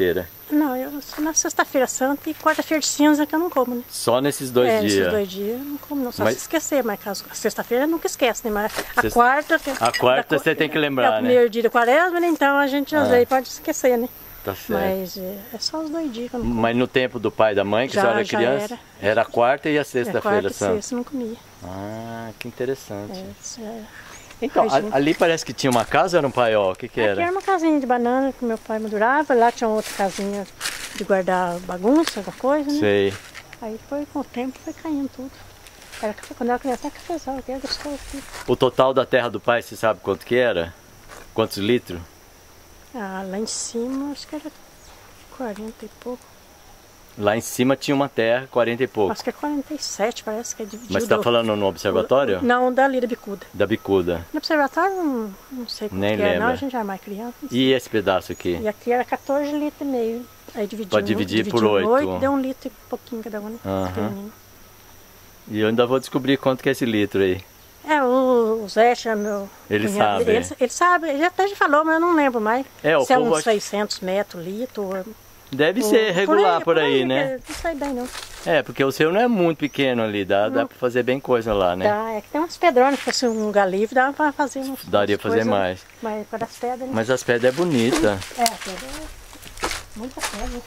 Não, eu sou na sexta-feira santa e quarta-feira de cinza que eu não como, né? Só nesses dois é, dias? nesses dois dias eu não como, não. Só mas... se esquecer, mas caso, a sexta-feira nunca esquece, né? Mas a Sexta... quarta... A quarta da, você tem que lembrar, é né? É o primeiro dia da quaresma, né? Então a gente às ah. vezes pode esquecer, né? Tá certo. Mas é, é só os dois dias que eu não como. Mas no tempo do pai e da mãe, que já, você era já criança? Era. Era a quarta e a sexta-feira é, santa? Quarta e sexta não comia. Ah, que interessante. É, isso é... Então, a, ali parece que tinha uma casa ou era um paiol? O que que era? Aqui era uma casinha de banana que meu pai madurava, lá tinha outra casinha de guardar bagunça, alguma coisa, né? Sei. Aí foi, com o tempo foi caindo tudo. Era, quando eu era criança era cafezal, que era gostoso. O total da terra do pai, você sabe quanto que era? Quantos litros? Ah, lá em cima acho que era quarenta e pouco. Lá em cima tinha uma terra, quarenta e pouco. Acho que é quarenta e sete, parece que é dividido. Mas você tá falando no observatório? Não, dali da Bicuda. Da Bicuda. No observatório não, não sei como Nem que lembra. era, não, a gente já era mais criança. E esse pedaço aqui? E aqui era quatorze litros e meio. Aí dividiu, Pode dividir dividiu por oito. oito, deu um litro e pouquinho cada um, né? Uhum. E eu ainda vou descobrir quanto que é esse litro aí. É, o, o Zé, meu ele cunhado, sabe. Ele, ele sabe, ele até já falou, mas eu não lembro mais. É, o Se é povo uns acha... seiscentos metros, litro. Deve ou, ser regular por aí, por aí, por aí né? Não sei bem, não. É, porque o seu não é muito pequeno ali, dá, dá pra fazer bem coisa lá, né? Dá, é que tem umas pedronas, se fosse um lugar livre, dava pra fazer umas Daria pra fazer mais. Mas para as pedras, né? Mas as pedras é bonita. É, a pedra é muita pedra.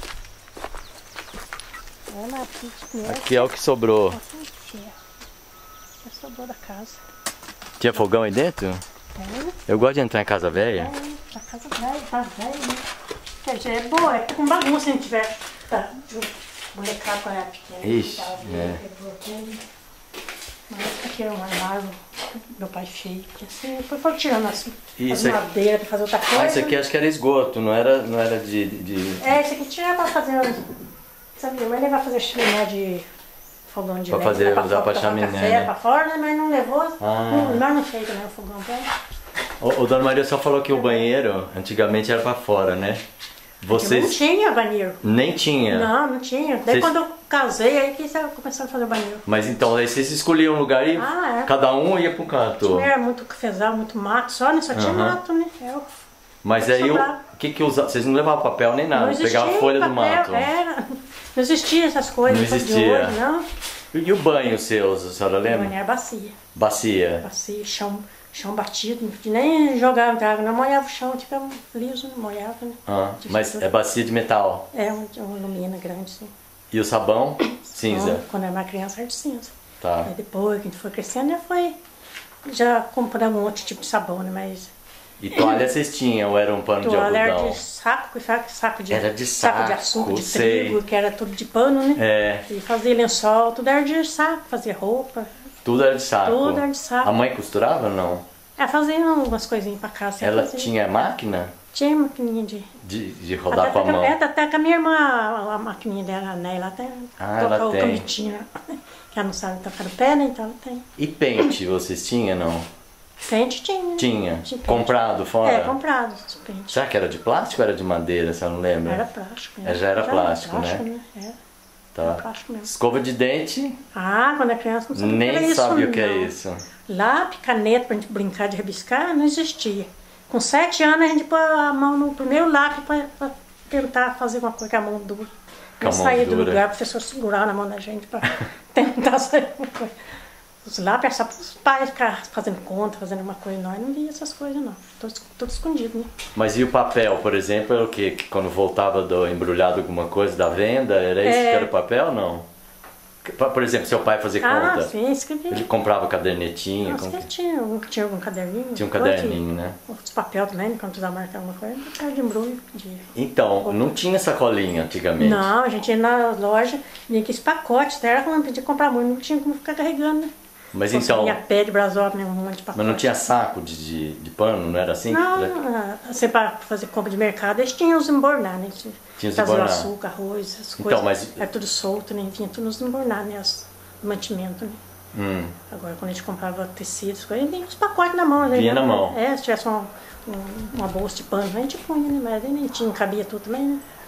É lá, aqui, aqui é o que sobrou. É, sobrou da casa. Tinha fogão aí dentro? É. Eu gosto de entrar em casa velha. É, a casa velha, tá velha, né? Quer dizer, é boa, é com bagunça se a gente tiver. Tá, molecada quando era pequena. Ixi, tá, é. Mas aqui é um armário, meu pai fez. Assim, foi, foi tirando as, Isso as aqui... madeiras pra fazer outra coisa. Ah, isso aqui acho que era esgoto, não era, não era de, de... É, isso aqui tira pra fazer. Sabe, minha mãe levava pra fazer chaminé de fogão de pra lenha. fazer, pra usar pra chaminé, café, né? pra fora, né, mas não levou. Ah. Não, nós não fez também o fogão pra O, o Dona Maria só falou que o banheiro antigamente era pra fora, né? Vocês... Não tinha banheiro. Nem tinha? Não, não tinha. Daí Vocês... quando eu casei, aí que começaram a fazer o banheiro. Mas então, aí vocês escolhiam um lugar e ah, é. cada um ia pro canto? Era muito cafezal, muito mato, só, né? Só tinha Uhum. mato, né? Eu... Mas aí, o que que usava? Vocês não levavam papel nem nada, pegavam a folha papel, do mato? Era. Não existia essas coisas. Não existia. De hoje, não. E o banho seus, a senhora lembra? O banho era bacia. Bacia. Bacia, chão, chão batido, nem jogava muita água, não molhava o chão, tipo liso, não molhava, né? Ah, mas é bacia de metal? É, uma, uma lumina grande, sim. E o sabão? Cinza? Então, quando era mais criança era de cinza. Tá. Aí depois que a gente foi crescendo, já foi, já compramos um outro tipo de sabão, né? Mas... E toalha vocês tinham ou era um pano toalha de algodão? Era de saco, saco de, era de saco, saco de açúcar, de sei. trigo, que era tudo de pano, né? É. E fazia lençol, tudo era de saco, fazia roupa. Tudo era de saco? Tudo era de saco. A mãe costurava ou não? Ela fazia umas coisinhas pra casa. Ela fazia. tinha máquina? Tinha maquininha de... De, de rodar até com a mão? É, até com a minha irmã, a, a maquininha dela, né? Ela tem. Ah, ela o tem. camitinho, que ela não sabe tocar o pé, né? Então ela tem. E pente vocês tinham, não? Pente tinha. Tinha? Tinha pente. Comprado fora? É, comprado os pentes. Será que era de plástico ou era de madeira, você não lembra? Era plástico. É, já era já plástico, era plástico, né? né? Era. Tá. Era plástico mesmo. Escova de dente? Ah, quando é criança não sabia o que era Nem isso, sabe o que não. é isso. Lápis, caneta pra gente brincar de rabiscar, não existia. Com sete anos a gente pôs a mão no primeiro lápis pra, pra tentar fazer uma coisa com a mão dura. Com a Não mão saía do dura. lugar, o professor segurava na mão da gente pra tentar sair uma coisa. Os lápis era só para os pais ficar fazendo conta, fazendo uma coisa. Nós não via essas coisas, não. Tudo, tudo escondido, né? Mas e o papel, por exemplo, era o quê? Que quando voltava do embrulhado alguma coisa da venda, era isso É. que era o papel ou não? Por exemplo, seu pai fazia Ah, conta? sim, escrevia. Ele comprava cadernetinho? Nossa, como ele que- tinha, um- tinha algum caderninho. Tinha um coisa, caderninho, né? Os papel também, quando precisava marcar alguma coisa, papel de embrulho. De... Então, não tinha sacolinha antigamente? Não, a gente ia na loja, vinha aqueles pacotes, até era quando podia comprar muito, não tinha como ficar carregando, né? Mas Fosse então, minha pé de brasópolis, um monte de pacote. mas não tinha saco de, de, de pano, não era assim? Não, ah, você para fazer compra de mercado, eles tinham os embornar, né? Tinha os Traziam embornar. açúcar, arroz, essas Então, coisas. mas- Era tudo solto, né? Vinha tudo nos embornar, né? Os mantimentos, né? Hum. Agora, quando a gente comprava tecidos, coisas, vinha os pacotes na mão. né? Vinha na mão. É, se tivesse uma, um- uma bolsa de pano, a gente punha, né? Mas aí nem tinha, não cabia tudo também, né?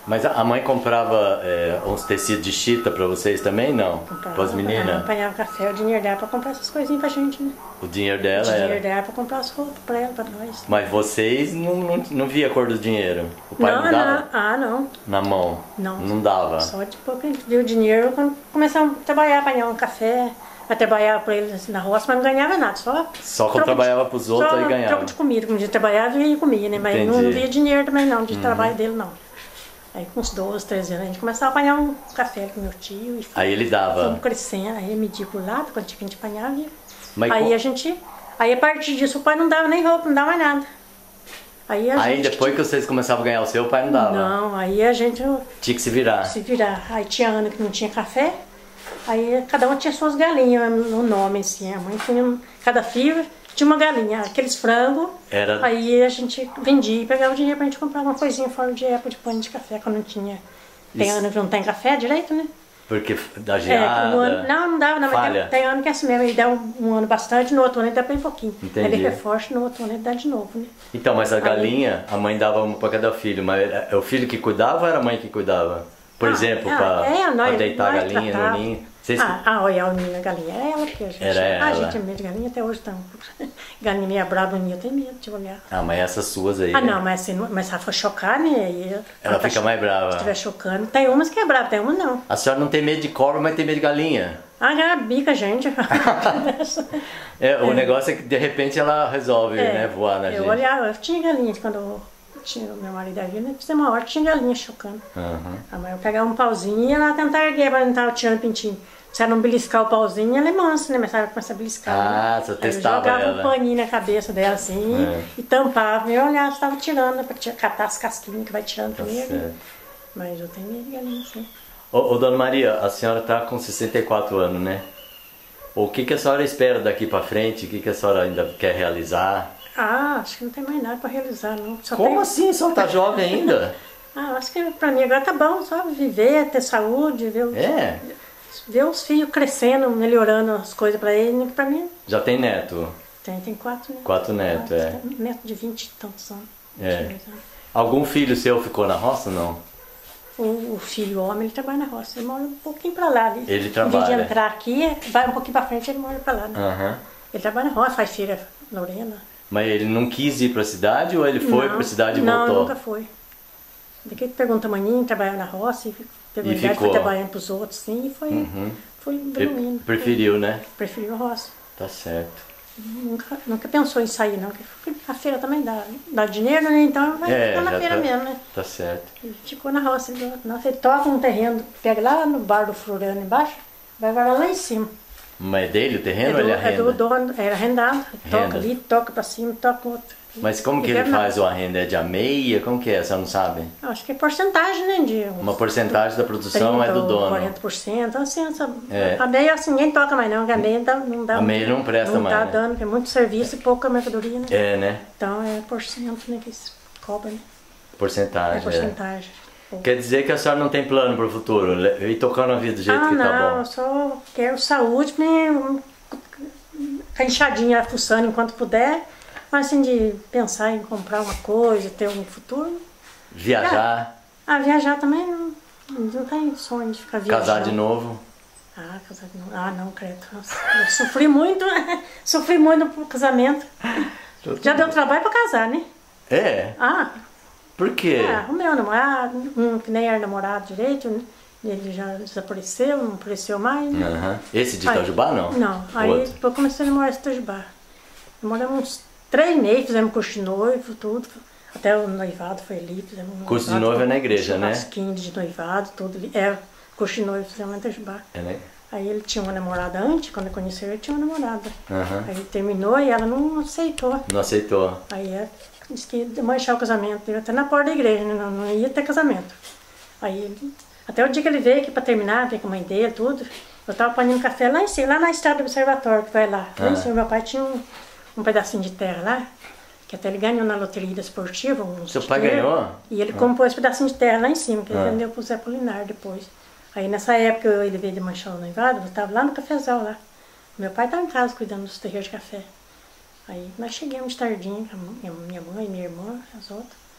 Mas a mãe comprava é, uns tecidos de chita pra vocês também, não? Para as meninas? Ela apanhava café, o dinheiro dela pra comprar essas coisinhas pra gente, né? O dinheiro dela O dinheiro era... dela pra comprar as roupas pra ela, pra nós. Mas vocês não, não, não via a cor do dinheiro? O pai não, Não, dava? não, ah, não. Na mão? Não. Não dava? Só depois que a gente viu o dinheiro, quando começamos a trabalhar, apanhar um café, a trabalhar pra eles assim, na roça, mas não ganhava nada, só... Só quando trabalhava de, pros outros só aí ganhava? troco de comida, como dia trabalhava e comia, né? Mas Entendi. não via dinheiro também não, de Uhum. trabalho dele não. Aí com uns doze, treze anos, a gente começava a apanhar um café com meu tio. E Aí ele dava? Fomos crescendo, aí media por lado, quando tinha que a gente apanhava. E... Mas aí co- a gente... Aí a partir disso o pai não dava nem roupa, não dava mais nada. Aí, a Aí gente depois que vocês começavam a ganhar o seu, o pai não dava? Não, aí a gente Tinha que se virar? se virar. Aí tinha ano que não tinha café, aí cada um tinha suas galinhas, no nome assim. A mãe tinha, cada filho tinha uma galinha, aqueles frangos. Era... Aí a gente vendia e pegava o dinheiro pra gente comprar uma coisinha fora de época de pano de café, quando não tinha. Tem Isso. ano que não tem café direito, né? Porque da É, geada... um ano, não, não dava, não, mas falha. tem, tem ano que é assim mesmo, ele dá um, um ano bastante, no outro ano ele dá bem pouquinho. Entendi. Ele reforça, no outro ano ele dá de novo, né? Então, mas a galinha, a mãe dava uma pra cada filho, mas é o filho que cuidava ou era a mãe que cuidava? Por Ah, exemplo, ah, pra, é, nós- pra deitar nós a galinha tratava. no ninho? Vocês... Ah, ah, olha, a menina galinha era ela, que a gente... Era A ela. gente é medo de galinha, até hoje estamos. Galinha meia brava, eu tenho medo de olhar. Ah, mas essas suas aí... Ah, né? não, mas assim, mas se ela for chocar, né? Aí Ela tá fica cho- mais brava. Se estiver chocando, tem umas que é brava, tem umas não. A senhora não tem medo de cobra, mas tem medo de galinha. Ah, já bica, gente. É, o negócio é que de repente ela resolve, É, né, voar na eu gente. olhava, eu tinha galinha quando eu tinha o meu marido ali, né? Fizemos uma hora, tinha galinha chocando. Aham. A mãe eu pegava um pauzinho e ia lá tentar erguer pra não estar tirando pintinho. Se ela não beliscar o pauzinho, ela é mansa, né? Mas ela começa a beliscar. Ah, né? você Aí testava eu jogava ela. um paninho na cabeça dela assim É. e tampava. E eu olhava se estava tirando, pra tirar- catar as casquinhas que vai tirando Tá primeiro. certo. Mas eu tenho medo de galinha, sim. Ô, ô, dona Maria, a senhora tá com sessenta e quatro anos, né? O que, que a senhora espera daqui pra frente? O que, que a senhora ainda quer realizar? Ah, acho que não tem mais nada pra realizar, não. Só Como tem- assim? A senhora tá jovem ainda? Ah, acho que pra mim agora tá bom, só viver, ter saúde, ver, os- É, ver os filhos crescendo, melhorando as coisas pra eles. Pra mim, já tem neto. tem, tem quatro, né? Quatro netos, é. Tem um neto de vinte e tantos anos. É. vinte e dois anos. Algum filho seu ficou na roça, não? O, o filho homem, ele trabalha na roça, ele mora um pouquinho pra lá ali. Ele Em trabalha. vez de entrar aqui, vai um pouquinho pra frente, ele mora pra lá, né? Aham. Ele trabalha na roça, faz filha Lorena. Mas ele não quis ir pra cidade ou ele foi Não, pra cidade e não, voltou? nunca foi. Daqui ele pegou um tamanhinho, trabalhava na roça, e pegou E idade, ficou. foi trabalhando pros outros, sim, e foi, Uhum. foi Ele evoluindo. preferiu, né? Preferiu a roça. Tá certo. Nunca, nunca pensou em sair, não. Porque a feira também dá, dá dinheiro, né? Então vai É, ficar na já feira tá, mesmo, né? tá certo. Ele ficou na roça. Ele, nossa, ele toca um terreno, pega lá no bar do Floriano embaixo, vai varar lá em cima. Mas é dele o É terreno do, ou ele é arrenda? do dono, era arrendado. Toca Renda. ali, toca pra cima, toca outro. Mas como que Ele ele quer faz o arrenda? É de a meia? Como que é? Você não sabe? Não, acho que é porcentagem, né? De Uma porcentagem da produção é do ou dono. quarenta por cento, assim, essa, É. a meia assim, ninguém toca mais não, porque a meia dá, não dá A meia não presta não mais, tá né? dando, porque é muito serviço e pouca mercadoria, né? É, né? Então é por cento, né, que eles cobram, né? Porcentagem. É porcentagem. é. Quer dizer que a senhora não tem plano pro futuro? le- Ir tocando a vida do jeito Ah, que não, tá eu bom? só quero saúde, me ficar enxadinha, fuçando enquanto puder, mas assim, de pensar em comprar uma coisa, ter um futuro. Viajar, Ah, viajar também não, não tem sonho de ficar viajando. casar de novo. Ah, casar de novo. Ah, não, credo. Nossa, eu sofri muito, sofri muito no casamento. Já deu trabalho pra casar, né? É? Ah, Por quê? ah, o meu namorado, um que nem era namorado direito, né? Ele já desapareceu, não apareceu mais. Né? Aham. Esse de Aí- Itajubá, não? Não, O aí outro. depois eu comecei a namorar esse Itajubá. Namoramos uns três meses, fizemos curso de noivo, tudo. Até o noivado foi ali, fizemos um Curso de noivado, noivo é na igreja, né? churrasquinho de noivado, tudo ali. É, curso de noivo fizemos em Itajubá. É, né? Aí ele tinha uma namorada antes, quando eu conheci ele, ele tinha uma namorada. Aham. Aí ele terminou e ela não aceitou. Não aceitou. Aí é, disse que ia manchar o casamento dele até na porta da igreja, né? não, não ia ter casamento. Aí ele, até o dia que ele veio aqui pra terminar, veio com a mãe dele, tudo, eu tava apanhando café lá em cima, lá na estrada do observatório que vai lá. Lá em Ah. cima, meu pai tinha um, um pedacinho de terra lá, que até ele ganhou na loteria esportiva. Um Seu pai dinheiro, ganhou? E ele comprou esse pedacinho de terra lá em cima, que ele Ah. vendeu pro Zé Polinar depois. Aí nessa época eu- ele veio de manchar o noivado, eu tava lá no cafezal lá. Meu pai tava em casa cuidando dos terreiros de café. Aí nós chegamos de tardinha, com a minha- minha mãe, minha irmã, as outras.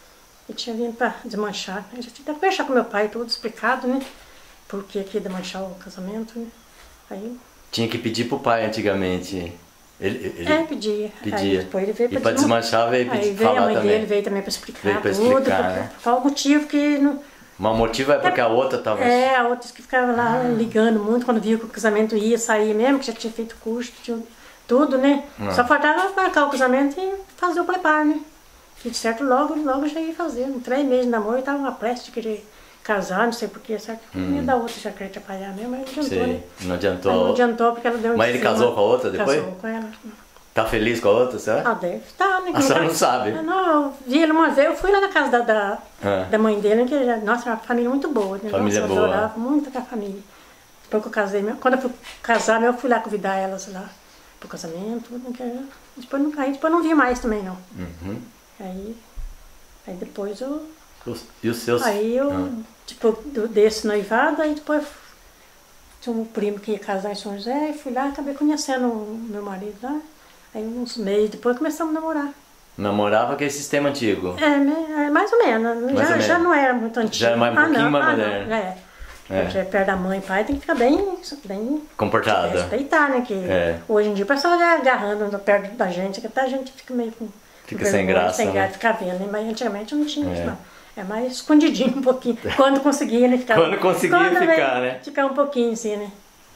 Ele tinha vindo para desmanchar. Eu já tinha que conversar com meu pai, tudo explicado, né? Por que que ia desmanchar o casamento, né? Aí... Tinha que pedir pro pai antigamente. Ele, ele é, pedia. pedia. Aí depois ele veio e para desmanchar veio pedir, aí veio falar a mãe também. dele, veio também para explicar, veio pra tudo. explicar, porque, né? Qual o motivo que... Não... Mas o motivo é porque a outra tava... É, a outra que ficava lá ligando muito quando viu que o casamento ia sair mesmo, que já tinha feito curso, tinha tudo, né? Não. Só faltava marcar o casamento e fazer o preparo, né? E de certo logo, logo já ia fazer. Em três meses de namoro, eu tava uma pressa de querer casar, não sei porquê, certo? Hum. E da outra já queria atrapalhar mesmo, mas não adiantou, Sei. né? Não adiantou. Aí não adiantou porque ela deu um Mas ele casou com a outra depois? Casou com ela. Tá feliz com a outra, será? Ah, deve estar, né? A senhora não sabe? Eu não, eu vi ele uma vez, eu fui lá na casa da, da, ah. da mãe dele, que já, nossa, era uma família muito boa, né? Família nossa, boa. Eu adorava muito a família. Depois que eu casei, quando eu fui casar, eu fui lá convidar elas lá pro casamento, né? Que, depois não caí, depois não vi mais também, não. Uhum. Aí, aí depois eu... E os seus? Aí eu, ah. tipo, desse noivado, aí depois tinha um primo que ia casar em São José, e fui lá, acabei conhecendo o meu marido lá. Aí uns meses depois começamos a namorar. Namorava aquele sistema antigo? É, é mais ou menos. Mais já, ou já menos. não era muito antigo. Já era mais, um pouquinho ah, mais ah, moderno. Não, é. É. Já é perto da mãe e pai, tem que ficar bem, bem comportada. Respeitar, né? Que é. Hoje em dia o pessoal já agarrando perto da gente, que até a gente fica meio com. Fica sem graça. Sem né? graça, ficar vendo, né? Mas antigamente não tinha é. isso, não. É mais escondidinho um pouquinho. Quando conseguia, né? Ficava, quando conseguia quando ficar, né? Ficar um pouquinho assim, né?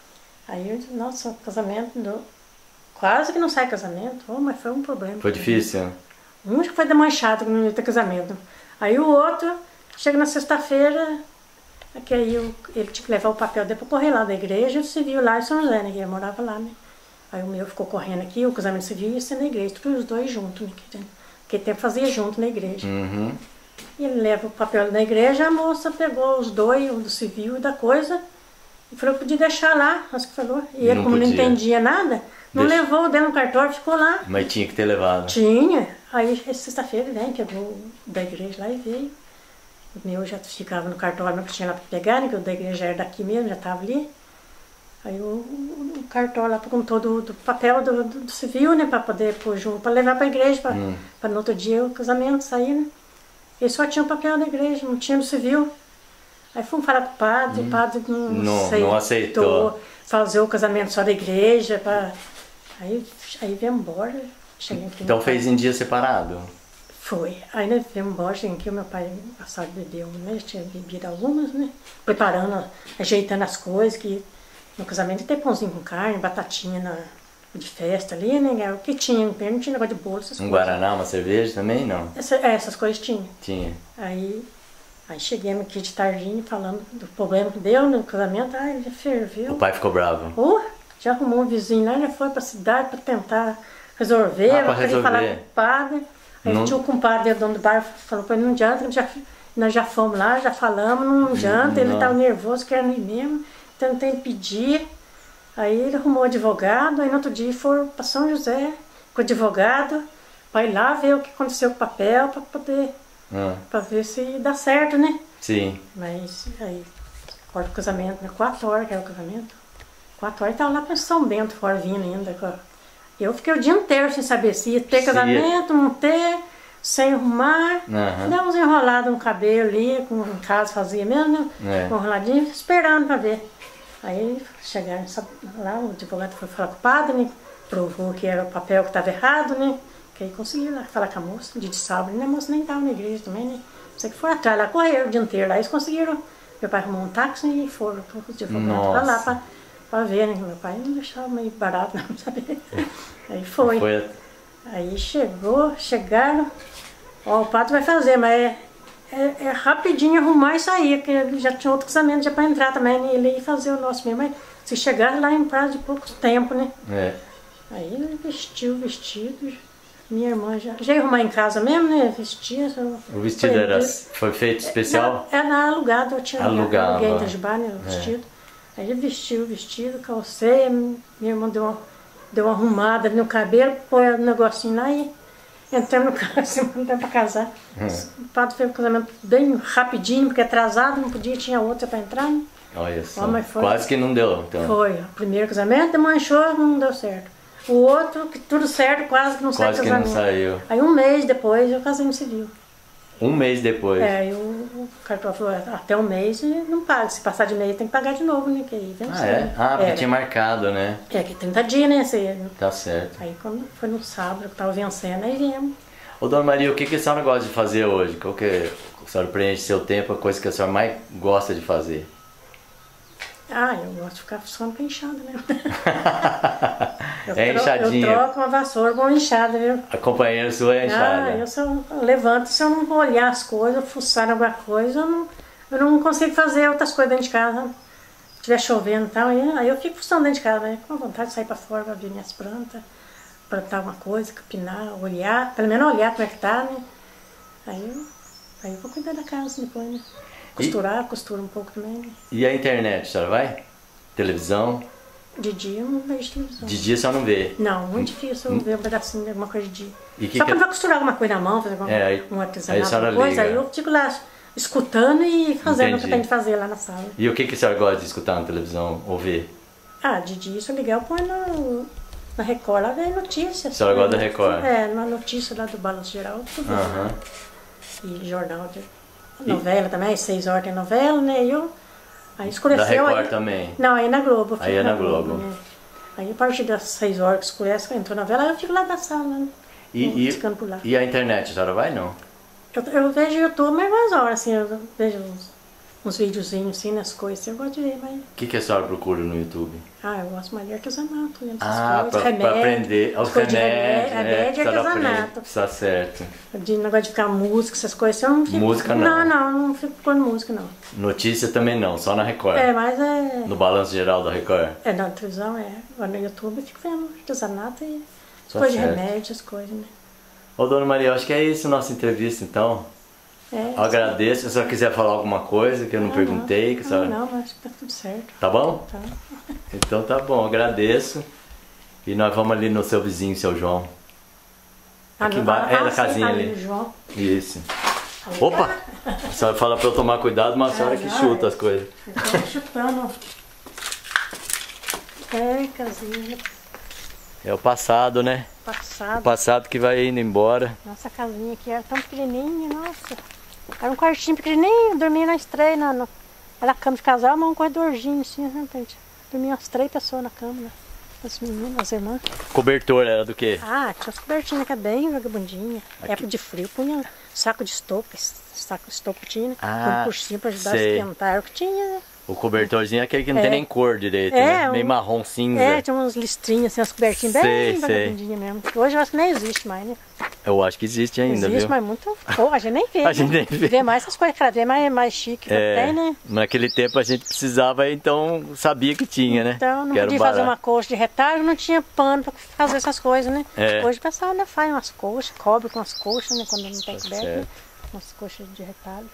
Aí, nossa, o casamento. Do... Quase que não sai casamento, oh, mas foi um problema. Foi difícil? Um que foi desmanchado que não ia ter casamento. Aí o outro, chega na sexta-feira, que aí eu, ele tinha que levar o papel dele para correr lá da igreja, o civil lá em São José, né? Que ele morava lá, né? Aí o meu ficou correndo aqui, o casamento civil ia ser na igreja, todos os dois juntos, né? Porque tempo fazia junto na igreja. Uhum. E ele leva o papel na igreja, a moça pegou os dois, o do civil e da coisa, e falou que podia deixar lá, acho que falou. E ele, não como podia. não entendia nada, não Deixa. levou dentro do cartório, ficou lá. Mas tinha que ter levado. Tinha. Aí sexta-feira ele vem, pegou da igreja lá e veio. O meu já ficava no cartório, mas tinha lá para pegar, né? Que o da igreja já era daqui mesmo, já estava ali. Aí o, o, o cartório lá perguntou do, do papel do, do, do civil, né? Para poder pôr junto, para levar para a igreja, para hum. no outro dia o casamento sair, né? Ele só tinha o papel da igreja, não tinha do civil. Aí fomos falar com o padre, hum. o padre não, não, aceitou, não aceitou fazer o casamento só da igreja. Pra... Aí, aí viemos embora. Cheguei aqui, então fez em dia separado? Foi. Aí nós viemos embora, cheguei aqui, o meu pai passado bebeu, né? Tinha bebido algumas, né? Preparando, ajeitando as coisas, que no casamento tem pãozinho com carne, batatinha na, de festa ali, né? O que tinha, não tinha negócio de bolo, essas um coisas. Guaraná, uma cerveja também, não? Essa, é, essas coisas tinha. Tinha. Aí, aí cheguei aqui de tardinha falando do problema que deu no casamento, aí ele já ferveu. O pai ficou bravo? Oh, já arrumou um vizinho lá, já foi pra cidade pra tentar resolver, ah, pra resolver. Falar com o padre. Aí não... tinha o compadre, o dono do bar, falou pra ele, não adianta, já, nós já fomos lá, já falamos, não adianta, ele estava nervoso, querendo ir mesmo, tentei impedir. Aí ele arrumou advogado, aí no outro dia foram para São José com o advogado, para ir lá ver o que aconteceu com o papel, para poder, ah. para ver se dá certo, né? Sim. Mas aí, fora do casamento, né? Quatro horas que era o casamento, quatro horas, estava lá para São Bento, fora vindo ainda. Eu fiquei o dia inteiro sem saber se ia ter se casamento, ia... não ter, sem arrumar. Uhum. Deu uns enrolados no cabelo ali, como em casa fazia mesmo, né? É. Um enroladinho, esperando para ver. Aí chegaram lá, o advogado foi falar com o padre, né? Provou que era o papel que estava errado, né? Que aí conseguiram lá falar com a moça, dia de sábado, né? A moça nem estava na igreja também, né? Sei que foram atrás, lá correram o dia inteiro, lá eles conseguiram. Meu pai arrumou um táxi e foram com os advogados para lá para pra ver, né? Meu pai não deixava meio barato, não, sabe? Aí foi. foi. Aí chegou, chegaram, ó, o padre vai fazer, mas é, é, é rapidinho arrumar e sair, porque já tinha outro casamento já para entrar também, né? Ele ia fazer o nosso mesmo, mas se chegar lá em prazo de pouco tempo, né? É. Aí ele vestiu o vestido, minha irmã já, já ia arrumar em casa mesmo, né? Vestia. O vestido era, foi feito especial? Era, era alugado, eu tinha alugado. Aluguei em Itajubá, né? O vestido. É. Aí ele vestiu o vestido, calcei, minha irmã deu uma, deu uma arrumada no cabelo, pôs um negocinho lá e entramos no carro, assim, não deu pra casar. Hum. O padre fez o casamento bem rapidinho, porque atrasado, não podia, tinha outra pra entrar, né? Olha só, oh, foi, quase que não deu, então. Foi, o primeiro casamento manchou, não deu certo. O outro, que tudo certo, quase que não quase saiu casamento. Quase que não saiu. Aí um mês depois eu casei no civil. Um mês depois. É, aí o, o cartório falou, até um mês não paga. Se passar de mês tem que pagar de novo, né? Que aí vem Ah, é? Ah, porque é, tinha marcado, né? É, que trinta dias, né? Você, Tá certo. aí quando foi no sábado que tava vencendo, aí viemos. Ô, Dona Maria, o que, que a senhora gosta de fazer hoje? Qual que é, a senhora preenche seu tempo, a coisa que a senhora mais gosta de fazer? Ah, eu gosto de ficar fuçando com enxada, né? eu É tro- enxadinha. Eu troco uma vassoura com uma enxada, viu? A companheira sua é enxada. Ah, eu, só, eu levanto, se eu não vou olhar as coisas, fuçar alguma coisa, eu não, eu não consigo fazer outras coisas dentro de casa. Se estiver chovendo e tal, aí, aí eu fico fuçando dentro de casa, né? Com vontade de sair pra fora pra ver minhas plantas, plantar alguma coisa, capinar, olhar, pelo menos olhar como é que tá, né? Aí eu, aí eu vou cuidar da casa depois, né? Costurar, e, costura um pouco também, né? E a internet, a senhora vai? Televisão? De dia eu não vejo televisão. De dia a senhora não vê? Não, muito difícil eu ver um pedacinho de alguma coisa de dia. E que Só que... quando vai costurar alguma coisa na mão, fazer alguma, é, aí, um artesanato, aí alguma coisa, liga. aí eu fico lá escutando e fazendo Entendi. o que eu tenho que fazer lá na sala. E o que, que a senhora gosta de escutar na televisão ou ver? Ah, de dia, se eu ligar, eu ponho no, na Record, lá vem notícias. A senhora gosta da né? Record? É, na notícia lá do Balanço Geral, tudo. Aham. E jornal de novela também, às seis horas tem novela, né? E eu, aí escureceu. Da Record aí, também? Não, aí na Globo. eu Aí fico é na Globo. né? Aí a partir das seis horas que escurece, que entrou na novela, aí eu fico lá na sala, né? E, e, Ficando por lá. e a internet, a senhora vai não? Eu, eu vejo YouTube, mas umas horas, assim, eu vejo uns, uns videozinhos, assim, nas coisas, eu gosto de ver, mas... O que, que a senhora procura no YouTube? Ah, eu gosto mais de artesanato, né? Essas Ah, coisas, pra, remédio, pra aprender os coisa de remédios, remédio, né? remédio e A senhora artesanato. aprende, tá certo. De negócio de ficar música, essas coisas, eu não fico... Música não. Não, não, não fico pondo música, não. Notícia também não, só na Record. É, mas é... No balanço geral da Record. É, na televisão, é. Agora no YouTube eu fico vendo artesanato e Tá coisa de certo. remédio, essas coisas, né? Ô, Dona Maria, eu acho que é isso a nossa entrevista, então. É, Eu agradeço. Se a senhora quiser falar alguma coisa que eu não Ah, perguntei, que a não, senhora... não, não, acho que tá tudo certo. Tá bom? Tá. Então tá bom, agradeço. E nós vamos ali no seu vizinho, seu João. Aqui no- embaixo, é na sim, casinha ali, ali. João. Isso. Opa! A senhora fala pra eu tomar cuidado, mas a senhora que não, chuta é. as coisas. Eu tô chutando. É, casinha, É o passado, né? O passado. passado que vai indo embora. Nossa casinha aqui era tão pequenininha, nossa. Era um quartinho pequenininho, dormia na estreia, na, no, era cama de casal, mas um corredorzinho assim, né, gente? Dormia umas três pessoas na cama, né? As meninas, as irmãs. Cobertor era do quê? Ah, tinha as cobertinhas que é bem vagabundinha. Época de frio, punha saco de estopa, saco de estopa tinha, né? Ah, Punha por cima pra ajudar sei. a esquentar. Era o que tinha, né? O cobertorzinho é aquele que não É. tem nem cor direito, É, né? um- Meio marrom cinza. É, tinha uns listrinhos, assim, as cobertinhas Sei, bem sei. vagabundinhas mesmo. Hoje eu acho que nem existe mais, né? Eu acho que existe ainda, existe, viu? mas muito. Pô, a gente nem vê. A gente né? nem vê. Vê mais essas coisas, cada vez mais, mais chique que É, tem, né? naquele tempo a gente precisava, então sabia que tinha, né? Então não Que era podia barato. fazer uma coxa de retalho, não tinha pano pra fazer essas coisas, né? É. Hoje o pessoal ainda faz umas coxas, cobre com as coxas, né? Quando não tem Tá coberto, né? certo. Umas coxas de retalho.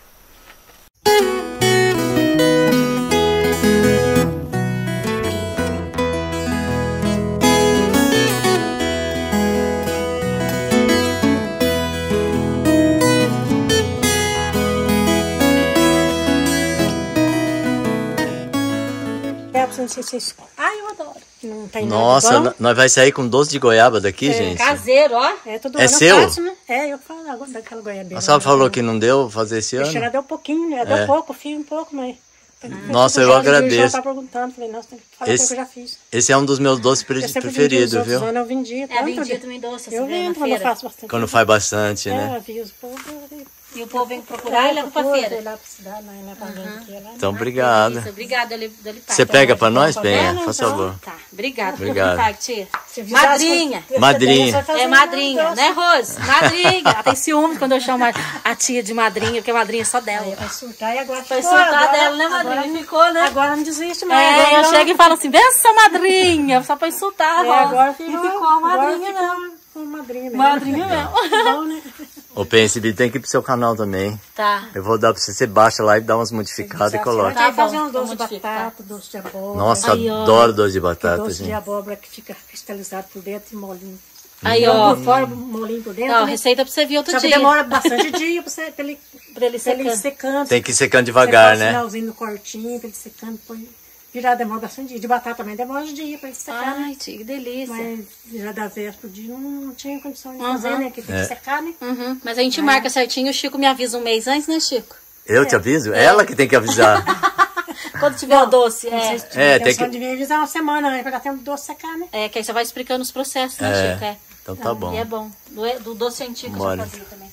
É, pra você não sei se... Ai, eu adoro. Não tem Nossa, nada nós vai sair com doce de goiaba daqui, É, gente? Caseiro, ó. É, todo É ano eu seu? faço, né? É, eu falo agora daquela goiabeira. A senhora né? falou que não deu fazer esse Ixi, ela ano? deu pouquinho, né? Deu É. pouco, fio um pouco, mas... Nossa, eu O João agradeço. tá perguntando, falei, nossa, tem que falar Esse- que eu já fiz. Esse é um dos meus doces pre- Eu sempre vendi os preferidos, outros viu? anos, eu vendia É, tanto. vendia também doce, Eu você vê na vendo quando eu feira. faço bastante. Quando faz bastante, É, né? eu vi os povos, eu E o povo vem procurar e leva pra procuro, feira. sei lá pra cidade, lá, né, pra vender aqui, lá. Então, obrigado. Isso, obrigada, Deli Deli Você pega pra nós, Tá Penha? vendo, Faz então? favor. Tá, obrigada. Obrigado. Tá, tia. Se fizesse Madrinha. com- Madrinha. Você fazer É um madrinha, doce. né, Rose? Madrinha. Ela tem ciúmes quando eu chamo a, a tia de madrinha, porque a madrinha é só dela. Vai surtar e agora Foi ficou, soltar agora- dela, né, madrinha? Agora, Ficou, né? agora não desiste mais. É, agora eu não- chego e falo assim, benção, madrinha, só pra insultar a É, Rosa. agora E ficou, ficou a agora madrinha ficou mesmo. com madrinha mesmo. Madrinha mesmo. Bom, né? Ô, Penha, esse vídeo tem que ir pro seu canal também. Tá. Eu vou dar pra você, você baixa lá e dá umas modificadas e Você coloca. vai Tá fazer bom, uns doces de vamos modificar. batata, doce de abóbora. Nossa, Aí, ó. adoro doce de batata, doce de gente. abóbora que fica cristalizado por dentro e molinho. Aí, ó. Por fora, molinho por dentro. Ó, né? receita pra você ver outro Só que dia. demora bastante dia pra, você, pra ele, Pra ele pra ele secar. secando. Tem que ir secando devagar, Você põe o né? finalzinho no cortinho, pra ele secando, põe virar demora bastante dia. De batata também demora um dia pra secar, Ai, né? tia, que delícia. Mas virar da véspera pro dia não, não tinha condição de Uhum. fazer, né? Que tem É. que secar, né? Uhum. Mas a gente marca certinho, o Chico me avisa um mês antes, né, Chico? Eu te aviso? Ela que tem que avisar. Quando tiver o doce, é. Vocês É, é, tem tem que- de avisar uma semana, né? Pra dar tempo do doce secar, né? É, que aí você vai explicando os processos, né, É. Chico? É. Então tá bom. E é bom. Do, do doce antigo que eu Bora. já fazia também.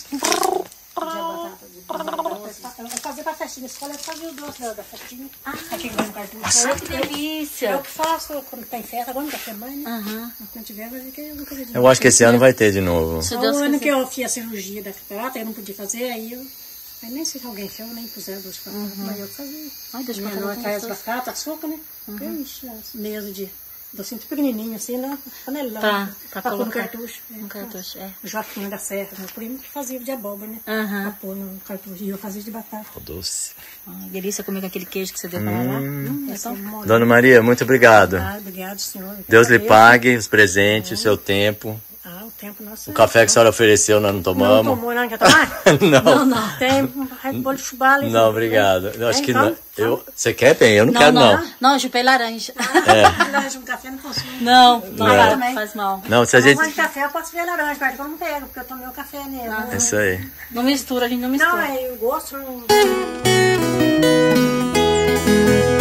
Eu fazia pra festinha na escola, eu fazia o doce da, da festinha. Ah, Aqui no cartão. Ai, que Eu delícia. que faço quando tem festa, agora não tem semana, né? Aham. Quando tiver, vai ver que eu nunca vi. Eu acho que esse ano vai ter de novo. Se O Deus ano quiser. que eu fiz a cirurgia da catarata, eu não podia fazer, aí eu... Aí nem sei se alguém fez, eu nem puseram doce pra uhum. Mas eu fazia. Ai, deixa eu Minha fazer nós com traz gostoso. batata, açúcar, né? Uhum. Ixi, as mesas de docinho pequenininho, assim, né? Panelão. Pra- pra pôr no colocar cartucho. no cartucho, é. O Joaquim da Serra, meu primo, que fazia de abóbora, né? Aham. Pra pôr no cartucho. E eu fazia de batata. O doce. Ai, delícia comer com aquele queijo que você deu pra ela lá. Hum, é só... Dona Maria, muito obrigado. Ah, obrigado, senhor. Deus lhe Agradeço. pague os presentes, o seu tempo. Ah, o tempo nosso. O café que a senhora ofereceu, nós não Não tomamos. tomou, não quer tomar? Não. Não, não. Tem um bolo de fubá ali. Não, obrigado. Eu acho Tem, que então? não. Eu, você quer? Tem? Eu não, Não, quero, não. não. Não, eu chupei laranja. Laranja com café não consumo. Não, não, Não. faz- Também. faz mal. Não, se a Se eu gente. gosto de café, eu posso ver laranja, mas eu não pego, porque eu tomei o café nele. Ah. É isso aí. Não mistura, a gente não Não, mistura. é o gosto não...